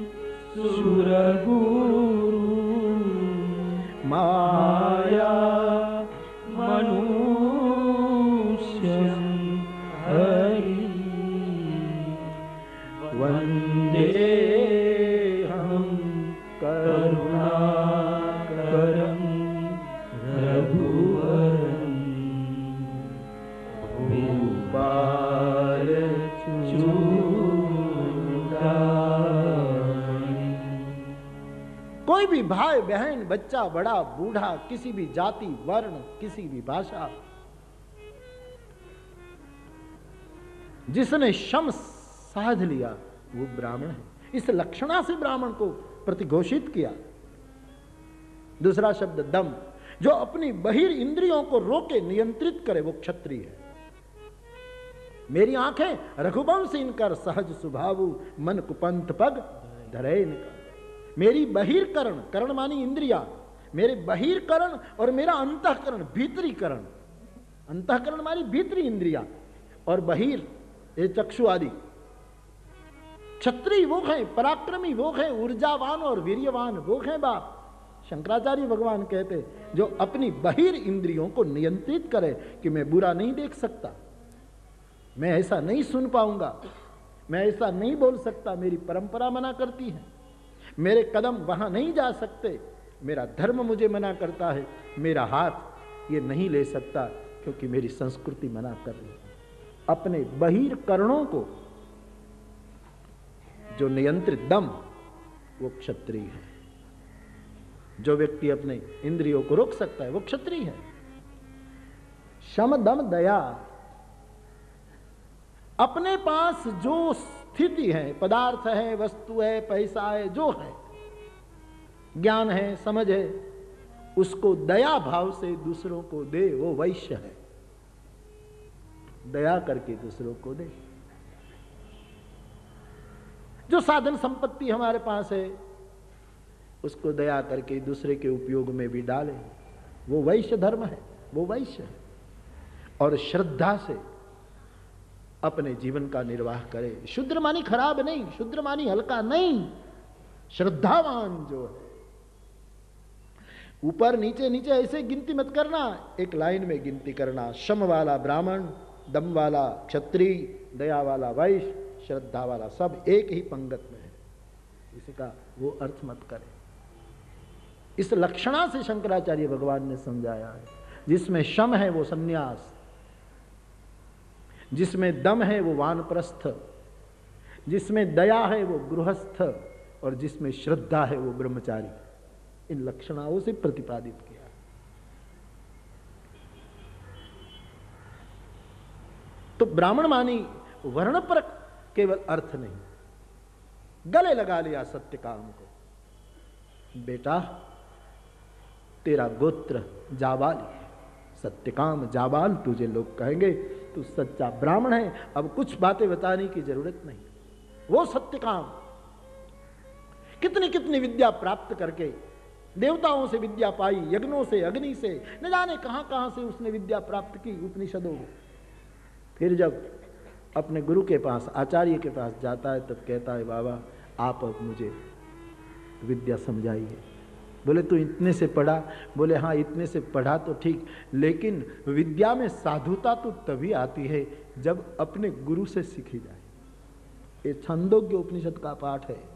सुरगुरु माया मनुष्यं हरि वन्देऽहं करुणाकरं रघुवरं भूपालचूडामणि। कोई भी भाई बहन, बच्चा बड़ा बूढ़ा, किसी भी जाति वर्ण, किसी भी भाषा, जिसने शम साध लिया वो ब्राह्मण है। इस लक्षणा से ब्राह्मण को प्रतिघोषित किया। दूसरा शब्द दम, जो अपनी बहिर इंद्रियों को रोके नियंत्रित करे वो क्षत्रिय है। मेरी आंखें रघुवंश इनकर सहज स्वभावु, मन कुपंथ पग धरे इनका। मेरी बहिर्करण, करण मानी इंद्रिया, मेरे बहिर्करण और मेरा अंतःकरण, भीतरी करण, अंतःकरण मानी भीतरी इंद्रिया और बहिर ये चक्षु आदि। क्षत्रिय वो है, पराक्रमी वो है, ऊर्जावान और वीर्यवान वो है बाप। शंकराचार्य भगवान कहते जो अपनी बहिर इंद्रियों को नियंत्रित करे कि मैं बुरा नहीं देख सकता, मैं ऐसा नहीं सुन पाऊंगा, मैं ऐसा नहीं बोल सकता, मेरी परंपरा मना करती है, मेरे कदम वहां नहीं जा सकते, मेरा धर्म मुझे मना करता है, मेरा हाथ ये नहीं ले सकता क्योंकि मेरी संस्कृति मना कर रही है। अपने बहिर करणों को जो नियंत्रित दम वो क्षत्रिय है। जो व्यक्ति अपने इंद्रियों को रोक सकता है वो क्षत्रिय है। शम दम दया, अपने पास जो स्थिति है, पदार्थ है, वस्तु है, पैसा है, जो है, ज्ञान है, समझ है, उसको दया भाव से दूसरों को दे, वो वैश्य है। दया करके दूसरों को दे। जो साधन संपत्ति हमारे पास है उसको दया करके दूसरे के उपयोग में भी डाले, वो वैश्य धर्म है, वो वैश्य है। और श्रद्धा से अपने जीवन का निर्वाह करे। शुद्र मानी खराब नहीं, शुद्र मानी हल्का नहीं, श्रद्धावान जो है। ऊपर नीचे नीचे ऐसे गिनती मत करना, एक लाइन में गिनती करना। शम वाला ब्राह्मण, दम वाला क्षत्रिय, दया वाला वैश्य, श्रद्धा वाला सब एक ही पंगत में है। इसका वो अर्थ मत करे। इस लक्षणा से शंकराचार्य भगवान ने समझाया है। जिसमें शम है वो सन्यास, जिसमें दम है वो वानप्रस्थ, जिसमें दया है वो गृहस्थ, और जिसमें श्रद्धा है वो ब्रह्मचारी। इन लक्षणाओं से प्रतिपादित किया। तो ब्राह्मण मानी वर्ण पर केवल अर्थ नहीं, गले लगा लिया सत्य काम को। बेटा तेरा गोत्र जाबाल है, सत्यकाम जाबाल तुझे लोग कहेंगे, तू सच्चा ब्राह्मण है। अब कुछ बातें बताने की जरूरत नहीं। वो सत्यकाम कितनी कितनी विद्या प्राप्त करके देवताओं से विद्या पाई, यज्ञों से, अग्नि से, न जाने कहां कहां से उसने विद्या प्राप्त की उपनिषदों को। फिर जब अपने गुरु के पास, आचार्य के पास जाता है तब कहता है बाबा आप अब मुझे विद्या समझाइए। बोले तू इतने से पढ़ा? बोले हाँ इतने से पढ़ा तो ठीक, लेकिन विद्या में साधुता तो तभी आती है जब अपने गुरु से सीखी जाए। ये छंदोग्य उपनिषद का पाठ है।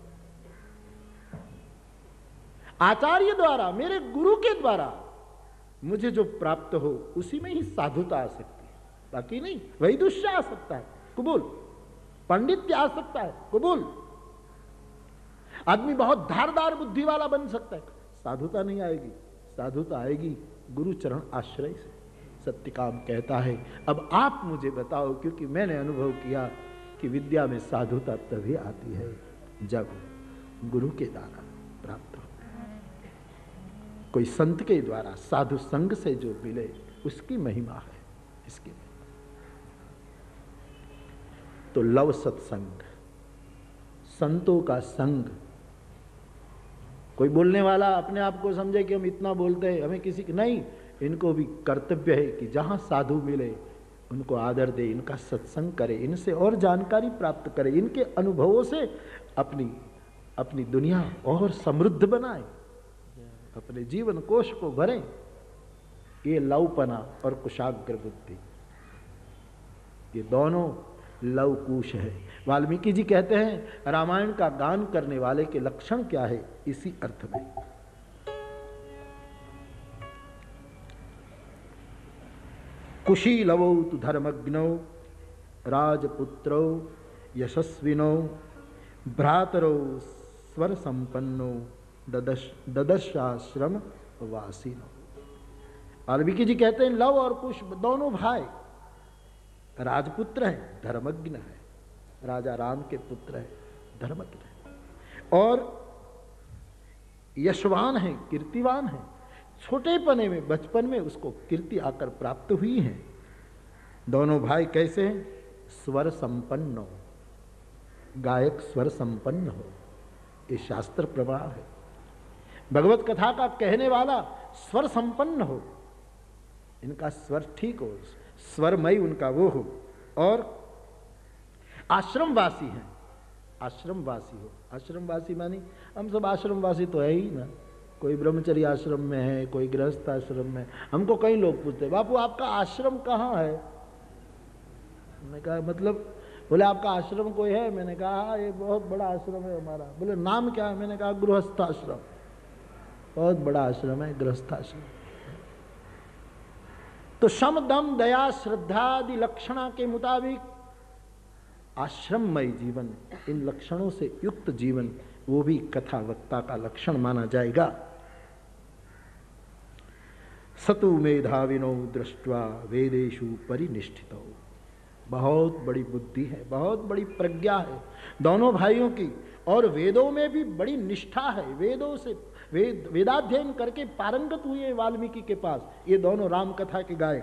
आचार्य द्वारा, मेरे गुरु के द्वारा मुझे जो प्राप्त हो उसी में ही साधुता आ सकती है, बाकी नहीं। वैदुष्य आ सकता है, कबूल। पंडित्य आ सकता है, कबूल। आदमी बहुत धारदार बुद्धि वाला बन सकता है, साधुता नहीं आएगी। साधुता आएगी गुरु चरण आश्रय से। सत्यकाम कहता है अब आप मुझे बताओ, क्योंकि मैंने अनुभव किया कि विद्या में साधुता तभी आती है जब गुरु के द्वारा प्राप्त हो। कोई संत के द्वारा साधु संग से जो मिले उसकी महिमा है इसकी। तो लव सत्संग, संतों का संग। कोई बोलने वाला अपने आप को समझे कि हम इतना बोलते हैं, हमें किसी की नहीं, इनको भी कर्तव्य है कि जहां साधु मिले उनको आदर दे, इनका सत्संग करे, इनसे और जानकारी प्राप्त करे, इनके अनुभवों से अपनी अपनी दुनिया और समृद्ध बनाए, अपने जीवन कोश को भरें। ये लवपना और कुशाग्र बुद्धि, ये दोनों लवकुश है। वाल्मीकि जी कहते हैं रामायण का गान करने वाले के लक्षण क्या है, इसी अर्थ में। कुशीलवौ तु धर्मज्ञौ राजपुत्रौ यशस्विनौ भ्रातरौ स्वर संपन्नो ददश ददशाश्रम वासिनो। वाल्मीकि जी कहते हैं लव और कुश दोनों भाई राजपुत्र हैं, धर्मज्ञ है, राजा राम के पुत्र है, धर्मज्ञ है, और यशवान है, कीर्तिवान है। छोटे पने में, बचपन में उसको कीर्ति आकर प्राप्त हुई है। दोनों भाई कैसे हैं? स्वर संपन्न हो, गायक स्वर संपन्न हो, ये शास्त्र प्रमाण है। भगवत कथा का कहने वाला स्वर संपन्न हो, इनका स्वर ठीक हो, स्वरमय उनका वो हो, और आश्रमवासी हैं, आश्रमवासी हो। आश्रमवासी मानी हम सब आश्रमवासी तो है ही ना, कोई ब्रह्मचर्य आश्रम में है, कोई गृहस्थ आश्रम में। हमको कई लोग पूछते हैं बापू आपका आश्रम कहाँ है? मैंने कहा मतलब? बोले आपका आश्रम कोई है? मैंने कहा हाँ ये बहुत बड़ा आश्रम है हमारा। बोले नाम क्या है? मैंने कहा गृहस्थ आश्रम। बहुत बड़ा आश्रम है गृहस्थ आश्रम। तो शम दम दया श्रद्धा आदि लक्षणा के मुताबिक आश्रममय जीवन, इन लक्षणों से युक्त जीवन, वो भी कथा वक्ता का लक्षण माना जाएगा। सतु मेधाविनो दृष्ट्वा वेदेषु परिनिष्ठितो। बहुत बड़ी बुद्धि है, बहुत बड़ी प्रज्ञा है दोनों भाइयों की, और वेदों में भी बड़ी निष्ठा है। वेदों से वेद वेदाध्ययन करके पारंगत हुए वाल्मीकि के पास ये दोनों राम कथा के गायक।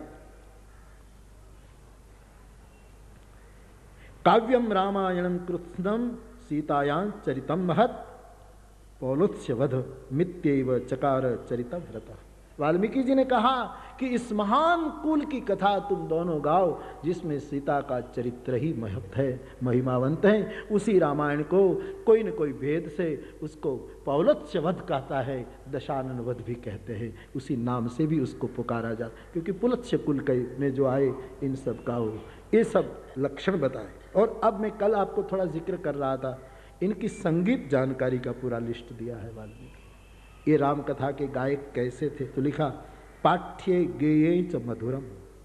काव्यम रामायणम कृत्स्नम सीतायां चरितम महत् पौलुत्स्य वध मित्यैव चकार चरितम व्रतः। वाल्मीकि जी ने कहा कि इस महान कुल की कथा तुम दोनों गाओ जिसमें सीता का चरित्र ही महत्व है, महिमावंत है। उसी रामायण को कोई न कोई भेद से उसको पौलुत्स्य वध कहता है, दशानन वध भी कहते हैं, उसी नाम से भी उसको पुकारा जाता, क्योंकि पुलत्स्य कुल के में जो आए इन सब का हो, ये सब लक्षण बताए। और अब मैं कल आपको थोड़ा जिक्र कर रहा था, इनकी संगीत जानकारी का पूरा लिस्ट दिया है वाल्मीकि। ये राम कथा के गायक कैसे थे? तो लिखा पाठ्ये गेये च मधुरम।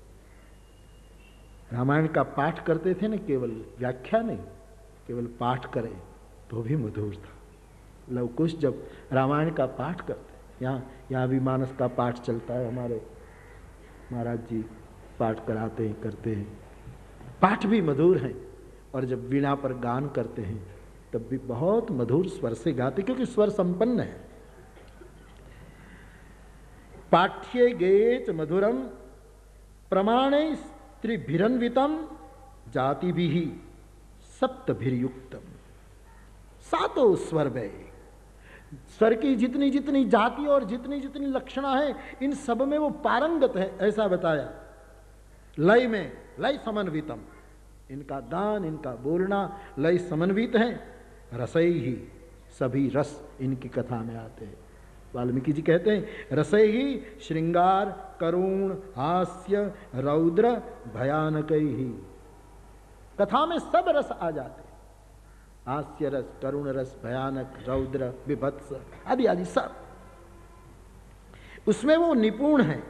रामायण का पाठ करते थे ना, केवल व्याख्या नहीं, केवल पाठ करें तो भी मधुर था। लवकुश जब रामायण का पाठ करते, यहाँ यहाँ भी मानस का पाठ चलता है, हमारे महाराज जी पाठ कराते हैं, करते हैं, पाठ भी मधुर हैं। और जब वीणा पर गान करते हैं तब भी बहुत मधुर स्वर से गाते, क्योंकि स्वर संपन्न है। पाठ्ये गेये च मधुरम प्रमाणे स्त्रीभिरन्वितम जातिभिः सप्तभिर्युक्तम। सातों स्वर में, स्वर की जितनी जितनी जाति और जितनी जितनी लक्षणा है, इन सब में वो पारंगत है, ऐसा बताया। लय में लय समन्वितम, इनका गान, इनका बोलना लय समन्वित है। रसई ही, सभी रस इनकी कथा में आते हैं। वाल्मीकि जी कहते हैं रसई ही श्रृंगार करुण हास्य रौद्र भयानक ही। कथा में सब रस आ जाते हैं, हास्य रस, करुण रस, भयानक, रौद्र, विभत्स आदि आदि सब उसमें वो निपुण है।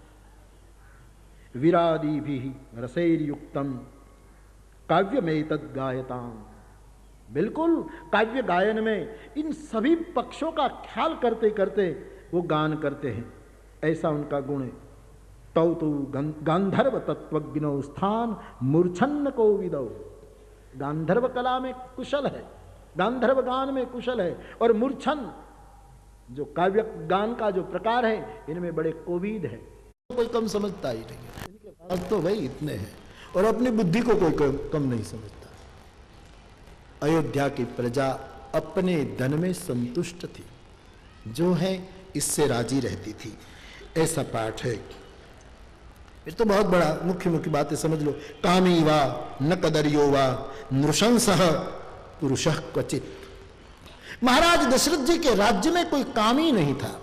विरादि भी रसैर्युक्तम काव्य में तद गायताम। बिल्कुल काव्य गायन में इन सभी पक्षों का ख्याल करते करते वो गान करते हैं, ऐसा उनका गुण है। तौ तु गांधर्व तत्वज्ञो स्थान मूर्छन्न को विदौ। गांधर्व कला में कुशल है, गांधर्व गान में कुशल है, और मूर्छन जो काव्य गान का जो प्रकार है, इनमें बड़े कोविद है। कोई कम समझता ही नहीं है, अब तो भाई इतने हैं, और अपनी बुद्धि को कोई कम नहीं समझता। अयोध्या की प्रजा अपने धन में संतुष्ट थी, जो है इससे राजी रहती थी, ऐसा पाठ है। फिर तो बहुत बड़ा मुख्य मुख्य बातें समझ लो। कामी वा न कदर्यो वा नृशंसः पुरुषः क्वचित। महाराज दशरथ जी के राज्य में कोई कामी नहीं था।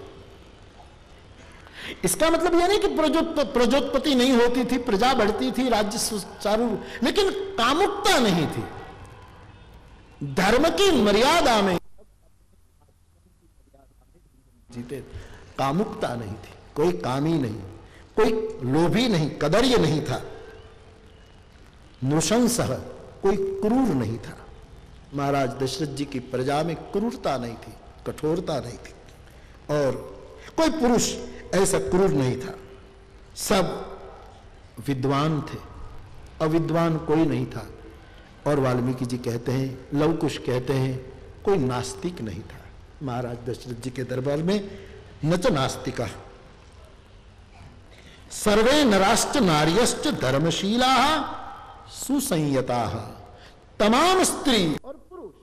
इसका मतलब यह नहीं कि प्रजोत प्रजोत्पत्ति नहीं होती थी, प्रजा बढ़ती थी, राज्य सुचारू, लेकिन कामुकता नहीं थी। धर्म की मर्यादा में जीते, कामुकता नहीं थी, कोई कामी नहीं, कोई लोभी नहीं, कदर्य नहीं था। नृशंसः, कोई क्रूर नहीं था। महाराज दशरथ जी की प्रजा में क्रूरता नहीं थी, कठोरता नहीं थी, और कोई पुरुष ऐसा क्रूर नहीं था। सब विद्वान थे, अविद्वान कोई नहीं था। और वाल्मीकि जी कहते हैं, लवकुश कहते हैं, कोई नास्तिक नहीं था महाराज दशरथ जी के दरबार में। न च नास्तिका सर्वे नराश्च नार्यश्च धर्मशीला सुसंयता। तमाम स्त्री और पुरुष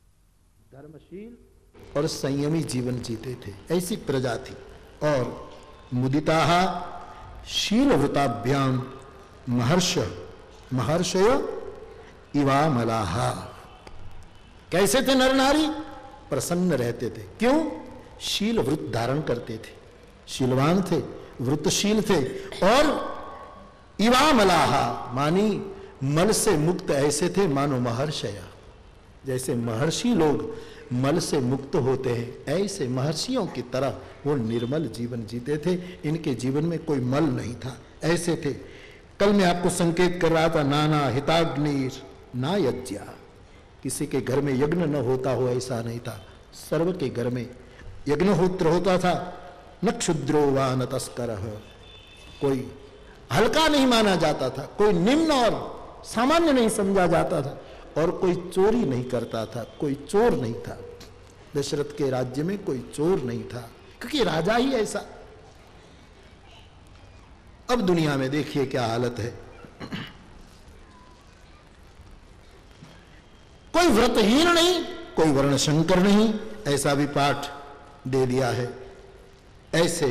धर्मशील और संयमी जीवन जीते थे, ऐसी प्रजा थी। और मुदिता शीलवृताभ्याम महर्ष महर्षयो इवा मलाहा। कैसे थे नर नारी? प्रसन्न रहते थे। क्यों? शील वृत धारण करते थे, शीलवान थे, वृतशील थे। और इवा मलाहा मानी मल से मुक्त ऐसे थे मानो महर्षया। जैसे महर्षि लोग मल से मुक्त होते हैं, ऐसे महर्षियों की तरह वो निर्मल जीवन जीते थे। इनके जीवन में कोई मल नहीं था, ऐसे थे। कल मैं आपको संकेत कर रहा था, नाना हिताग्निर ना यज्ञा। किसी के घर में यज्ञ न होता हो ऐसा नहीं था, सर्व के घर में यज्ञहोत्र होता था। न क्षुद्रो वा न तस्करः, कोई हल्का नहीं माना जाता था, कोई निम्न और सामान्य नहीं समझा जाता था, और कोई चोरी नहीं करता था, कोई चोर नहीं था। दशरथ के राज्य में कोई चोर नहीं था, क्योंकि राजा ही ऐसा। अब दुनिया में देखिए क्या हालत है। कोई व्रतहीन नहीं, कोई वर्णशंकर नहीं, ऐसा भी पाठ दे दिया है। ऐसे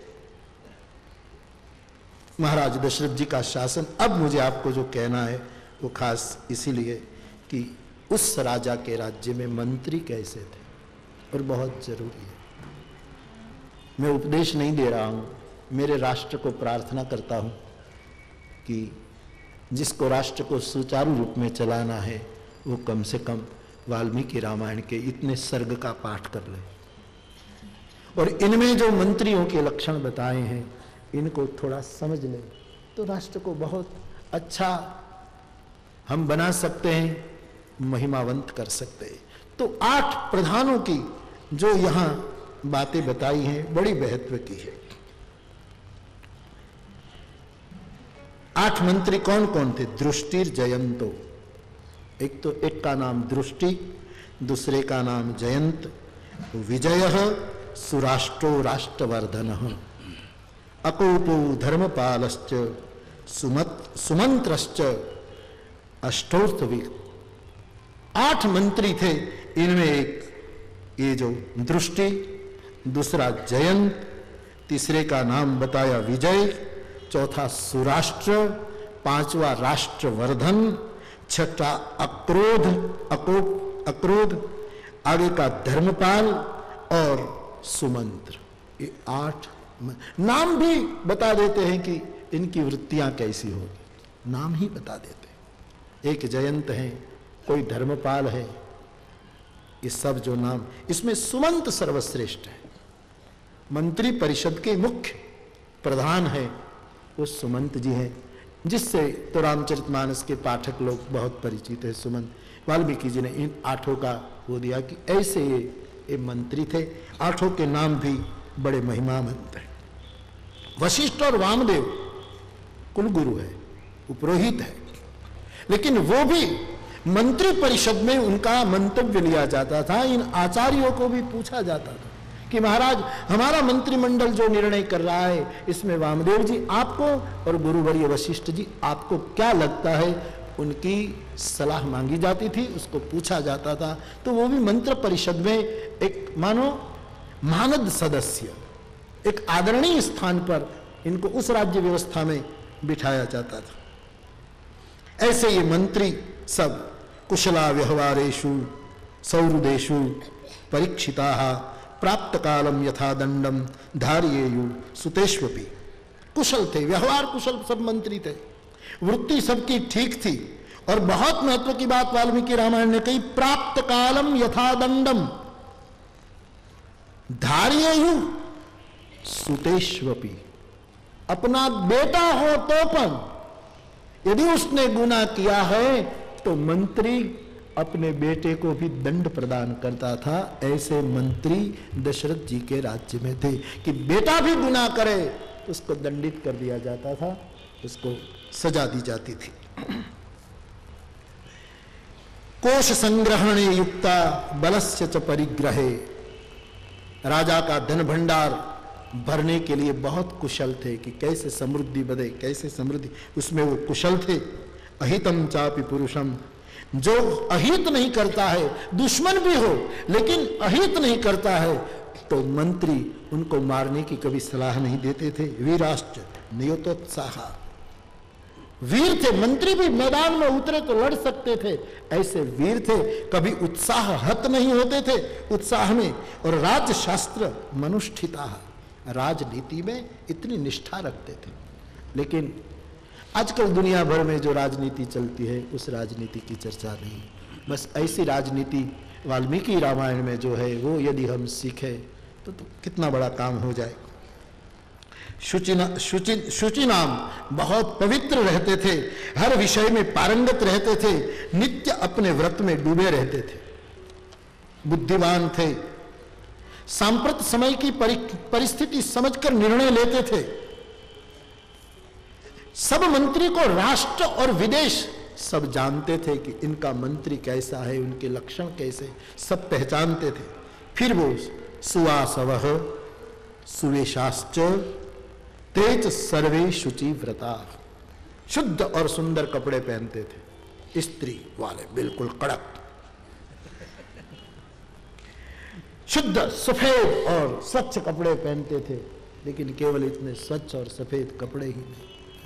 महाराज दशरथ जी का शासन। अब मुझे आपको जो कहना है वो खास इसीलिए कि उस राजा के राज्य में मंत्री कैसे थे, और बहुत जरूरी है। मैं उपदेश नहीं दे रहा हूं, मेरे राष्ट्र को प्रार्थना करता हूं कि जिसको राष्ट्र को सुचारू रूप में चलाना है वो कम से कम वाल्मीकि रामायण के इतने सर्ग का पाठ कर ले, और इनमें जो मंत्रियों के लक्षण बताए हैं इनको थोड़ा समझ ले, तो राष्ट्र को बहुत अच्छा हम बना सकते हैं, महिमावंत कर सकते हैं। तो आठ प्रधानों की जो यहां बातें बताई हैं बड़ी महत्व की है। आठ मंत्री कौन कौन थे? दृष्टिर जयंतो, एक तो एक का नाम दृष्टि, दूसरे का नाम जयंत, विजय, सुराष्ट्रो राष्ट्रवर्धन। अकोपो धर्मपालश्च सुमत सुमंत्रश्च अष्टोत्तविक। आठ मंत्री थे, इनमें एक ये जो दृष्टि, दूसरा जयंत, तीसरे का नाम बताया विजय, चौथा सुराष्ट्र, पांचवा राष्ट्रवर्धन, छठा अक्रोध अकोप अक्रोध, आगे का धर्मपाल और सुमंत्र। ये आठ नाम भी बता देते हैं कि इनकी वृत्तियां कैसी होगी, नाम ही बता देते। एक जयंत है, कोई धर्मपाल है, ये सब जो नाम, इसमें सुमंत सर्वश्रेष्ठ है। मंत्री परिषद के मुख्य प्रधान है वो सुमंत जी हैं, जिससे तो रामचरितमानस के पाठक लोग बहुत परिचित है। सुमंत वाल्मीकि जी ने इन आठों का वो दिया कि ऐसे ये, ये मंत्री थे। आठों के नाम भी बड़े महिमावंत हैं। वशिष्ठ और वामदेव कुलगुरु है, उपरोहित है, लेकिन वो भी मंत्री परिषद में उनका मंतव्य लिया जाता था। इन आचार्यों को भी पूछा जाता था कि महाराज हमारा मंत्रिमंडल जो निर्णय कर रहा है, इसमें वामदेव जी आपको और गुरुवर्य वशिष्ठ जी आपको क्या लगता है, उनकी सलाह मांगी जाती थी, उसको पूछा जाता था। तो वो भी मंत्र परिषद में एक मानो मानद सदस्य, एक आदरणीय स्थान पर इनको उस राज्य व्यवस्था में बिठाया जाता था। ऐसे ये मंत्री सब कुशला व्यवहारेषु सौहृदेषु परीक्षिताः प्राप्त कालम यथा दंडम धार्येयु सुतेष्वपि। कुशल थे, व्यवहार कुशल सब मंत्री थे, वृत्ति सबकी ठीक थी। और बहुत महत्व की बात वाल्मीकि रामायण ने कही, प्राप्त कालम यथा दंडम धार्येयु सुतेष्वपि। अपना बेटा हो तो पण यदि उसने गुनाह किया है तो मंत्री अपने बेटे को भी दंड प्रदान करता था। ऐसे मंत्री दशरथ जी के राज्य में थे कि बेटा भी गुनाह करे तो उसको दंडित कर दिया जाता था, उसको सजा दी जाती थी। कोश संग्रहणे युक्ता बलस्य च परिग्रहे। राजा का धन भंडार भरने के लिए बहुत कुशल थे कि कैसे समृद्धि बढ़े, कैसे समृद्धि, उसमें वो कुशल थे। अहितम चापि पुरुषम, जो अहित नहीं करता है, दुश्मन भी हो लेकिन अहित नहीं करता है, तो मंत्री उनको मारने की कभी सलाह नहीं देते थे। वीराश्च नियतोत्साह, वीर थे, मंत्री भी मैदान में उतरे तो लड़ सकते थे, ऐसे वीर थे, कभी उत्साह हत नहीं होते थे उत्साह में। और राजशास्त्र मनुष्ठिता, राजनीति में इतनी निष्ठा रखते थे। लेकिन आजकल दुनिया भर में जो राजनीति चलती है उस राजनीति की चर्चा नहीं, बस ऐसी राजनीति वाल्मीकि रामायण में जो है वो यदि हम सीखें तो, तो कितना बड़ा काम हो जाए। शुचिना शुचि शुचि नाम बहुत पवित्र रहते थे, हर विषय में पारंगत रहते थे, नित्य अपने व्रत में डूबे रहते थे, बुद्धिमान थे, सांप्रत समय की परिस्थिति समझकर निर्णय लेते थे। सब मंत्री को राष्ट्र और विदेश सब जानते थे कि इनका मंत्री कैसा है, उनके लक्षण कैसे, सब पहचानते थे। फिर वो सुवासवः सुवेशाश्च तेज सर्वे शुचि व्रता, शुद्ध और सुंदर कपड़े पहनते थे, स्त्री वाले बिल्कुल कड़क, शुद्ध सफेद और स्वच्छ कपड़े पहनते थे। लेकिन केवल इतने स्वच्छ और सफेद कपड़े ही नहीं,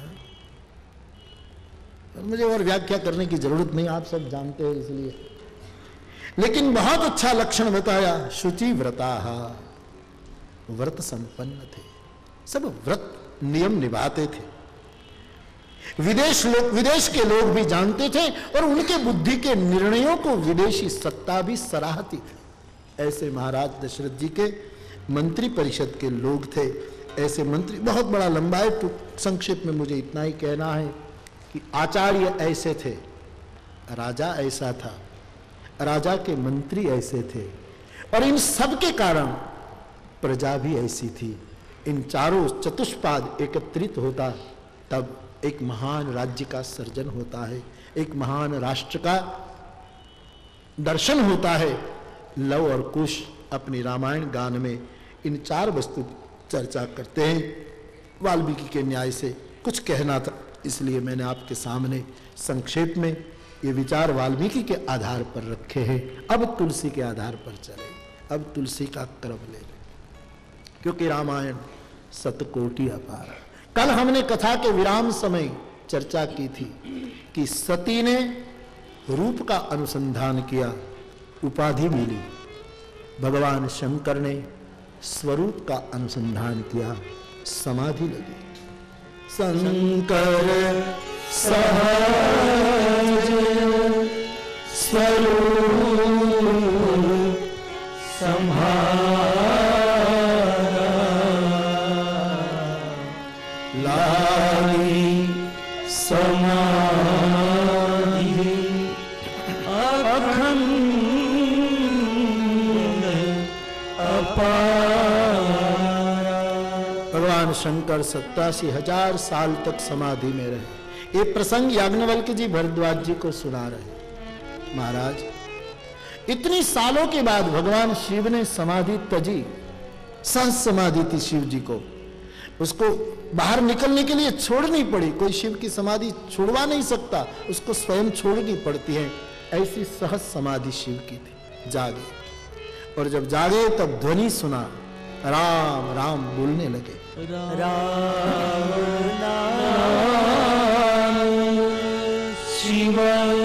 मुझे और व्याख्या करने की जरूरत नहीं, आप सब जानते हैं इसलिए। लेकिन बहुत अच्छा लक्षण बताया, शुचि व्रताः, व्रत संपन्न थे, सब व्रत नियम निभाते थे। विदेश लोग विदेश के लोग भी जानते थे और उनके बुद्धि के निर्णयों को विदेशी सत्ता भी सराहती थी। ऐसे महाराज दशरथ जी के मंत्री परिषद के लोग थे। ऐसे मंत्री, बहुत बड़ा लंबा है, तो संक्षेप में मुझे इतना ही कहना है कि आचार्य ऐसे थे, राजा ऐसा था, राजा के मंत्री ऐसे थे, और इन सब के कारण प्रजा भी ऐसी थी। इन चारों चतुष्पाद एकत्रित होता तब एक महान राज्य का सर्जन होता है, एक महान राष्ट्र का दर्शन होता है। लव और कुश अपनी रामायण गान में इन चार वस्तु चर्चा करते हैं। वाल्मीकि के न्याय से कुछ कहना था, इसलिए मैंने आपके सामने संक्षेप में ये विचार वाल्मीकि के आधार पर रखे हैं। अब तुलसी के आधार पर चले, अब तुलसी का क्रम ले लें, क्योंकि रामायण सतकोटि अपार। कल हमने कथा के विराम समय चर्चा की थी कि सती ने रूप का अनुसंधान किया, उपाधि मिली। भगवान शंकर ने स्वरूप का अनुसंधान किया, समाधि लगी। शंकर सहज स्वरूप संहारा, लागी समाधि अखंड अपारा। भगवान शंकर सत्तासी हजार साल तक समाधि में रहे। ये प्रसंग याज्ञवल्क्य जी भरद्वाज जी को सुना रहे। महाराज, इतनी सालों के बाद भगवान शिव ने समाधि तजी। संस समाधि थी शिव जी को, उसको बाहर निकलने के लिए छोड़नी पड़ी। कोई शिव की समाधि छोड़वा नहीं सकता, उसको स्वयं छोड़नी पड़ती है। ऐसी सहज समाधि शिव की थी। जागे, और जब जागे तब ध्वनि सुना, राम राम बोलने लगे। राम नाम शिव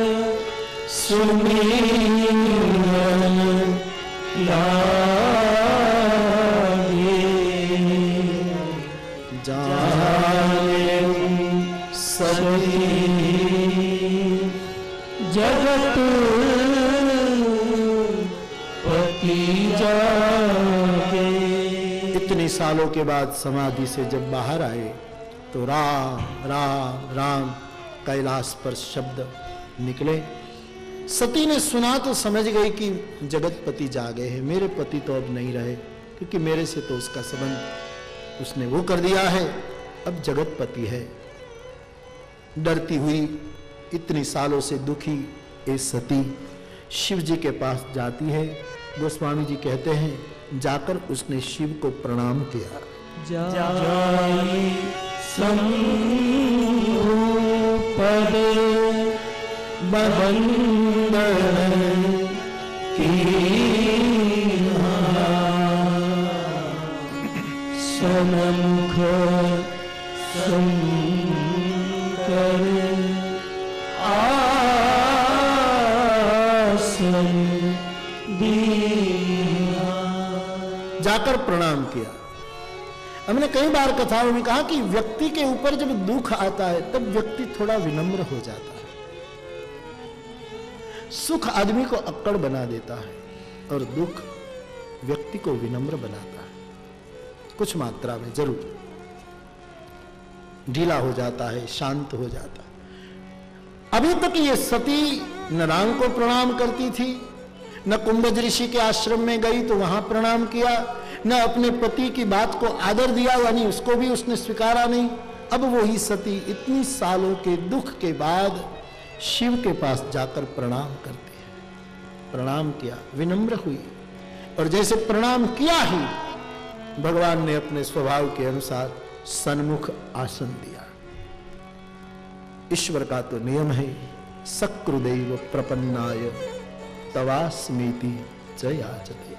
सुमिरन लागे, जाने सभी जगत पति जागे। इतने सालों के बाद समाधि से जब बाहर आए तो राम राम राम कैलाश पर शब्द निकले। सती ने सुना तो समझ गई कि जगतपति जागे हैं, मेरे पति तो अब नहीं रहे, क्योंकि मेरे से तो उसका संबंध उसने वो कर दिया है, अब जगतपति है। डरती हुई, इतनी सालों से दुखी ये सती शिव जी के पास जाती है। गोस्वामी जी कहते हैं, जाकर उसने शिव को प्रणाम किया। जाई शंभु पद बंदन कीन्हा, सन्मुख शंकर आसन दीन्हा। जाकर प्रणाम किया। हमने कई बार कथाओं में कहा कि व्यक्ति के ऊपर जब दुख आता है तब व्यक्ति थोड़ा विनम्र हो जाता है। सुख आदमी को अक्कड़ बना देता है और दुख व्यक्ति को विनम्र बनाता है। कुछ मात्रा में जरूर ढीला हो जाता है, शांत हो जाता है। अभी तक ये सती न राम को प्रणाम करती थी, न कुंभज ऋषि के आश्रम में गई तो वहां प्रणाम किया, न अपने पति की बात को आदर दिया, यानी उसको भी उसने स्वीकारा नहीं। अब वही सती इतनी सालों के दुख के बाद शिव के पास जाकर प्रणाम करती है। प्रणाम किया, विनम्र हुई, और जैसे प्रणाम किया ही भगवान ने अपने स्वभाव के अनुसार सन्मुख आसन दिया। ईश्वर का तो नियम है, सकृदेव प्रपन्नाय तवास्मीति जयाचते।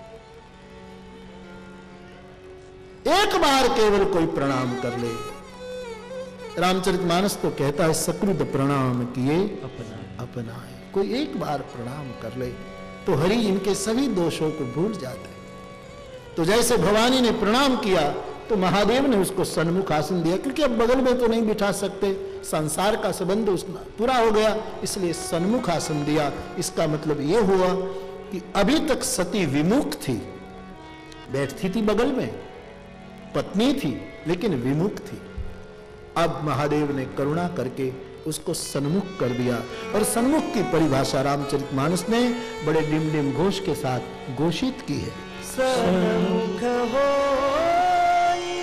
एक बार केवल कोई प्रणाम कर ले। रामचरितमानस तो कहता है, सकृत प्रणाम किए अपनाए। कोई एक बार प्रणाम कर ले तो हरि इनके सभी दोषों को भूल जाते। तो जैसे भवानी ने प्रणाम किया तो महादेव ने उसको सन्मुख आसन दिया, क्योंकि अब बगल में तो नहीं बिठा सकते, संसार का संबंध उसका पूरा हो गया, इसलिए सन्मुख आसन दिया। इसका मतलब यह हुआ कि अभी तक सती विमुख थी, बैठती थी बगल में, पत्नी थी लेकिन विमुख थी। अब महादेव ने करुणा करके उसको सन्मुख कर दिया, और सन्मुख की परिभाषा रामचरितमानस ने बड़े डिम डिम घोष के साथ घोषित की है। सन्मुख होई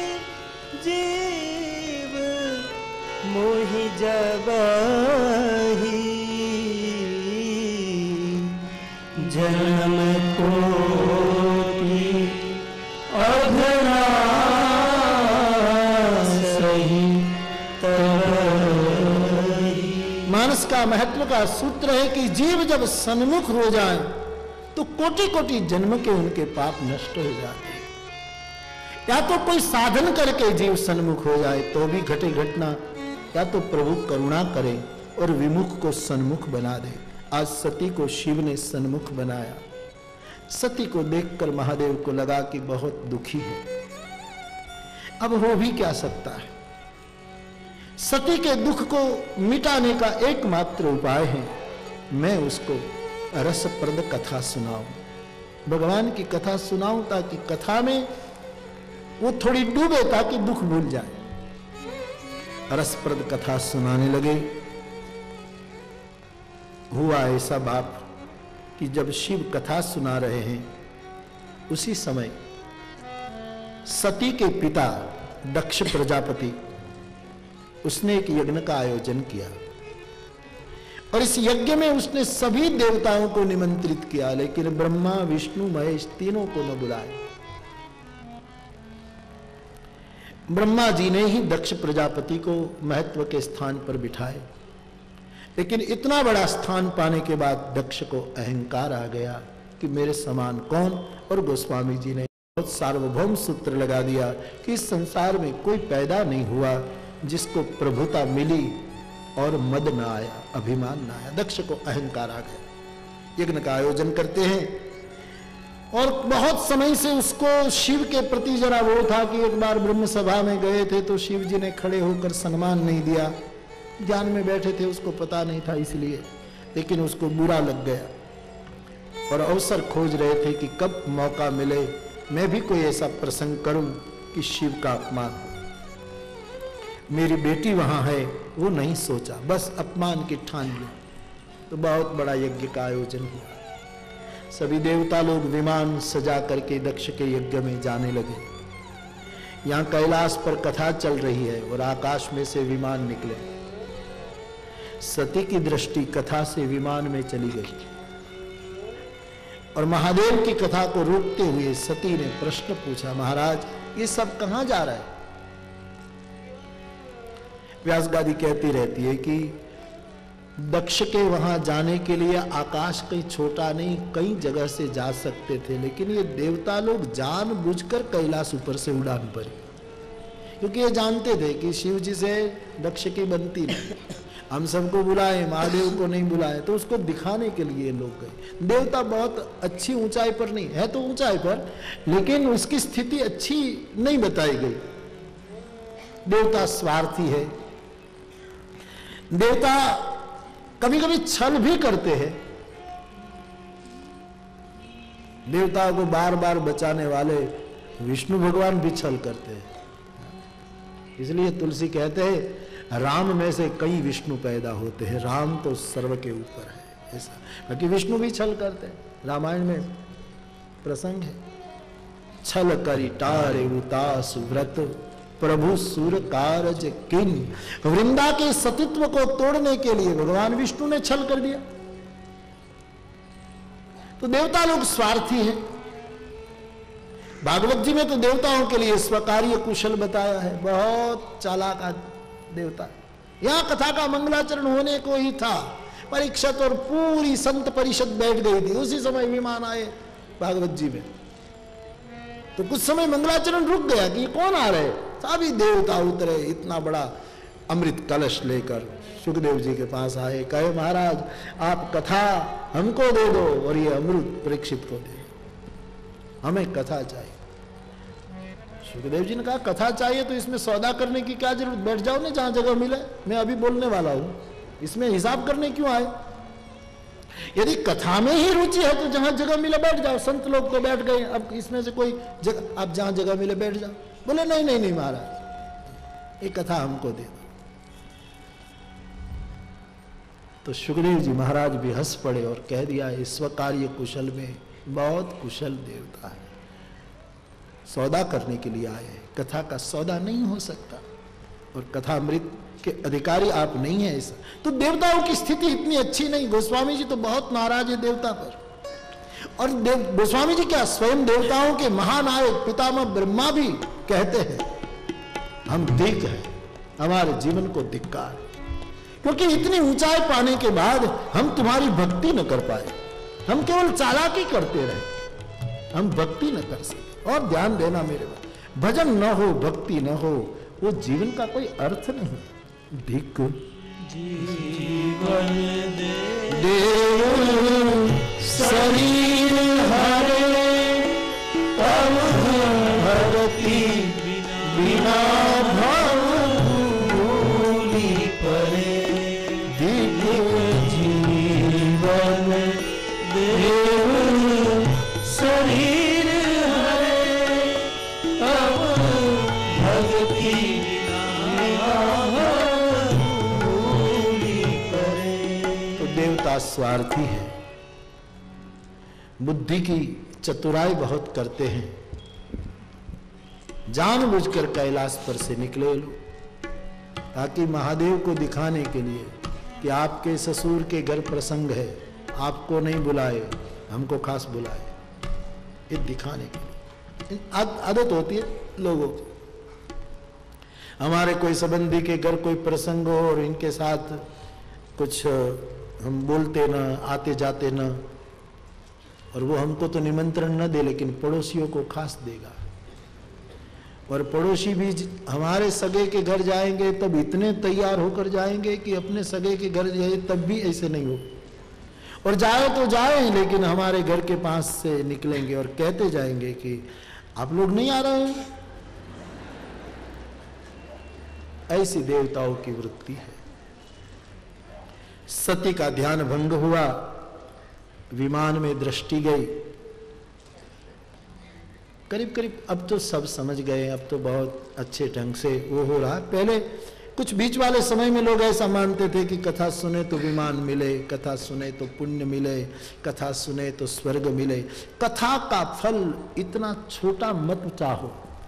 जीव मोहि जबहि, जन्म कोटि अघनासी का महत्व का सूत्र है कि जीव जब सन्मुख हो जाए तो कोटि कोटि जन्म के उनके पाप नष्ट हो जाते हैं। या तो कोई साधन करके जीव सन्मुख हो जाए तो भी घटे घटना, या तो प्रभु करुणा करे और विमुख को सन्मुख बना दे। आज सती को शिव ने सन्मुख बनाया। सती को देखकर महादेव को लगा कि बहुत दुखी है, अब हो भी क्या सकता है। सती के दुख को मिटाने का एकमात्र उपाय है, मैं उसको रसप्रद कथा सुनाऊं, भगवान की कथा सुनाऊं, ताकि कथा में वो थोड़ी डूबे, ताकि दुख भूल जाए। रसप्रद कथा सुनाने लगे। हुआ ऐसा बाप कि जब शिव कथा सुना रहे हैं उसी समय सती के पिता दक्ष प्रजापति, उसने एक यज्ञ का आयोजन किया और इस यज्ञ में उसने सभी देवताओं को निमंत्रित किया, लेकिन ब्रह्मा विष्णु महेश तीनों को न बुलाए। ब्रह्मा जी ने ही दक्ष प्रजापति को महत्व के स्थान पर बिठाए, लेकिन इतना बड़ा स्थान पाने के बाद दक्ष को अहंकार आ गया कि मेरे समान कौन। और गोस्वामी जी ने बहुत सार्वभौम सूत्र लगा दिया कि इस संसार में कोई पैदा नहीं हुआ जिसको प्रभुता मिली और मद न आया, अभिमान न आया। दक्ष को अहंकार आ गया। यज्ञ का आयोजन करते हैं और बहुत समय से उसको शिव के प्रति जरा वो था कि एक बार ब्रह्म सभा में गए थे तो शिव जी ने खड़े होकर सम्मान नहीं दिया। ध्यान में बैठे थे, उसको पता नहीं था इसलिए, लेकिन उसको बुरा लग गया और अवसर खोज रहे थे कि कब मौका मिले मैं भी कोई ऐसा प्रसंग करूं कि शिव का अपमान हो। मेरी बेटी वहां है वो नहीं सोचा, बस अपमान की ठान लिया। तो बहुत बड़ा यज्ञ का आयोजन हुआ। सभी देवता लोग विमान सजा करके दक्ष के यज्ञ में जाने लगे। यहां कैलाश पर कथा चल रही है और आकाश में से विमान निकले। सती की दृष्टि कथा से विमान में चली गई और महादेव की कथा को रोकते हुए सती ने प्रश्न पूछा, महाराज ये सब कहां जा रहा है? व्यास गादी कहती रहती है कि दक्ष के वहां जाने के लिए आकाश कहीं छोटा नहीं, कई जगह से जा सकते थे, लेकिन ये देवता लोग जानबूझकर कैलाश ऊपर से उड़ान पड़े, क्योंकि ये जानते थे कि शिव जी से दक्ष की बनती नहीं। हम सबको बुलाए, महादेव को नहीं बुलाए, तो उसको दिखाने के लिए लोग गए। देवता बहुत अच्छी ऊंचाई पर नहीं है, तो ऊंचाई पर, लेकिन उसकी स्थिति अच्छी नहीं बताई गई। देवता स्वार्थी है। देवता कभी कभी छल भी करते हैं। देवताओं को बार बार बचाने वाले विष्णु भगवान भी छल करते हैं। इसलिए तुलसी कहते हैं राम में से कई विष्णु पैदा होते हैं, राम तो सर्व के ऊपर है, ऐसा। बाकी विष्णु भी छल करते हैं। रामायण में प्रसंग है, छल करी टारे उतास व्रत प्रभु सुर कारज किन। वृंदा के सतीत्व को तोड़ने के लिए भगवान विष्णु ने छल कर दिया। तो देवता लोग स्वार्थी हैं। भागवत जी में तो देवताओं के लिए स्वकार्य कुशल बताया है, बहुत चालाक देवता। यहां कथा का मंगलाचरण होने को ही था, परीक्षित और पूरी संत परिषद बैठ गई थी। उसी समय विमान आए भागवत जी में, तो कुछ समय मंगलाचरण रुक गया कि कौन आ रहे। सभी देवता उतरे, इतना बड़ा अमृत कलश लेकर सुखदेव जी के पास आए, कहे महाराज आप कथा हमको दे दो और ये अमृत परीक्षित को दे दो, हमें कथा चाहिए। सुखदेव जी ने कहा कथा चाहिए तो इसमें सौदा करने की क्या जरूरत, बैठ जाओ ना जहां जगह मिले, मैं अभी बोलने वाला हूं, इसमें हिसाब करने क्यों आए। यदि कथा में ही रुचि है तो जहां जगह मिले बैठ जाओ। संत लोग तो बैठ गए, अब इसमें से कोई जगह, आप जहां जगह मिले बैठ जाओ। बोले नहीं नहीं नहीं महाराज ये कथा हमको दे दो। तो सुखदेव जी महाराज भी हंस पड़े और कह दिया स्वकार्य कुशल में बहुत कुशल देवता है, सौदा करने के लिए आए हैं, कथा का सौदा नहीं हो सकता और कथा अमृत के अधिकारी आप नहीं है ऐसा। तो देवताओं की स्थिति इतनी अच्छी नहीं। गोस्वामी जी तो बहुत नाराज है देवता पर। और देव गोस्वामी जी क्या, स्वयं देवताओं के महानायक पितामह ब्रह्मा भी कहते हैं हम दिक हैं, हमारे जीवन को धिक्कार। क्योंकि इतनी ऊंचाई पाने के बाद हम तुम्हारी भक्ति न कर पाए, हम केवल चालाकी करते रहे, हम भक्ति न कर सके। और ध्यान देना मेरे बात, भजन न हो, भक्ति न हो, वो जीवन का कोई अर्थ नहीं। धिक जीवन दे देव शरीर हरे, तब भक्ति बिना भव भूली परे। धिक जीवन देव शरीर हरे, अब भक्ति देवता स्वार्थी है, बुद्धि की चतुराई बहुत करते हैं, जानबूझकर कैलाश पर से निकले लोग ताकि महादेव को दिखाने के लिए कि आपके ससुर के घर प्रसंग है, आपको नहीं बुलाए, हमको खास बुलाए, ये दिखाने के लिए आदत होती है लोगों की। हमारे कोई संबंधी के घर कोई प्रसंग हो और इनके साथ कुछ हम बोलते न, आते जाते न, और वो हमको तो निमंत्रण न दे लेकिन पड़ोसियों को खास देगा। और पड़ोसी भी हमारे सगे के घर जाएंगे तब इतने तैयार होकर जाएंगे कि अपने सगे के घर जाए तब भी ऐसे नहीं हो, और जाए तो जाए लेकिन हमारे घर के पास से निकलेंगे और कहते जाएंगे कि आप लोग नहीं आ रहे हैं। ऐसी देवताओं की वृत्ति है। सती का ध्यान भंग हुआ, विमान में दृष्टि गई, करीब करीब अब तो सब समझ गए, अब तो बहुत अच्छे ढंग से वो हो रहा। पहले कुछ बीच वाले समय में लोग ऐसा मानते थे कि कथा सुने तो विमान मिले, कथा सुने तो पुण्य मिले, कथा सुने तो स्वर्ग मिले। कथा का फल इतना छोटा मत चाहो।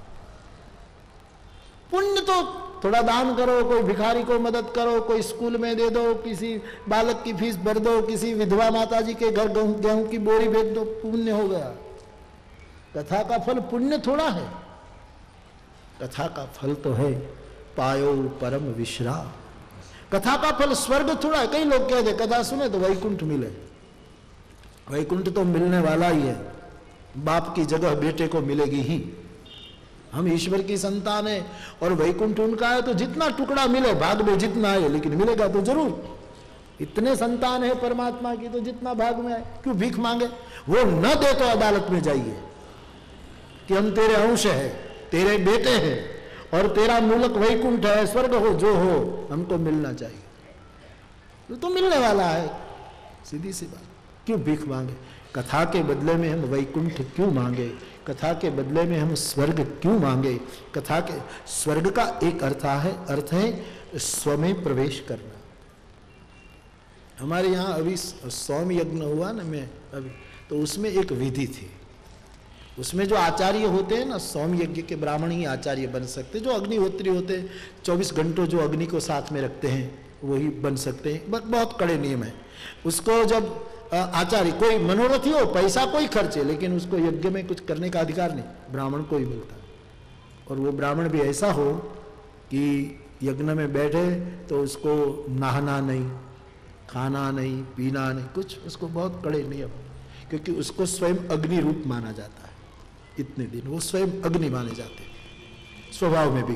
पुण्य तो थोड़ा दान करो, कोई भिखारी को मदद करो, कोई स्कूल में दे दो, किसी बालक की फीस भर दो, किसी विधवा माता जी के घर गेहूं की बोरी भेज दो, पुण्य हो गया। कथा का फल पुण्य थोड़ा है, कथा का फल तो है पायो परम विश्राम। कथा का फल स्वर्ग थोड़ा है। कई लोग कहते कथा सुने तो वैकुंठ मिले, वैकुंठ तो मिलने वाला ही है, बाप की जगह बेटे को मिलेगी ही। हम ईश्वर की संतान है और वैकुंठ उनका है, तो जितना टुकड़ा मिले, भाग में जितना है, लेकिन मिलेगा तो जरूर। इतने संतान है परमात्मा की, तो जितना भाग में आए, क्यों भीख मांगे? वो न दे तो अदालत में जाइए कि हम तेरे अंश है, तेरे बेटे हैं और तेरा मूलक वैकुंठ है, स्वर्ग हो जो हो, हमको मिलना चाहिए। तो, तो मिलने वाला है, सीधी सी बात। क्यों भीख मांगे? कथा के बदले में हम वैकुंठ क्यों मांगे? कथा के बदले में हम स्वर्ग क्यों मांगे? कथा के स्वर्ग का एक अर्थ है, अर्थ है स्व में प्रवेश करना। हमारे यहाँ अभी सौम यज्ञ हुआ ना, मैं अभी, तो उसमें एक विधि थी। उसमें जो आचार्य होते हैं ना, सौम यज्ञ के ब्राह्मण ही आचार्य बन सकते। जो अग्निहोत्री होते हैं, चौबीस घंटों जो अग्नि को साथ में रखते हैं, वही बन सकते हैं। बहुत कड़े नियम है। उसको जब आचार्य, कोई मनोरथी हो, पैसा कोई खर्चे, लेकिन उसको यज्ञ में कुछ करने का अधिकार नहीं, ब्राह्मण को ही मिलता। और वो ब्राह्मण भी ऐसा हो कि यज्ञ में बैठे तो उसको नहाना नहीं, खाना नहीं, पीना नहीं, कुछ उसको बहुत कड़े नियम, क्योंकि उसको स्वयं अग्नि रूप माना जाता है। इतने दिन वो स्वयं अग्नि माने जाते हैं स्वभाव में भी।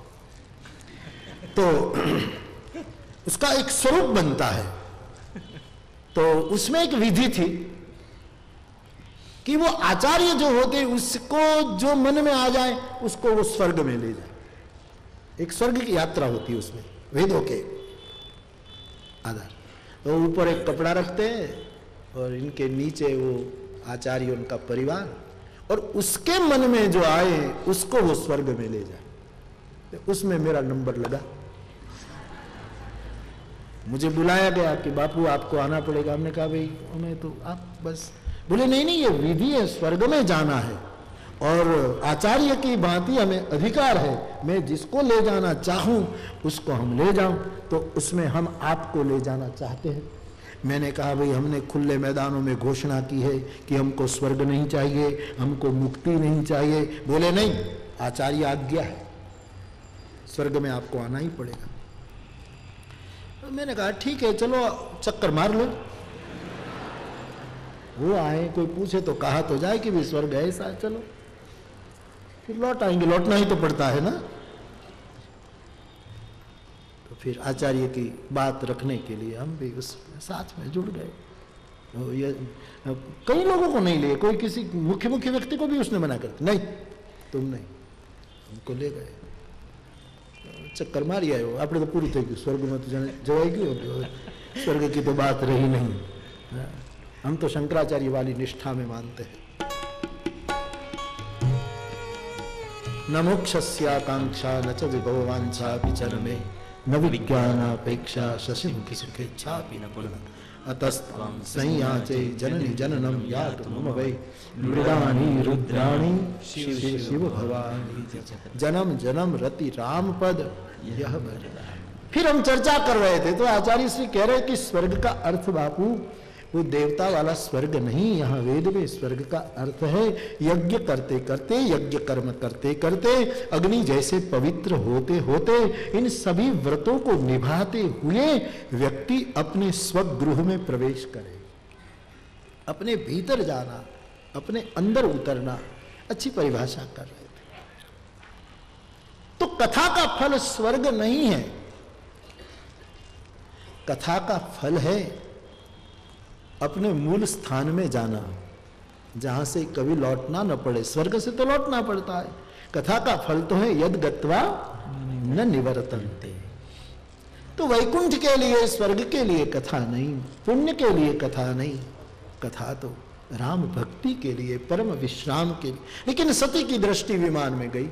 तो उसका एक स्वरूप बनता है। तो उसमें एक विधि थी कि वो आचार्य जो होते, उसको जो मन में आ जाए उसको वो स्वर्ग में ले जाए। एक स्वर्ग की यात्रा होती है उसमें, वेदों के आधार। तो ऊपर एक कपड़ा रखते हैं और इनके नीचे वो आचार्य, उनका परिवार, और उसके मन में जो आए उसको वो स्वर्ग में ले जाए। तो उसमें मेरा नंबर लगा। मुझे बुलाया गया कि बापू आपको आना पड़ेगा। हमने कहा भाई हमें तो आप बस, बोले नहीं नहीं ये विधि है, स्वर्ग में जाना है और आचार्य की भांति हमें अधिकार है, मैं जिसको ले जाना चाहूं उसको हम ले जाऊं। तो उसमें हम आपको ले जाना चाहते हैं। मैंने कहा भाई हमने खुले मैदानों में घोषणा की है कि हमको स्वर्ग नहीं चाहिए, हमको मुक्ति नहीं चाहिए। बोले नहीं, आचार्य आज्ञा है, स्वर्ग में आपको आना ही पड़ेगा। तो मैंने कहा ठीक है चलो चक्कर मार लो। वो आए, कोई पूछे तो कहा तो जाए कि भी स्वर्ग है ऐसा, चलो फिर लौट आएंगे, लौटना ही तो पड़ता है ना। तो फिर आचार्य की बात रखने के लिए हम भी उस साथ में जुड़ गए। तो ये कई लोगों को नहीं लिए, कोई किसी मुख्य मुख्य व्यक्ति को भी उसने मना कर दिया, नहीं तुम नहीं, हमको ले गए। चक्कर मारी आए हो, आपने तो पूरी थी कि स्वर्ग में तो जवाएगी होगी, स्वर्ग की तो बात रही नहीं। हम तो शंकराचार्य वाली निष्ठा में मानते हैं। न मोक्षस्याकांक्षा न च विभवांछा विचर में न विज्ञानापेक्षा शशिमुखी सुखेच्छापि न पुनः अतस्त्वं संयाचे जननी जननम यातु मम वै मृडानी रुद्राणी शिव शिव भवानी जन्म जन्म रति राम पद यह भज। फिर हम चर्चा कर रहे थे तो आचार्य श्री कह रहे कि स्वर्ग का अर्थ बापू वो देवता वाला स्वर्ग नहीं, यहाँ वेद में स्वर्ग का अर्थ है यज्ञ करते करते, यज्ञ कर्म करते करते, अग्नि जैसे पवित्र होते होते, इन सभी व्रतों को निभाते हुए व्यक्ति अपने स्वगृह में प्रवेश करे, अपने भीतर जाना, अपने अंदर उतरना। अच्छी परिभाषा कर रहे थे। तो कथा का फल स्वर्ग नहीं है, कथा का फल है अपने मूल स्थान में जाना, जहां से कभी लौटना न पड़े। स्वर्ग से तो लौटना पड़ता है, कथा का फल तो है यद गत्वा न निवर्तन्ते। तो वैकुंठ के लिए, स्वर्ग के लिए कथा नहीं, पुण्य के लिए कथा नहीं, कथा तो राम भक्ति के लिए, परम विश्राम के लिए। लेकिन सती की दृष्टि विमान में गई,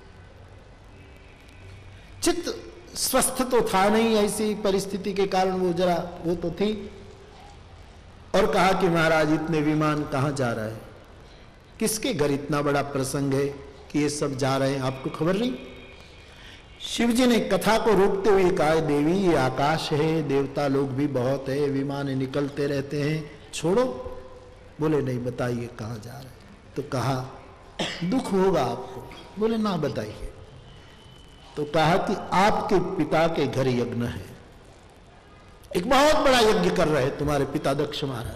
चित्त स्वस्थ तो था नहीं, ऐसी परिस्थिति के कारण वो जरा वो तो थी, और कहा कि महाराज इतने विमान कहां जा रहा है, किसके घर इतना बड़ा प्रसंग है कि ये सब जा रहे हैं, आपको खबर नहीं। शिव जी ने कथा को रोकते हुए कहा, देवी ये आकाश है, देवता लोग भी बहुत है, विमान निकलते रहते हैं, छोड़ो। बोले नहीं, बताइए कहां जा रहे हैं। तो कहा दुख होगा आपको। बोले ना बताइए। तो कहा कि आपके पिता के घर यज्ञ है, एक बहुत बड़ा यज्ञ कर रहे तुम्हारे पिता दक्ष महाराज,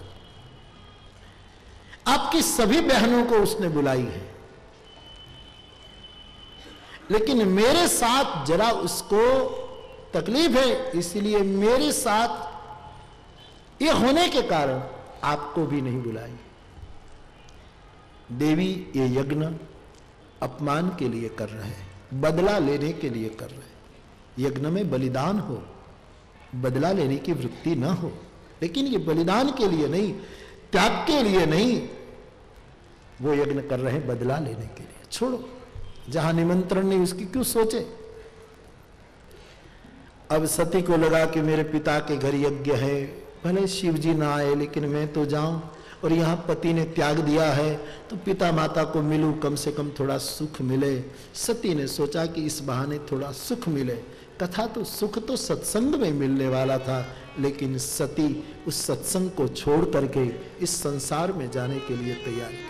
आपकी सभी बहनों को उसने बुलाई है, लेकिन मेरे साथ जरा उसको तकलीफ है, इसलिए मेरे साथ ये होने के कारण आपको भी नहीं बुलाई। देवी ये यज्ञ अपमान के लिए कर रहे हैं, बदला लेने के लिए कर रहे हैं। यज्ञ में बलिदान हो, बदला लेने की वृत्ति ना हो, लेकिन ये बलिदान के लिए नहीं, त्याग के लिए नहीं, वो यज्ञ कर रहे हैं बदला लेने के लिए। छोड़ो, जहां निमंत्रण नहीं उसकी क्यों सोचे। अब सती को लगा कि मेरे पिता के घर यज्ञ है, भले शिव जी ना आए लेकिन मैं तो जाऊं, और यहाँ पति ने त्याग दिया है तो पिता माता को मिलूं, कम से कम थोड़ा सुख मिले। सती ने सोचा कि इस बहाने थोड़ा सुख मिले। कथा तो सुख तो सत्संग में मिलने वाला था, लेकिन सती उस सत्संग को छोड़ करके इस संसार में जाने के लिए तैयार थी।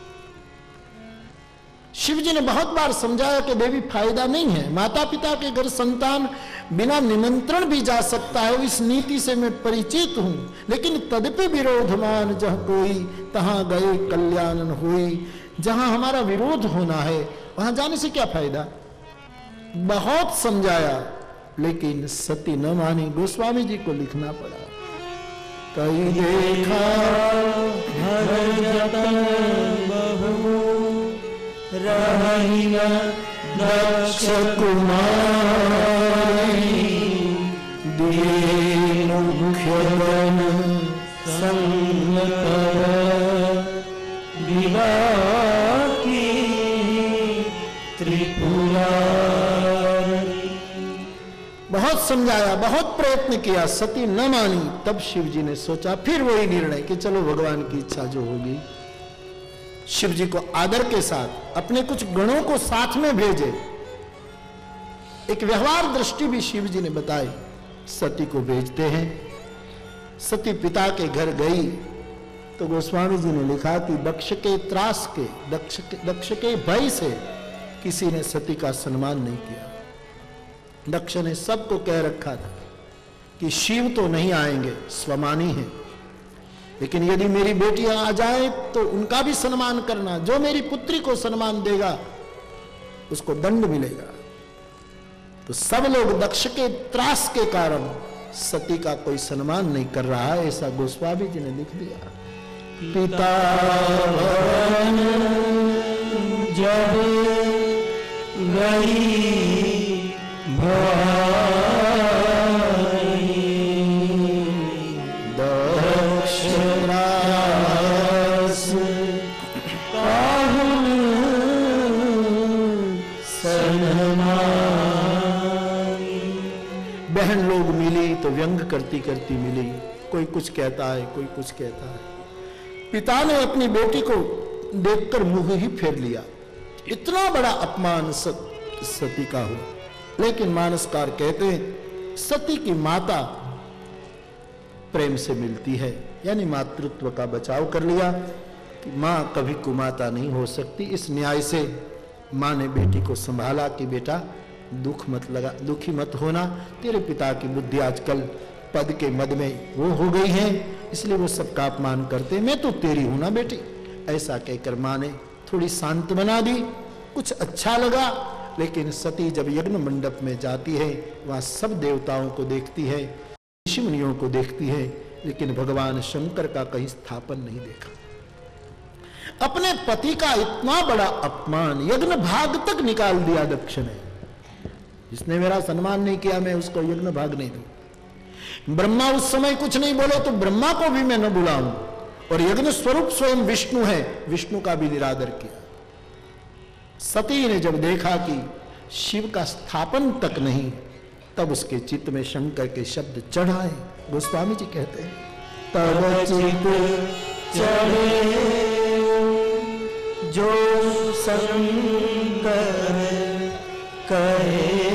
शिव जी ने बहुत बार समझाया कि देवी फायदा नहीं है, माता पिता के घर संतान बिना निमंत्रण भी जा सकता है, इस नीति से मैं परिचित हूं, लेकिन तदपि विरोधमान जह कोई तहां गए कल्याण हुई। जहां हमारा विरोध होना है वहां जाने से क्या फायदा। बहुत समझाया लेकिन सती न मानी, गोस्वामी जी को लिखना पड़ा। कई देखा हर जतन बहु रही न दक्ष कुमारी, दीन मुख्य बन संगत विवाह की त्रिपुरा। बहुत समझाया, बहुत प्रयत्न किया, सती न मानी। तब शिव जी ने सोचा फिर वही निर्णय कि चलो भगवान की इच्छा जो होगी। शिव जी को आदर के साथ अपने कुछ गणों को साथ में भेजे। एक व्यवहार दृष्टि भी शिव जी ने बताई। सती को भेजते हैं, सती पिता के घर गई तो गोस्वामी जी ने लिखा कि दक्ष के त्रास के, दक्ष के दक्ष के भय से किसी ने सती का सम्मान नहीं किया। दक्ष ने सबको कह रखा था कि शिव तो नहीं आएंगे, स्वमानी है, लेकिन यदि मेरी बेटियां आ जाए तो उनका भी सम्मान करना। जो मेरी पुत्री को सम्मान देगा उसको दंड मिलेगा। तो सब लोग दक्ष के त्रास के कारण सती का कोई सम्मान नहीं कर रहा है, ऐसा गोस्वामी जी ने लिख दिया। पिता जब गई भाई दक्ष त्रास काहुन सन्मानी। बहन लोग मिली तो व्यंग करती करती मिली, कोई कुछ कहता है, कोई कुछ कहता है। पिता ने अपनी बेटी को देखकर मुंह ही फेर लिया। इतना बड़ा अपमान सत, सती का हुआ। लेकिन मानसकार कहते हैं सती की माता प्रेम से मिलती है, यानी मातृत्व का बचाव कर लिया कि मां कभी कुमाता नहीं हो सकती। इस न्याय से मां ने बेटी को संभाला कि बेटा दुख मत लगा, दुखी मत होना, तेरे पिता की बुद्धि आजकल पद के मद में वो हो गई है, इसलिए वो सबका अपमान करते, मैं तो तेरी हूं ना बेटी। ऐसा कहकर मां ने थोड़ी शांत बना दी। कुछ अच्छा लगा। लेकिन सती जब यज्ञ मंडप में जाती है, वहां सब देवताओं को देखती है, ऋषि मुनियों को देखती है, लेकिन भगवान शंकर का कहीं स्थापन नहीं देखा। अपने पति का इतना बड़ा अपमान यज्ञ भाग तक निकाल दिया दक्ष ने। जिसने मेरा सम्मान नहीं किया मैं उसको यज्ञ भाग नहीं दूं। ब्रह्मा उस समय कुछ नहीं बोले तो ब्रह्मा को भी मैं न बुलाऊं, और यज्ञ स्वरूप स्वयं विष्णु है, विष्णु का भी निरादर किया। सती ने जब देखा कि शिव का स्थापन तक नहीं, तब उसके चित्त में शंकर के शब्द चढ़ आए। गोस्वामी जी कहते हैं तब चित चढ़े जो शंकर कहे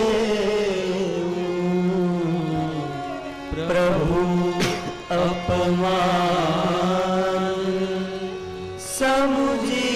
प्रभु अपमान समुझी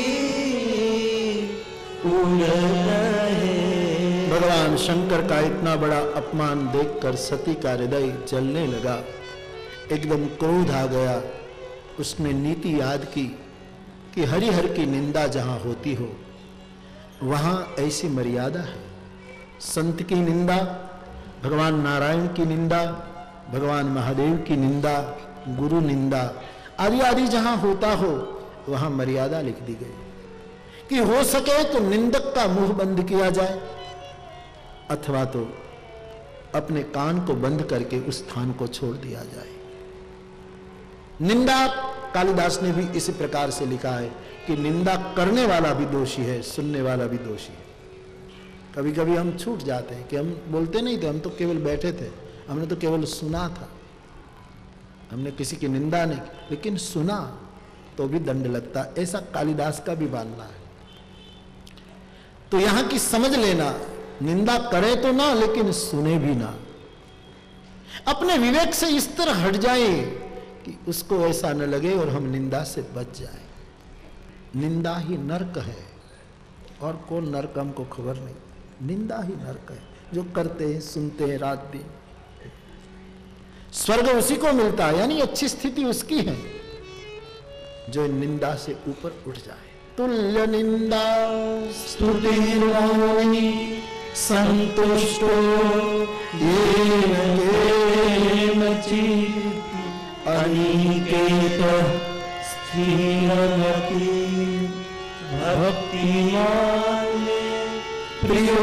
उन रहे। भगवान शंकर का इतना बड़ा अपमान देखकर सती का हृदय जलने लगा। एकदम क्रोध आ गया। उसने नीति याद की कि हरिहर की निंदा जहां होती हो वहां ऐसी मर्यादा है। संत की निंदा, भगवान नारायण की निंदा, भगवान महादेव की निंदा, गुरु निंदा आदि आदि जहां होता हो वहां मर्यादा लिख दी गई कि हो सके तो निंदक का मुंह बंद किया जाए, अथवा तो अपने कान को बंद करके उस स्थान को छोड़ दिया जाए। निंदा कालिदास ने भी इसी प्रकार से लिखा है कि निंदा करने वाला भी दोषी है, सुनने वाला भी दोषी है। कभी कभी हम छूट जाते हैं कि हम बोलते नहीं थे, हम तो केवल बैठे थे, हमने तो केवल सुना था, हमने किसी की निंदा नहीं, लेकिन सुना तो भी दंड लगता। ऐसा कालिदास का भी मानना है। तो यहां की समझ लेना, निंदा करे तो ना, लेकिन सुने भी ना। अपने विवेक से इस तरह हट जाए कि उसको ऐसा न लगे और हम निंदा से बच जाए। निंदा ही नरक है, और कौन नरक हमको खबर नहीं। निंदा ही नरक है, जो करते हैं सुनते हैं रात दिन। स्वर्ग उसी को मिलता है, यानी अच्छी स्थिति उसकी है जो निंदा से ऊपर उठ जाए। तुल्य निंदा स्तुति संतुष्टो येन केनचित् अनिकेतः स्थिरमति भक्तिमान् प्रियो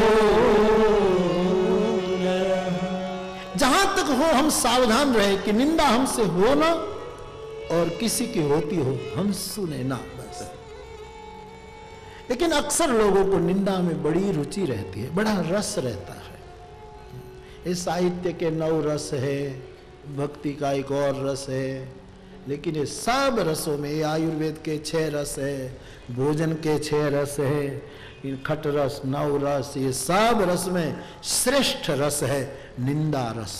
नरः। जहां तक हो हम सावधान रहे कि निंदा हमसे हो ना, और किसी की होती हो हम सुने ना, बस। लेकिन अक्सर लोगों को निंदा में बड़ी रुचि रहती है, बड़ा रस रहता है। इस साहित्य के नौ रस है, भक्ति का एक और रस है, लेकिन ये सब रसों में, ये आयुर्वेद के छह रस है, भोजन के छह रस है, ये खट रस, नौ रस, ये सब रस में श्रेष्ठ रस है निंदा रस।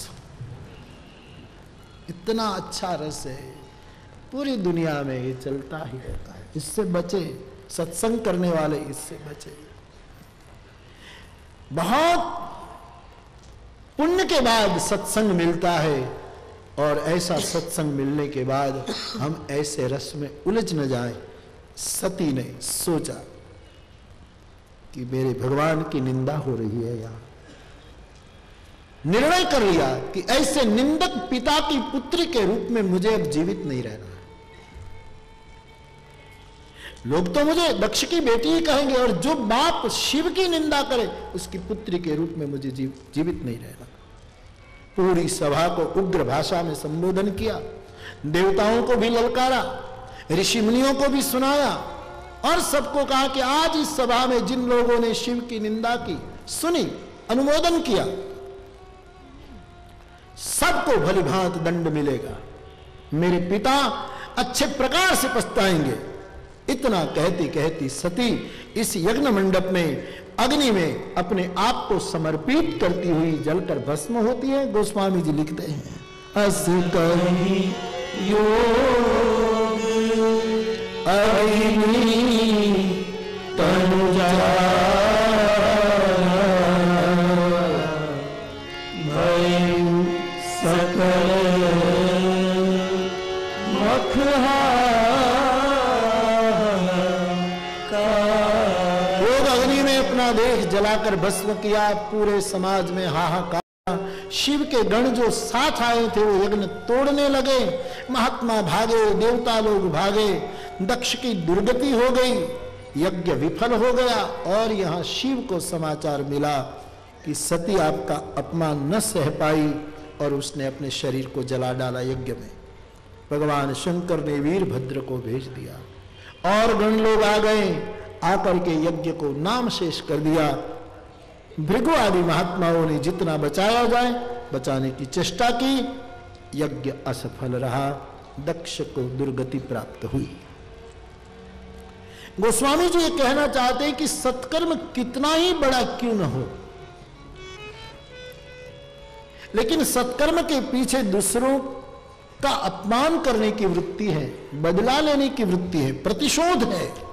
इतना अच्छा रस है, पूरी दुनिया में ये चलता ही रहता है। इससे बचे, सत्संग करने वाले इससे बचे। बहुत पुण्य के बाद सत्संग मिलता है, और ऐसा सत्संग मिलने के बाद हम ऐसे रस में उलझ न जाएं। सती ने सोचा कि मेरे भगवान की निंदा हो रही है यहां। निर्णय कर लिया कि ऐसे निंदक पिता की पुत्री के रूप में मुझे अब जीवित नहीं रहना है। लोग तो मुझे दक्ष की बेटी ही कहेंगे, और जो बाप शिव की निंदा करे उसकी पुत्री के रूप में मुझे जीव, जीवित नहीं रहना। पूरी सभा को उग्र भाषा में संबोधन किया, देवताओं को भी ललकारा, ऋषि मुनियों को भी सुनाया, और सबको कहा कि आज इस सभा में जिन लोगों ने शिव की निंदा की, सुनी, अनुमोदन किया, सबको भली भांति दंड मिलेगा। मेरे पिता अच्छे प्रकार से पछताएंगे। इतना कहती कहती सती इस यज्ञ मंडप में अग्नि में अपने आप को समर्पित करती हुई जलकर भस्म होती है। गोस्वामी जी लिखते हैं, अस कही योग अग्नि तनु जारा भयु सकल मखहा। देह जलाकर भस्म किया, पूरे समाज में हाहाकार। शिव के गण जो साथ आए थे वो यज्ञ तोड़ने लगे, महात्मा भागे, देवता लोग भागे, दक्ष की दुर्गति हो गई, यज्ञ विफल हो गया। और यहां शिव को समाचार मिला कि सती आपका अपमान न सह पाई और उसने अपने शरीर को जला डाला यज्ञ में। भगवान शंकर ने वीरभद्र को भेज दिया और गण लोग आ गए, आकर के यज्ञ को नाम शेष कर दिया। भृगु आदि महात्माओं ने जितना बचाया जाए बचाने की चेष्टा की, यज्ञ असफल रहा, दक्ष को दुर्गति प्राप्त हुई। गोस्वामी जी ये कहना चाहते हैं कि सत्कर्म कितना ही बड़ा क्यों न हो, लेकिन सत्कर्म के पीछे दूसरों का अपमान करने की वृत्ति है, बदला लेने की वृत्ति है, प्रतिशोध है,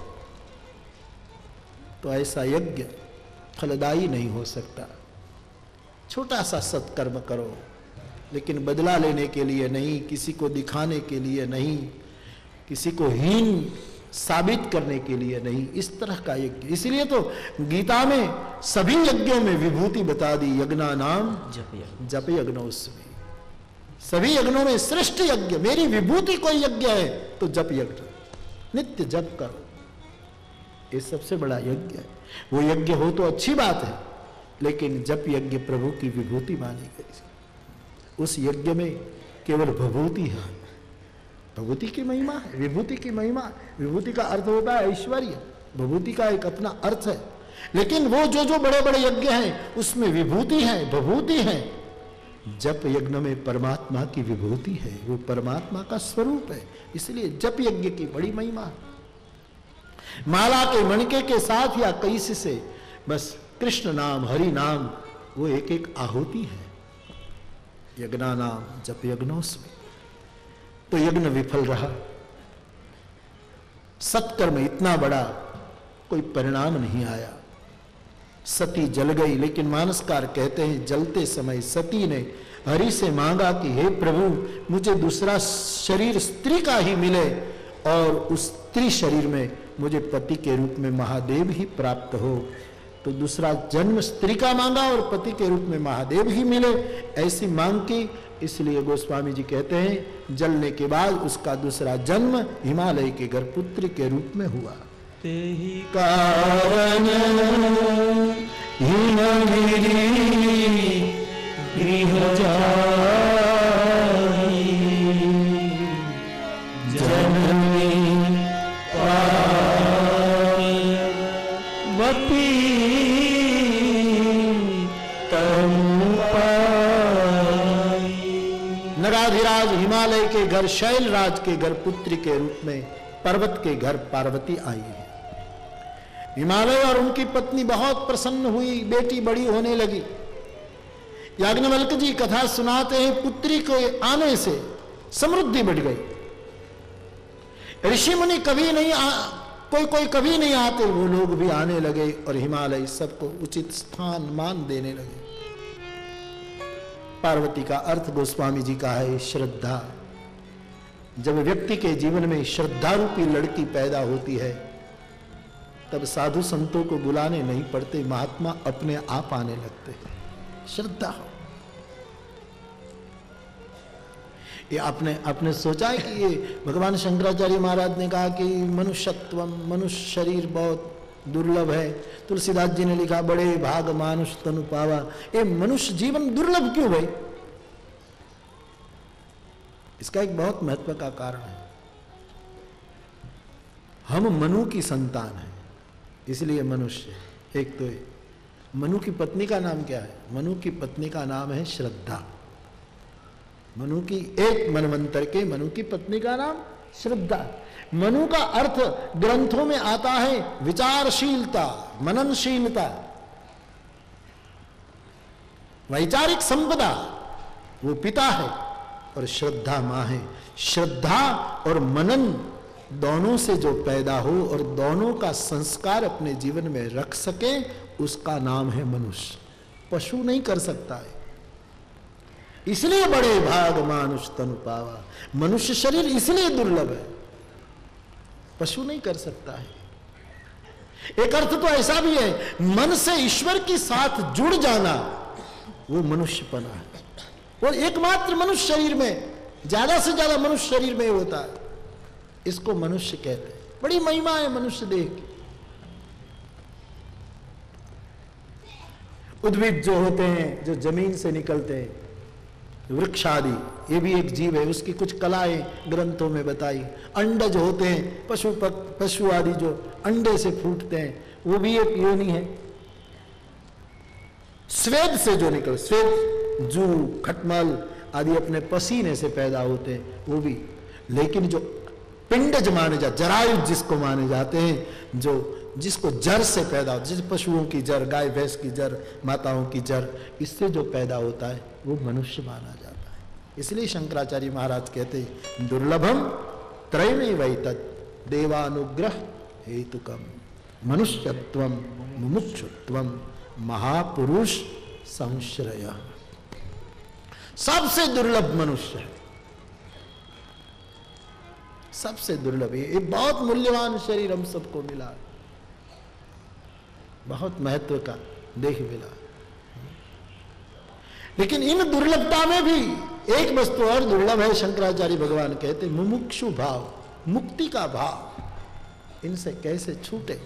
तो ऐसा यज्ञ फलदायी नहीं हो सकता। छोटा सा सत्कर्म करो, लेकिन बदला लेने के लिए नहीं, किसी को दिखाने के लिए नहीं, किसी को हीन साबित करने के लिए नहीं, इस तरह का यज्ञ। इसलिए तो गीता में सभी यज्ञों में विभूति बता दी, यज्ञा नाम जप यज्ञोस्मि। सभी यज्ञों में श्रेष्ठ यज्ञ, मेरी विभूति कोई यज्ञ है तो जप यज्ञ, नित्य जप करो, ये सबसे बड़ा यज्ञ है। वो यज्ञ हो तो अच्छी बात है, लेकिन जप यज्ञ प्रभु की विभूति मानी गई। उस यज्ञ में केवल विभूति है, विभूति की महिमा है, विभूति की महिमा। विभूति का अर्थ होता है ऐश्वर्य, विभूति का एक अपना अर्थ है। लेकिन वो जो जो बड़े बड़े यज्ञ हैं उसमें विभूति है, विभूति है। जप यज्ञ में परमात्मा की विभूति है, वो परमात्मा का स्वरूप है, इसलिए जप यज्ञ की बड़ी महिमा है। माला के मणके के साथ या कैसे से बस कृष्ण नाम, हरि नाम, वो एक एक आहुति है। यज्ञा नाम जप यज्ञोस्मि। तो यज्ञ विफल रहा, सत्कर्म इतना बड़ा कोई परिणाम नहीं आया। सती जल गई, लेकिन मानसकार कहते हैं जलते समय सती ने हरि से मांगा कि हे प्रभु मुझे दूसरा शरीर स्त्री का ही मिले और उस स्त्री शरीर में मुझे पति के रूप में महादेव ही प्राप्त हो। तो दूसरा जन्म स्त्री का मांगा और पति के रूप में महादेव ही मिले, ऐसी मांग की। इसलिए गोस्वामी जी कहते हैं जलने के बाद उसका दूसरा जन्म हिमालय के गर्भपुत्र के रूप में हुआ। तेहि कारण हिमगिरि गृह जाहि जननी पार्वती तनु पाई। नगाधिराज हिमालय के घर शैलराज के घर पुत्री के रूप में पर्वत के घर पार्वती आई है। हिमालय और उनकी पत्नी बहुत प्रसन्न हुई, बेटी बड़ी होने लगी। याज्ञवल्क्य जी कथा सुनाते हैं पुत्री को आने से समृद्धि बढ़ गई। ऋषि मुनि कभी नहीं आ, कोई कोई कभी नहीं आते, वो लोग भी आने लगे और हिमालय सबको उचित स्थान मान देने लगे। पार्वती का अर्थ गोस्वामी जी का है श्रद्धा। जब व्यक्ति के जीवन में श्रद्धा रूपी लड़की पैदा होती है तब साधु संतों को बुलाने नहीं पड़ते, महात्मा अपने आप आने लगते हैं। श्रद्धा हो। ये आपने आपने सोचा है कि ये भगवान शंकराचार्य महाराज ने कहा कि मनुष्यत्वम, मनुष्य शरीर बहुत दुर्लभ है। तुलसीदास जी ने लिखा बड़े भाग मानुष तनु पावा। ये मनुष्य जीवन दुर्लभ क्यों भाई? इसका एक बहुत महत्व का कारण है, हम मनु की संतान हैं इसलिए मनुष्य। एक तो ये मनु की पत्नी का नाम क्या है? मनु की पत्नी का नाम है श्रद्धा। मनु की एक मनवंतर के मनु की पत्नी का नाम श्रद्धा। मनु का अर्थ ग्रंथों में आता है विचारशीलता, मननशीलता, वैचारिक संपदा, वो पिता है और श्रद्धा मां है। श्रद्धा और मनन दोनों से जो पैदा हो और दोनों का संस्कार अपने जीवन में रख सके उसका नाम है मनुष्य। पशु नहीं कर सकता है, इसलिए बड़े भाग मानुष तनु पावा। मनुष्य शरीर इसलिए दुर्लभ है, पशु नहीं कर सकता है। एक अर्थ तो ऐसा भी है, मन से ईश्वर के साथ जुड़ जाना वो मनुष्यपना है। और एकमात्र मनुष्य शरीर में, ज्यादा से ज्यादा मनुष्य शरीर में होता है, इसको मनुष्य कहते हैं। बड़ी महिमा है मनुष्य देह की। उद्भिद जो होते हैं, जो जमीन से निकलते हैं, वृक्ष आदि, ये भी एक जीव है, उसकी कुछ कलाएं ग्रंथों में बताई। अंडज होते हैं, पशु पशु आदि जो अंडे से फूटते हैं, वो भी एक योनि है। स्वेद से जो निकल, स्वेद जू खटमल आदि अपने पसीने से पैदा होते हैं, वो भी। लेकिन जो पिंडज माने जा, जरायुज जिसको माने जाते हैं, जो जिसको जर से पैदा होता है, जैसे पशुओं की जर, गाय भैंस की जर, माताओं की जर, इससे जो पैदा होता है वो मनुष्य माना जाता है। इसलिए शंकराचार्य महाराज कहते हैं दुर्लभम त्रयमेव तत् देवानुग्रह हेतुकम मनुष्यत्वम मुमुक्षुत्वम महापुरुष संश्रय। सबसे दुर्लभ मनुष्य है, सबसे दुर्लभ। ये बहुत मूल्यवान शरीर हम सबको मिला, बहुत महत्व का देह मिला। लेकिन इन दुर्लभता में भी एक वस्तु और दुर्लभ है। शंकराचार्य भगवान कहते मुमुक्षु भाव, मुक्ति का भाव, इनसे कैसे छूटे।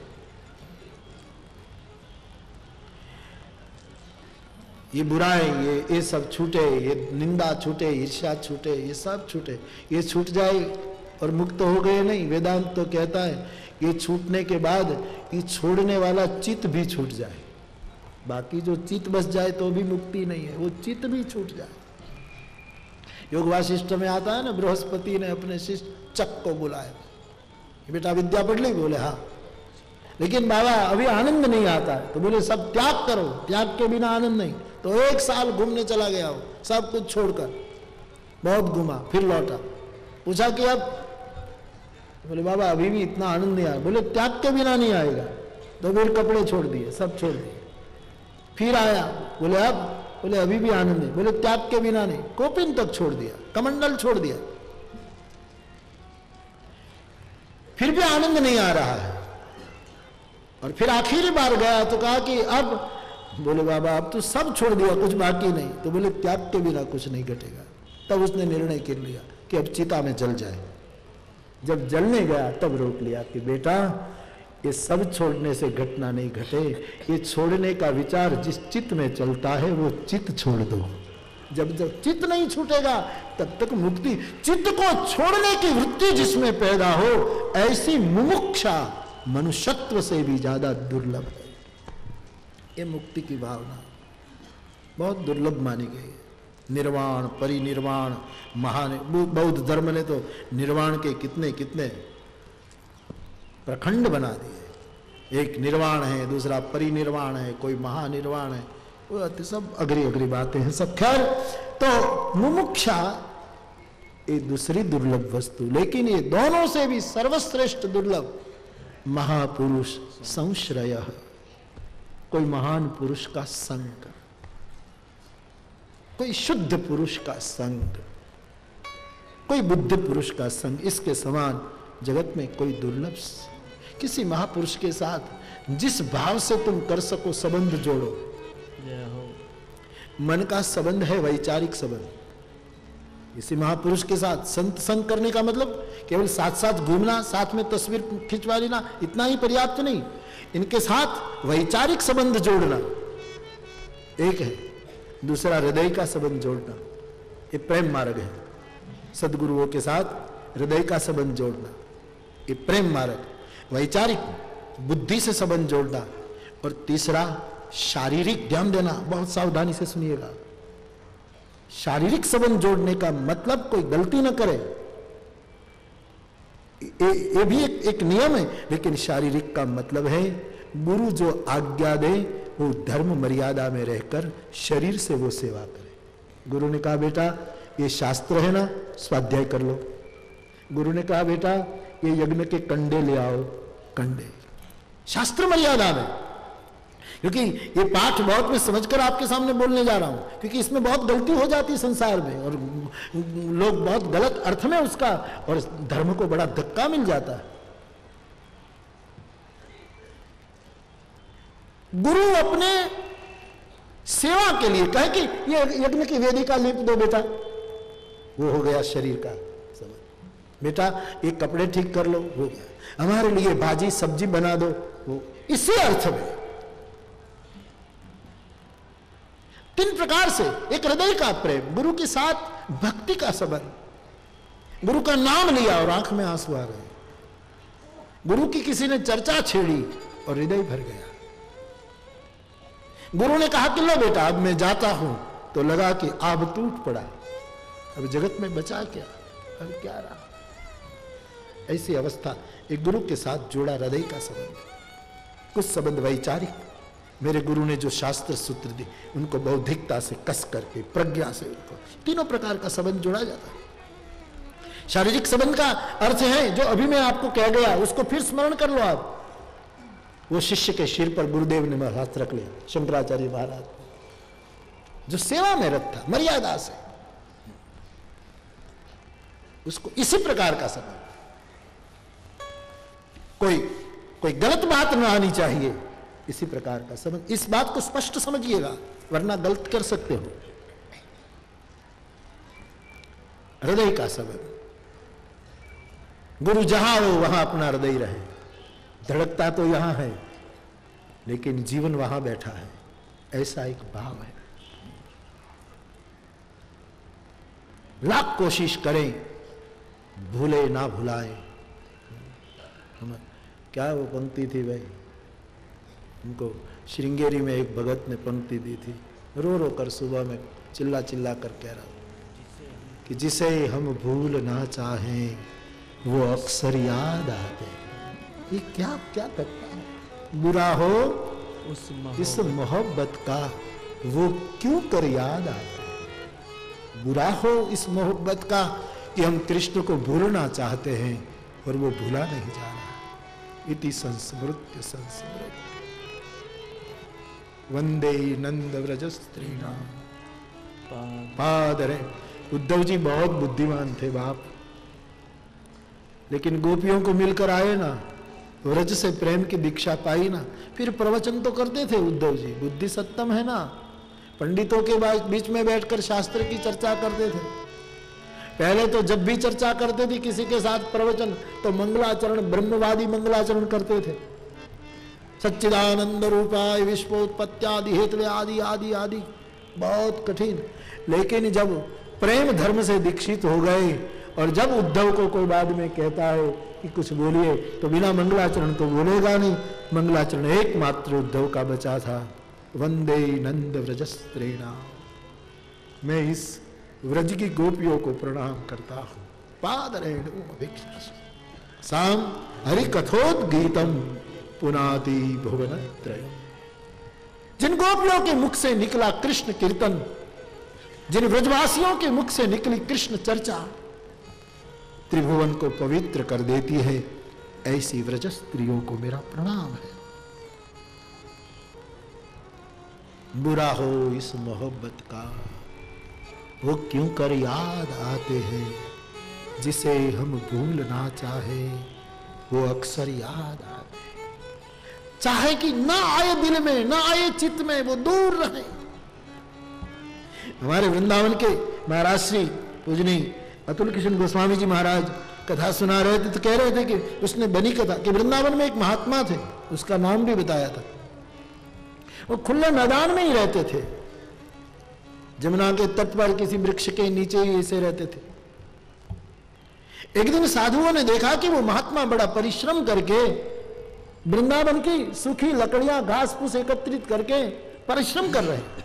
ये बुराई, ये ये सब छूटे, ये निंदा छूटे, ईर्ष्या छूटे, ये सब छूटे। ये छूट जाए और मुक्त हो गए नहीं। वेदांत तो कहता है ये छूटने के बाद ये छोड़ने वाला चित्त भी छूट जाए। बाकी जो चित्त बस जाए तो भी मुक्ति नहीं है, वो चित्त भी छूट जाए। योग वासिष्ठ में आता है ना, बृहस्पति ने अपने शिष्य चक को बुलाया, बेटा विद्या पढ़ ली? बोले हाँ। लेकिन बाबा अभी आनंद नहीं आता है, तो बोले सब त्याग करो, त्याग के बिना आनंद नहीं। तो एक साल घूमने चला गया वो, सब कुछ छोड़कर, बहुत घूमा, फिर लौटा। पूछा कि अब, बोले बाबा अभी भी इतना आनंद नहीं आया। बोले त्याग के बिना नहीं आएगा। तो फिर कपड़े छोड़ दिए, सब छोड़ दिए। फिर आया, बोले अब, बोले अभी भी आनंद है। बोले त्याग के बिना नहीं, कोपिन तक छोड़ दिया, कमंडल छोड़ दिया, फिर भी आनंद नहीं आ रहा है। और फिर आखिरी बार गया तो कहा कि अब, बोले बाबा अब तो सब छोड़ दिया, कुछ बाकी नहीं। तो बोले त्याग के बिना कुछ नहीं घटेगा। तब उसने निर्णय कर लिया कि अब चिता में जल जाए। जब जलने गया तब रोक लिया कि बेटा ये सब छोड़ने से घटना नहीं घटे, ये छोड़ने का विचार जिस चित्त में चलता है वो चित्त छोड़ दो। जब जब चित्त नहीं छूटेगा तब तक मुक्ति, चित्त को छोड़ने की वृत्ति जिसमें पैदा हो, ऐसी मुमुक्षा मनुष्यत्व से भी ज्यादा दुर्लभ है। ये मुक्ति की भावना बहुत दुर्लभ मानी गई है। निर्वाण, परिनिर्वाण, महान, बौद्ध धर्म ने तो निर्वाण के कितने कितने प्रखंड बना दिए। एक निर्वाण है, दूसरा परिनिर्वाण है, कोई महानिर्वाण है, वो सब अगरी अगरी बातें हैं सब। खैर, तो मुमुक्षा एक दूसरी दुर्लभ वस्तु, लेकिन ये दोनों से भी सर्वश्रेष्ठ दुर्लभ महापुरुष संश्रय, कोई महान पुरुष का संग, कोई शुद्ध पुरुष का संग, कोई बुद्ध पुरुष का संग, इसके समान जगत में कोई दुर्लभ। किसी महापुरुष के साथ जिस भाव से तुम कर सको संबंध जोड़ो। मन का संबंध है वैचारिक संबंध। इसी महापुरुष के साथ संत संग करने का मतलब केवल साथ साथ घूमना, साथ में तस्वीर खिंचवा लेना, इतना ही पर्याप्त नहीं। इनके साथ वैचारिक संबंध जोड़ना एक है, दूसरा हृदय का संबंध जोड़ना, ये प्रेम मार्ग है। सदगुरुओं के साथ हृदय का संबंध जोड़ना, ये प्रेम मार्ग। वैचारिक बुद्धि से संबंध जोड़ना, और तीसरा शारीरिक ध्यान देना। बहुत सावधानी से सुनिएगा। शारीरिक संबंध जोड़ने का मतलब कोई गलती न करे, ये, ये भी एक, एक नियम है, लेकिन शारीरिक का मतलब है गुरु जो आज्ञा दे वो धर्म मर्यादा में रहकर शरीर से वो सेवा करे। गुरु ने कहा बेटा ये शास्त्र है ना, स्वाध्याय कर लो। गुरु ने कहा बेटा ये यज्ञ के कंडे ले आओ, कंडे, शास्त्र मर्यादा में। क्योंकि ये पाठ बहुत मैं समझकर आपके सामने बोलने जा रहा हूं, क्योंकि इसमें बहुत गलती हो जाती है संसार में, और लोग बहुत गलत अर्थ में उसका, और धर्म को बड़ा धक्का मिल जाता है। गुरु अपने सेवा के लिए कहे कि ये यज्ञ की वेदी का लेप दो बेटा, वो हो गया शरीर का संबंध। बेटा ये कपड़े ठीक कर लो, हो गया। हमारे लिए भाजी सब्जी बना दो, वो इसी अर्थ में। तीन प्रकार से, एक हृदय का प्रेम, गुरु के साथ भक्ति का संबंध, गुरु का नाम लिया और आंख में आंसू आ गए, गुरु की किसी ने चर्चा छेड़ी और हृदय भर गया। गुरु ने कहा कि लो बेटा अब मैं जाता हूं, तो लगा कि आब टूट पड़ा, अब जगत में बचा क्या, अब क्या रहा। ऐसी अवस्था एक गुरु के साथ जोड़ा हृदय का संबंध। कुछ संबंध वैचारिक, मेरे गुरु ने जो शास्त्र सूत्र दी उनको बौद्धिकता से कस करके, प्रज्ञा से, उनको तीनों प्रकार का संबंध जोड़ा जाता है। शारीरिक संबंध का अर्थ है जो अभी मैं आपको कह गया, उसको फिर स्मरण कर लो आप। वो शिष्य के सिर पर गुरुदेव ने हाथ रख लिया, शंकराचार्य महाराज, जो सेवा में रत था मर्यादा से, उसको इसी प्रकार का संबंध। कोई कोई गलत बात ना आनी चाहिए, इसी प्रकार का संबंध। इस बात को स्पष्ट समझिएगा, वरना गलत कर सकते हो। हृदय का संबंध, गुरु जहां हो वहां अपना हृदय रहे। धड़कता तो यहां है लेकिन जीवन वहां बैठा है, ऐसा एक भाव है। लाख कोशिश करें भूले ना भुलाए। हम क्या वो पंक्ति थी भाई, उनको श्रृंगेरी में एक भगत ने पंक्ति दी थी, रो रो कर सुबह में चिल्ला चिल्ला कर कह रहा कि जिसे हम भूल ना चाहें वो अक्सर याद आते। ये क्या क्या करता है, बुरा हो उस इस मोहब्बत का वो क्यों कर याद आता। बुरा हो इस मोहब्बत का कि हम कृष्ण को भूलना चाहते हैं और वो भूला नहीं जा रहा। इति संस्मृत्य संस्मृत्य वंदे नंद व्रज स्त्रीणाम पादरे। उद्धव जी बहुत बुद्धिमान थे बाप, लेकिन गोपियों को मिलकर आए ना, व्रज से प्रेम की दीक्षा पाई ना, फिर प्रवचन तो करते थे उद्धव जी। बुद्धि सत्तम है ना, पंडितों के बीच में बैठकर शास्त्र की चर्चा करते थे। पहले तो जब भी चर्चा करते थे किसी के साथ प्रवचन, तो मंगलाचरण, ब्रह्मवादी मंगलाचरण करते थे। सच्चिदानंद रूपाय विश्वोत्पत्त्यादि हेतु आदि आदि आदि, बहुत कठिन। लेकिन जब प्रेम धर्म से दीक्षित हो गए और जब उद्धव को कोई बाद में कहता है कि कुछ बोलिए, तो बिना मंगलाचरण तो बोलेगा नहीं। मंगलाचरण एकमात्र उद्धव का बचा था। वंदे नंद व्रजस्त्रेणा, मैं इस व्रज की गोपियों को प्रणाम करता हूं। पादरेणु अभिक्षासु साम हरि कथोद्गीतम पुनाति भुवनत्रय। जिन गोपियों के मुख से निकला कृष्ण कीर्तन, जिन व्रजवासियों के मुख से निकली कृष्ण चर्चा, त्रिभुवन को पवित्र कर देती है। ऐसी व्रज स्त्रियों को मेरा प्रणाम है। बुरा हो इस मोहब्बत का वो क्यों कर याद आते हैं, जिसे हम भूल ना चाहे वो अक्सर याद आते हैं। चाहे कि ना आए दिल में, ना आए चित्त में, वो दूर रहे। हमारे वृंदावन के महाराज श्री पूजनीय अतुल कृष्ण गोस्वामी जी महाराज कथा सुना रहे थे, तो कह रहे थे कि उसने बनी कथा कि वृंदावन में एक महात्मा थे, उसका नाम भी बताया था। वो खुले मैदान में ही रहते थे, जमुना के तट पर किसी वृक्ष के नीचे ही ऐसे रहते थे। एक दिन साधुओं ने देखा कि वो महात्मा बड़ा परिश्रम करके वृंदावन की सूखी लकड़ियां, घास फूस एकत्रित करके परिश्रम कर रहे हैं।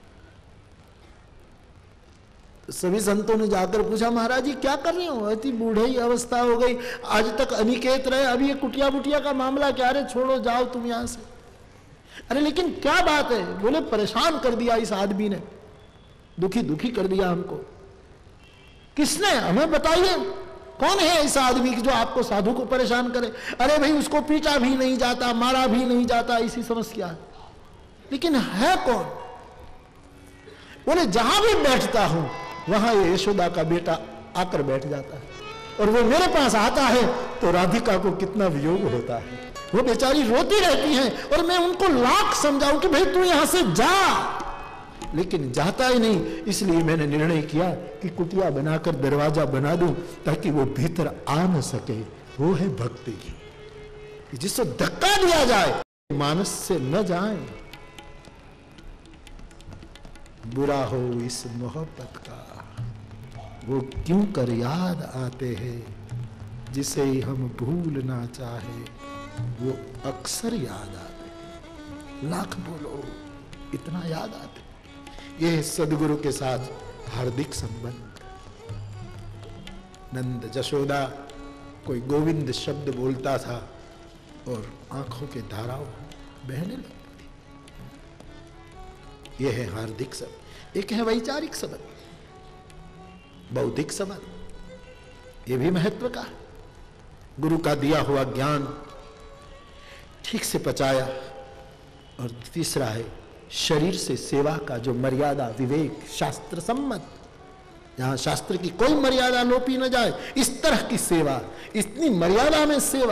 तो सभी संतों ने जाकर पूछा, महाराज जी क्या कर रहे हो, इतनी बूढ़े ही अवस्था हो गई, आज तक अनिकेत रहे, अभी ये कुटिया बुटिया का मामला क्या, रे छोड़ो जाओ तुम यहां से। अरे लेकिन क्या बात है, बोले परेशान कर दिया इस आदमी ने, दुखी दुखी कर दिया हमको। किसने, हमें बताइए कौन है ऐसा आदमी कि जो आपको साधु को परेशान करे। अरे भाई उसको पीटा भी नहीं जाता, मारा भी नहीं जाता, इसी समस्या है। लेकिन है कौन? बोले जहां भी बैठता हूं वहां ये यशोदा का बेटा आकर बैठ जाता है, और वो मेरे पास आता है तो राधिका को कितना वियोग होता है। वो बेचारी रोती रहती हैं और मैं उनको लाख समझाऊं कि भाई तू यहां से जा, लेकिन जाता ही नहीं। इसलिए मैंने निर्णय किया कि कुटिया बनाकर दरवाजा बना दूं ताकि वो भीतर आ न सके। वो है भक्ति, जिसको धक्का दिया जाए मानस से न जाए। बुरा हो इस मोहब्बत का, वो क्यों कर याद आते हैं, जिसे हम भूल ना चाहे वो अक्सर याद आते हैं। लाख बोलो इतना याद आते। यह सदगुरु के साथ हार्दिक संबंध। नंद जशोदा कोई गोविंद शब्द बोलता था और आंखों के धाराओं बहने लगती थी। यह है हार्दिक संबंध। एक है वैचारिक संबंध, बौद्धिक संबंध। यह भी महत्व का है। गुरु का दिया हुआ ज्ञान ठीक से पचाया। और तीसरा है शरीर से सेवा का जो मर्यादा, विवेक, शास्त्र सम्मत, जहां शास्त्र की कोई मर्यादा लोपी न जाए, इस तरह की सेवा, इतनी मर्यादा में सेवा,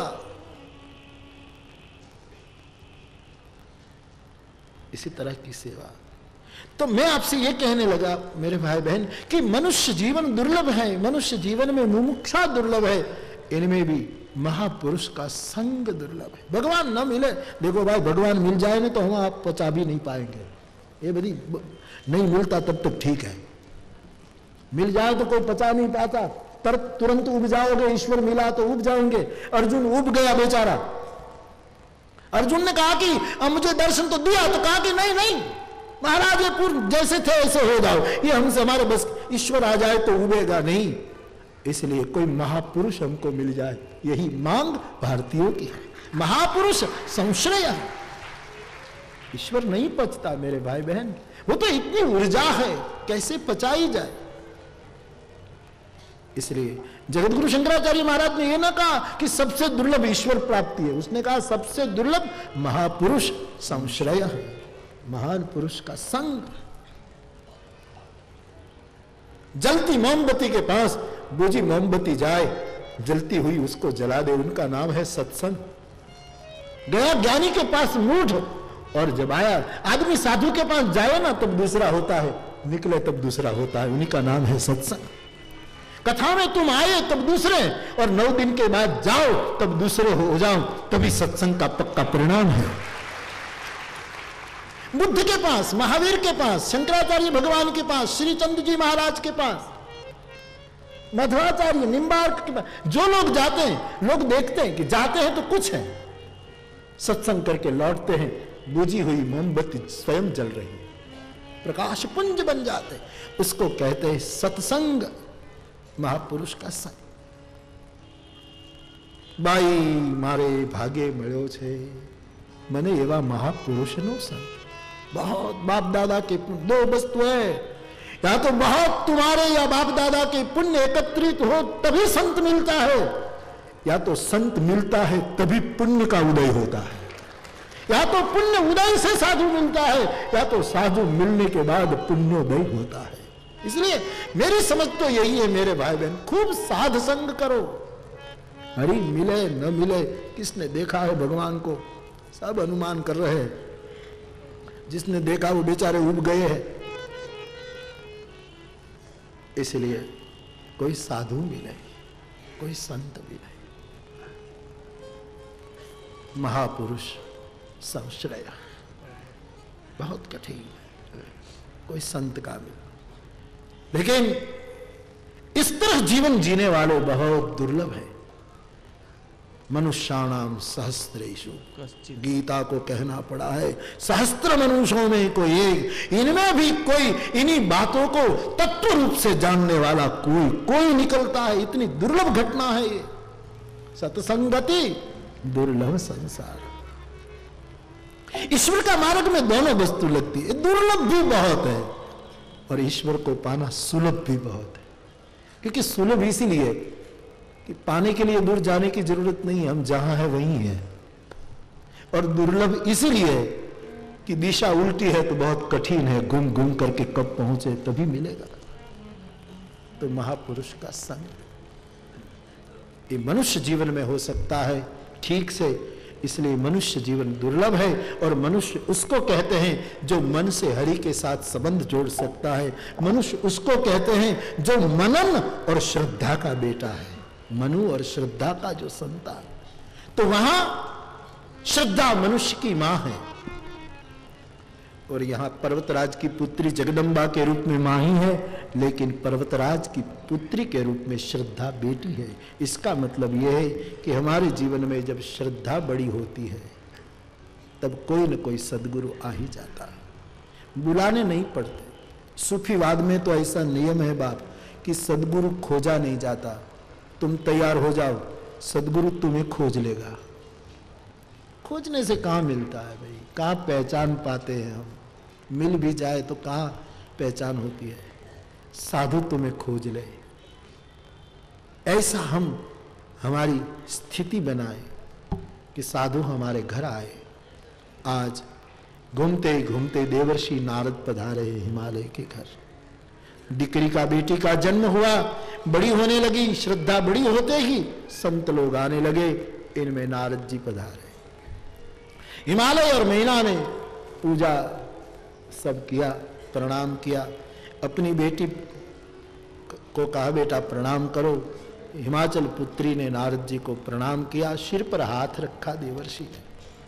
इसी तरह की सेवा। तो मैं आपसे यह कहने लगा मेरे भाई बहन कि मनुष्य जीवन दुर्लभ है, मनुष्य जीवन में मुमुक्षा दुर्लभ है, इनमें भी महापुरुष का संग दुर्लभ है। भगवान न मिले, देखो भाई भगवान मिल जाए ना तो हम आप पचा भी नहीं पाएंगे। ये बड़ी नहीं मिलता तब तक ठीक है, मिल जाए तो कोई पचा नहीं पाता, तर तुरंत उब जाओगे। ईश्वर मिला तो उब जाएंगे। अर्जुन उब गया बेचारा। अर्जुन ने कहा कि अब मुझे दर्शन तो दिया, तो कहा कि नहीं नहीं महाराज ये पूर्व जैसे थे ऐसे हो जाओ, ये हमसे हमारे बस, ईश्वर आ जाए तो उबेगा नहीं। इसलिए कोई महापुरुष हमको मिल जाए, यही मांग भारतीयों की है। महापुरुष संश्रय है। ईश्वर नहीं पचता मेरे भाई बहन, वो तो इतनी ऊर्जा है, कैसे पचाई जाए। इसलिए जगतगुरु शंकराचार्य महाराज ने यह ना कहा कि सबसे दुर्लभ ईश्वर प्राप्ति है, उसने कहा सबसे दुर्लभ महापुरुष संश्रय है, महान पुरुष का संग। जलती मोमबत्ती के पास बुझी मोमबत्ती जाए, जलती हुई उसको जला दे, उनका नाम है सत्संग। गया ज्ञानी के पास मूढ़, और जब आया आदमी साधु के पास जाए ना तब दूसरा होता है, निकले तब दूसरा होता है, उन्हीं का नाम है सत्संग। कथा में तुम आए तब दूसरे, और नौ दिन के बाद जाओ तब दूसरे हो जाओ, तभी सत्संग का पक्का परिणाम है। बुद्ध के पास, महावीर के पास, शंकराचार्य भगवान के पास, श्री चंद्र जी महाराज के पास, मध्वाचार्य, निम्बार्क के पास, जो लोग जाते हैं, लोग देखते हैं कि जाते हैं तो कुछ है, सत्संग करके लौटते हैं, बुझी हुई मोमबत्ती स्वयं जल रही है, प्रकाश पुंज बन जाते, उसको कहते हैं सत्संग, महापुरुष का संग। बाई मारे भागे મળ્યો છે મને એવા મહાપુરુષનો સંગ। बहुत बाप दादा के पुण्य, दो वस्तु है, या तो बहुत तुम्हारे या बाप दादा के पुण्य एकत्रित हो तभी संत मिलता है, या तो संत मिलता है तभी पुण्य का उदय होता है, या तो पुण्य उदय से साधु मिलता है, या तो साधु मिलने के बाद पुण्योदय होता है। इसलिए मेरी समझ तो यही है मेरे भाई बहन, खूब साध संग करो। अरे मिले न मिले, किसने देखा है भगवान को? सब अनुमान कर रहे हैं, जिसने देखा वो बेचारे उब गए हैं। इसलिए कोई साधु मिले, कोई संत मिले, महापुरुष संश्रय बहुत कठिन है, कोई संत का मिले। लेकिन इस तरह जीवन जीने वाले बहुत दुर्लभ है। मनुष्याणाम सहस्त्रेषु, गीता को कहना पड़ा है सहस्त्र मनुष्यों में कोई एक, इनमें भी कोई इन्हीं बातों को तत्व रूप से जानने वाला कोई कोई निकलता है। इतनी दुर्लभ घटना है ये। सत्संगति दुर्लभ संसार। ईश्वर का मार्ग में दोनों वस्तु लगती है, दुर्लभ भी बहुत है और ईश्वर को पाना सुलभ भी बहुत है। क्योंकि सुलभ इसीलिए कि पाने के लिए दूर जाने की जरूरत नहीं है, हम जहां है वहीं है। और दुर्लभ इसलिए कि दिशा उल्टी है तो बहुत कठिन है, घूम घूम करके कब पहुंचे तभी मिलेगा। तो महापुरुष का संग ये मनुष्य जीवन में हो सकता है ठीक से, इसलिए मनुष्य जीवन दुर्लभ है। और मनुष्य उसको कहते हैं जो मन से हरि के साथ संबंध जोड़ सकता है। मनुष्य उसको कहते हैं जो मनन और श्रद्धा का बेटा है, मनु और श्रद्धा का जो संतान। तो वहां श्रद्धा मनुष्य की मां है और यहां पर्वतराज की पुत्री जगदंबा के रूप में मां ही है, लेकिन पर्वतराज की पुत्री के रूप में श्रद्धा बेटी है। इसका मतलब यह है कि हमारे जीवन में जब श्रद्धा बड़ी होती है तब कोई न कोई सदगुरु आ ही जाता है, बुलाने नहीं पड़ते। सूफीवाद में तो ऐसा नियम है बाप कि सदगुरु खोजा नहीं जाता, तुम तैयार हो जाओ, सदगुरु तुम्हें खोज लेगा। खोजने से कहाँ मिलता है भाई, कहाँ पहचान पाते हैं हम? मिल भी जाए तो कहाँ पहचान होती है? साधु तुम्हें खोज ले। ऐसा हम हमारी स्थिति बनाए कि साधु हमारे घर आए। आज घूमते घूमते देवर्षि नारद पधारे हिमालय के घर। दिकरी का बेटी का जन्म हुआ, बड़ी होने लगी, श्रद्धा बड़ी होते ही संत लोग आने लगे। इनमें नारद जी पधारे। हिमालय और मैना ने पूजा सब किया, प्रणाम किया। अपनी बेटी को कहा बेटा प्रणाम करो। हिमाचल पुत्री ने नारद जी को प्रणाम किया, सिर पर हाथ रखा देवर्षि ने।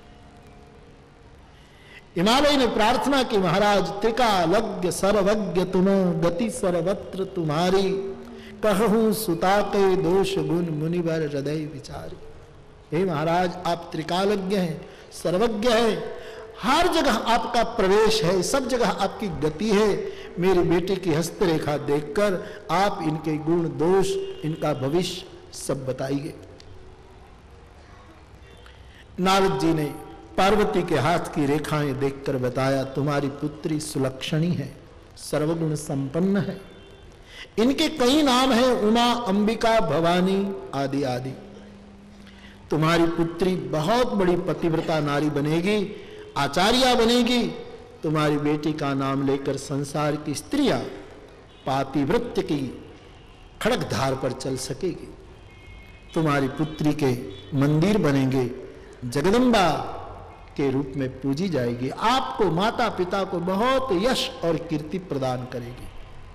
हिमालय ने प्रार्थना की महाराज त्रिकालज्ञ सर्वज्ञ तुम, गति सर्वत्र तुम्हारी, कहूं सुता के दोष गुण मुनिवर हृदय विचारी। हे महाराज आप त्रिकालज्ञ हैं, सर्वज्ञ है, हर जगह आपका प्रवेश है, सब जगह आपकी गति है। मेरी बेटी की हस्तरेखा देखकर आप इनके गुण दोष, इनका भविष्य सब बताइए। नारद जी ने पार्वती के हाथ की रेखाएं देखकर बताया तुम्हारी पुत्री सुलक्षणी है, सर्वगुण संपन्न है। इनके कई नाम हैं, उमा, अंबिका, भवानी आदि आदि। तुम्हारी पुत्री बहुत बड़ी पतिव्रता नारी बनेगी, आचार्या बनेगी। तुम्हारी बेटी का नाम लेकर संसार की स्त्रियां पातिव्रत्य की खड़गधार पर चल सकेगी। तुम्हारी पुत्री के मंदिर बनेंगे, जगदम्बा के रूप में पूजी जाएगी। आपको माता पिता को बहुत यश और कीर्ति प्रदान करेगी।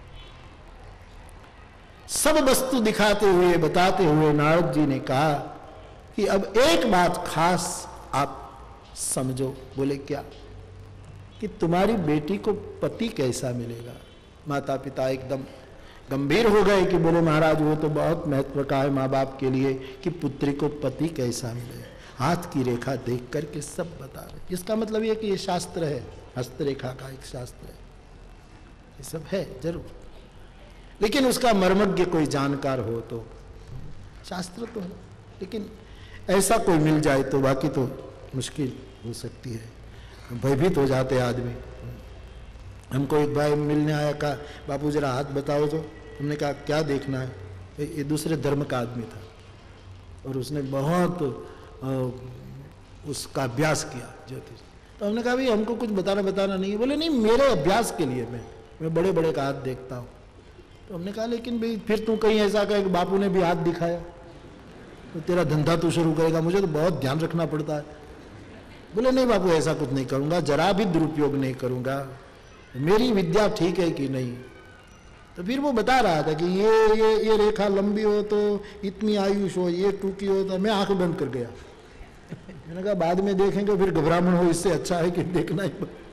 सब वस्तु दिखाते हुए बताते हुए नारद जी ने कहा कि अब एक बात खास आप समझो। बोले क्या? कि तुम्हारी बेटी को पति कैसा मिलेगा। माता पिता एकदम गंभीर हो गए कि बोले महाराज वो तो बहुत महत्व का है माँ बाप के लिए कि पुत्री को पति कैसा मिले। हाथ की रेखा देख करके सब बता रहे। इसका मतलब ये कि ये शास्त्र है, हस्तरेखा का एक शास्त्र है, ये सब है जरूर, लेकिन उसका मर्मज्ञ कोई जानकार हो तो शास्त्र तो है, लेकिन ऐसा कोई मिल जाए तो बाकी तो मुश्किल हो सकती है, भयभीत हो जाते आदमी। हमको एक भाई मिलने आया, कहा बापू जरा हाथ बताओ तो। हमने कहा क्या देखना है? ये दूसरे धर्म का आदमी था और उसने बहुत आ, उसका अभ्यास किया ज्योतिष। तो हमने कहा भाई हमको कुछ बताना बताना नहीं है। बोले नहीं, मेरे अभ्यास के लिए मैं मैं बड़े बड़े का हाथ देखता हूँ। तो हमने कहा लेकिन भाई फिर तू कहीं ऐसा कहे कि बापू ने भी हाथ दिखाया तो तेरा धंधा तू शुरू करेगा, मुझे तो बहुत ध्यान रखना पड़ता है। बोले नहीं बापू ऐसा कुछ नहीं करूंगा, जरा भी दुरुपयोग नहीं करूंगा, मेरी विद्या ठीक है कि नहीं। तो फिर वो बता रहा था कि ये ये ये रेखा लंबी हो तो इतनी आयुष हो, ये टूकी हो तो मैं आंख बंद कर गया। मैंने कहा बाद में देखेंगे, फिर घबराहट हो, इससे अच्छा है कि देखना ही।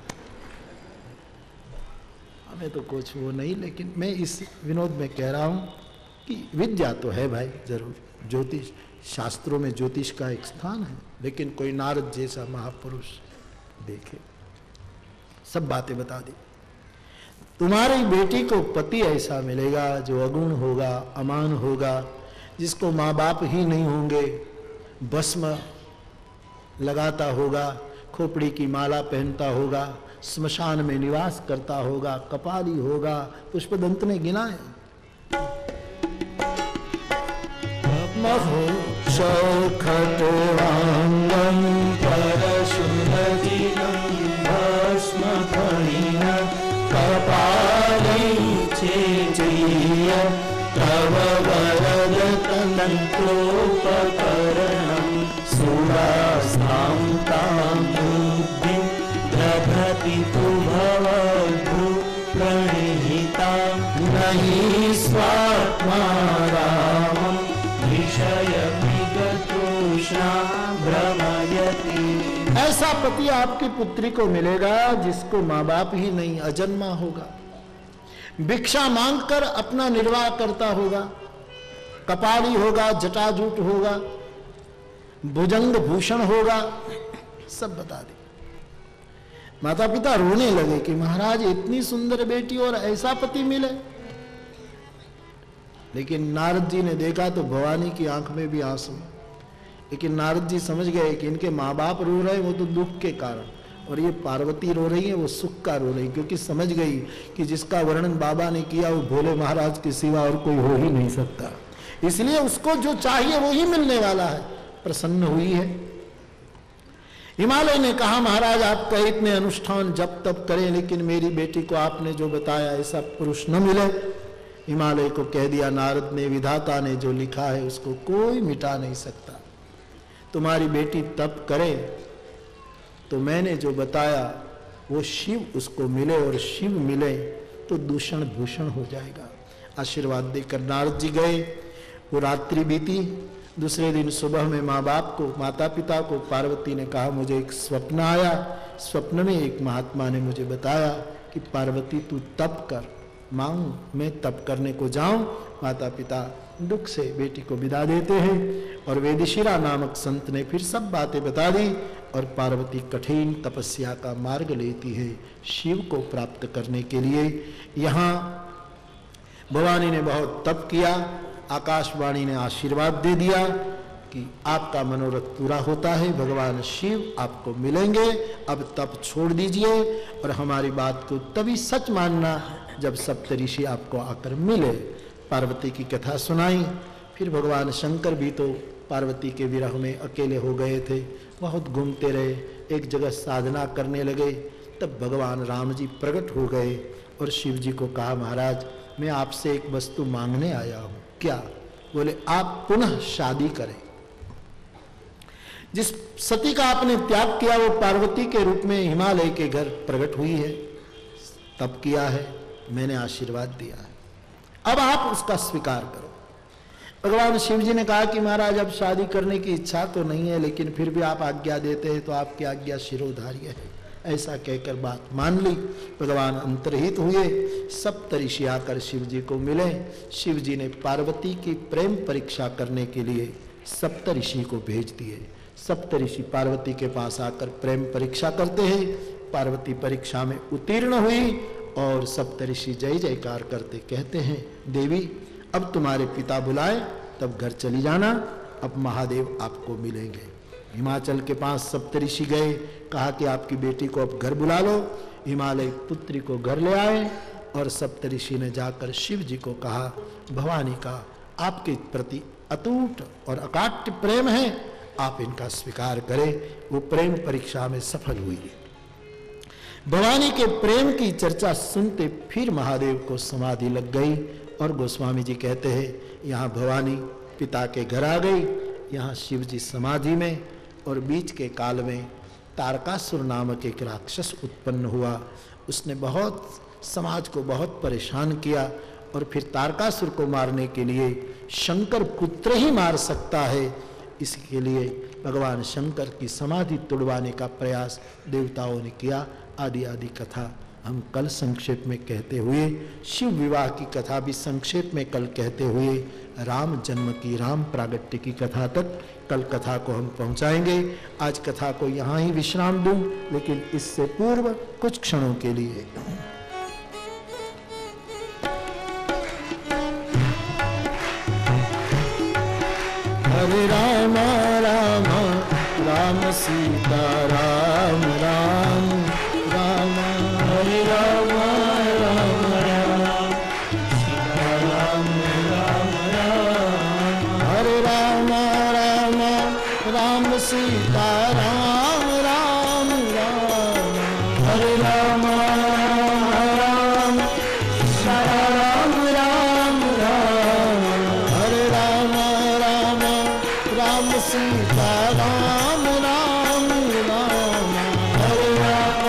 हमें तो कुछ वो नहीं, लेकिन मैं इस विनोद में कह रहा हूँ कि विद्या तो है भाई जरूर, ज्योतिष शास्त्रों में ज्योतिष का एक स्थान है, लेकिन कोई नारद जैसा महापुरुष देखे, सब बातें बता दी। तुम्हारी बेटी को पति ऐसा मिलेगा जो अगुण होगा, अमान होगा, जिसको माँ बाप ही नहीं होंगे, भस्म लगाता होगा, खोपड़ी की माला पहनता होगा, स्मशान में निवास करता होगा, कपाली होगा। पुष्पदंत ने गिना है। खटवांगं परशुनदिनं भस्मफणिना कपाले चेचीय तव वरदतन्तोपकरणं सुरास्तां तां बुद्धिं दधति तु भवद्भु प्रणिहिता नहि स्वात्मा रामम् ऐसा पति आपकी पुत्री को मिलेगा जिसको माँ बाप ही नहीं, अजन्मा होगा, भिक्षा मांगकर अपना निर्वाह करता होगा, कपाली होगा, जटाजूट होगा, भुजंग भूषण होगा, सब बता दे। माता पिता रोने लगे कि महाराज इतनी सुंदर बेटी और ऐसा पति मिले। लेकिन नारद जी ने देखा तो भवानी की आंख में भी आंसू, लेकिन नारद जी समझ गए कि इनके माँ बाप रो रहे हैं वो तो दुख के कारण, और ये पार्वती रो रही है वो सुख का रो रही, क्योंकि समझ गई कि जिसका वर्णन बाबा ने किया वो भोले महाराज के सिवा और कोई हो ही नहीं सकता, इसलिए उसको जो चाहिए वो ही मिलने वाला है। प्रसन्न हुई है। हिमालय ने कहा महाराज आप कहे इतने अनुष्ठान जब तब करें, लेकिन मेरी बेटी को आपने जो बताया ऐसा पुरुष न मिले। हिमालय को कह दिया नारद ने, विधाता ने जो लिखा है उसको कोई मिटा नहीं सकता। तुम्हारी बेटी तप करे तो मैंने जो बताया वो शिव उसको मिले, और शिव मिले तो दूषण भूषण हो जाएगा। आशीर्वाद देकर नारद जी गए। वो रात्रि बीती। दूसरे दिन सुबह में माँ बाप को, माता पिता को पार्वती ने कहा मुझे एक स्वप्न आया। स्वप्न में एक महात्मा ने मुझे बताया कि पार्वती तू तप कर, मांग मैं तप करने को जाऊं। माता पिता दुख से बेटी को विदा देते हैं, और वेदिशिरा नामक संत ने फिर सब बातें बता दी, और पार्वती कठिन तपस्या का मार्ग लेती है शिव को प्राप्त करने के लिए। यहाँ भवानी ने बहुत तप किया। आकाशवाणी ने आशीर्वाद दे दिया कि आपका मनोरथ पूरा होता है, भगवान शिव आपको मिलेंगे, अब तप छोड़ दीजिए और हमारी बात को तभी सच मानना जब सप्तऋषि आपको आकर मिले। पार्वती की कथा सुनाई। फिर भगवान शंकर भी तो पार्वती के विरह में अकेले हो गए थे, बहुत घूमते रहे, एक जगह साधना करने लगे। तब भगवान राम जी प्रकट हो गए और शिव जी को कहा महाराज मैं आपसे एक वस्तु मांगने आया हूँ। क्या? बोले आप पुनः शादी करें। जिस सती का आपने त्याग किया वो पार्वती के रूप में हिमालय के घर प्रकट हुई है, तप किया है, मैंने आशीर्वाद दिया है, अब आप उसका स्वीकार करो। भगवान शिव जी ने कहा कि महाराज अब शादी करने की इच्छा तो नहीं है, लेकिन फिर भी आप आज्ञा देते हैं तो आपकी आज्ञा शिरोधार्य है। ऐसा कहकर बात मान ली। भगवान अंतर्हित हुए। सप्तऋषि आकर शिव जी को मिले। शिव जी ने पार्वती की प्रेम परीक्षा करने के लिए सप्तऋषि को भेज दिए। सप्तऋषि पार्वती के पास आकर प्रेम परीक्षा करते हैं। पार्वती परीक्षा में उत्तीर्ण हुई और सप्तऋषि जय जयकार करते कहते हैं देवी अब तुम्हारे पिता बुलाए तब घर चली जाना, अब महादेव आपको मिलेंगे। हिमाचल के पास सप्तऋषि गए, कहा कि आपकी बेटी को अब घर बुला लो। हिमालय पुत्री को घर ले आए और सप्तऋषि ने जाकर शिव जी को कहा भवानी का आपके प्रति अटूट और अकाट्य प्रेम है, आप इनका स्वीकार करें। वो प्रेम परीक्षा में सफल हुई। भवानी के प्रेम की चर्चा सुनते फिर महादेव को समाधि लग गई और गोस्वामी जी कहते हैं यहाँ भवानी पिता के घर आ गई, यहाँ शिव जी समाधि में, और बीच के काल में तारकासुर नामक एक राक्षस उत्पन्न हुआ। उसने बहुत समाज को बहुत परेशान किया, और फिर तारकासुर को मारने के लिए शंकर पुत्र ही मार सकता है, इसके लिए भगवान शंकर की समाधि तोड़वाने का प्रयास देवताओं ने किया। आदि आदि कथा हम कल संक्षेप में कहते हुए, शिव विवाह की कथा भी संक्षेप में कल कहते हुए, राम जन्म की, राम प्रागट्य की कथा तक कल कथा को हम पहुंचाएंगे। आज कथा को यहाँ ही विश्राम दूं, लेकिन इससे पूर्व कुछ क्षणों के लिए हरे राम राम राम सीता राम राम राम, हरे राम राम राम सीता राम राम राम, हरे राम राम राम सीता राम राम राम, हरे राम राम सीता राम राम राम, हरे राम राम राम सीता राम राम राम, हरे राम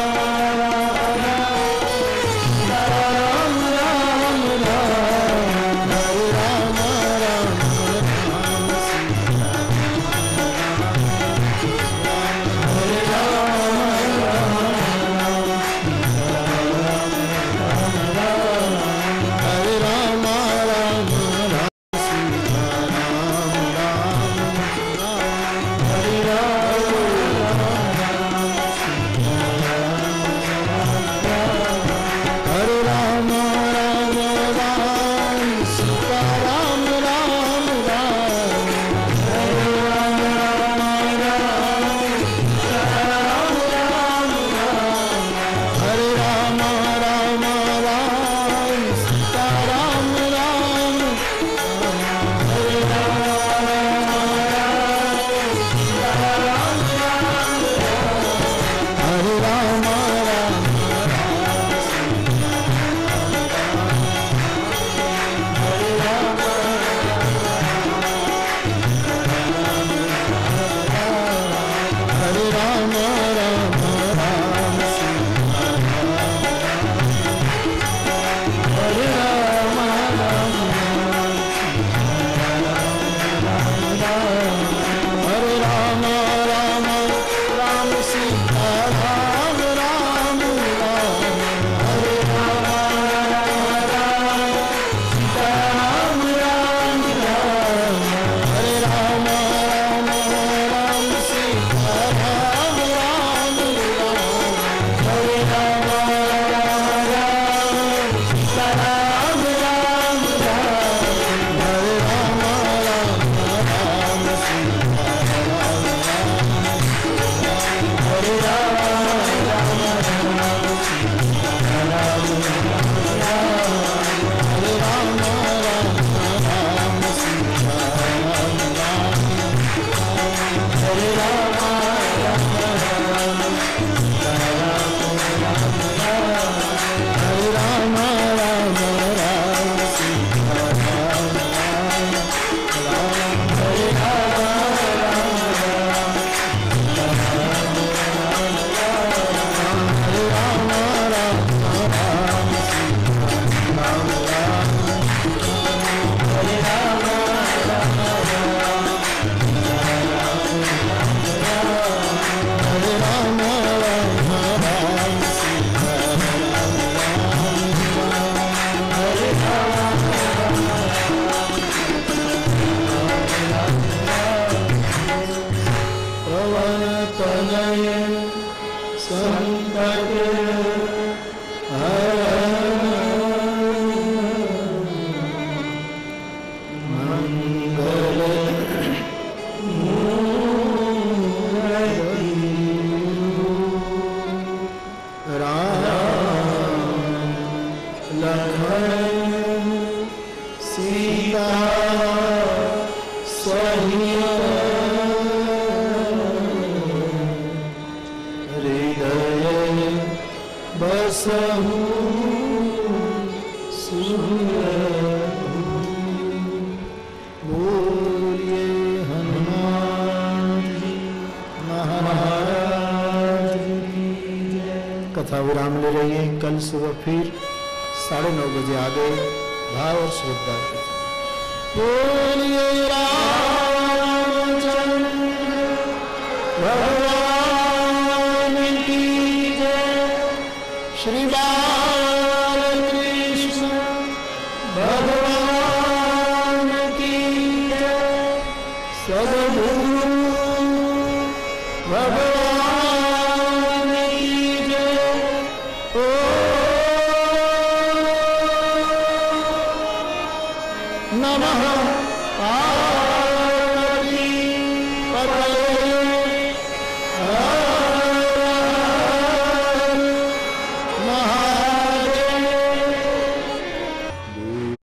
बसहु सुरत कथा विराम ले रही है। कल सुबह फिर साढ़े नौ बजे आगे भाव और श्रद्धा के साथ। बोलिए रामचंद्र भगवान की जय। श्री बालकृष्ण भगवान की जय। सद्गुरु भगवान की जय। ओ नमः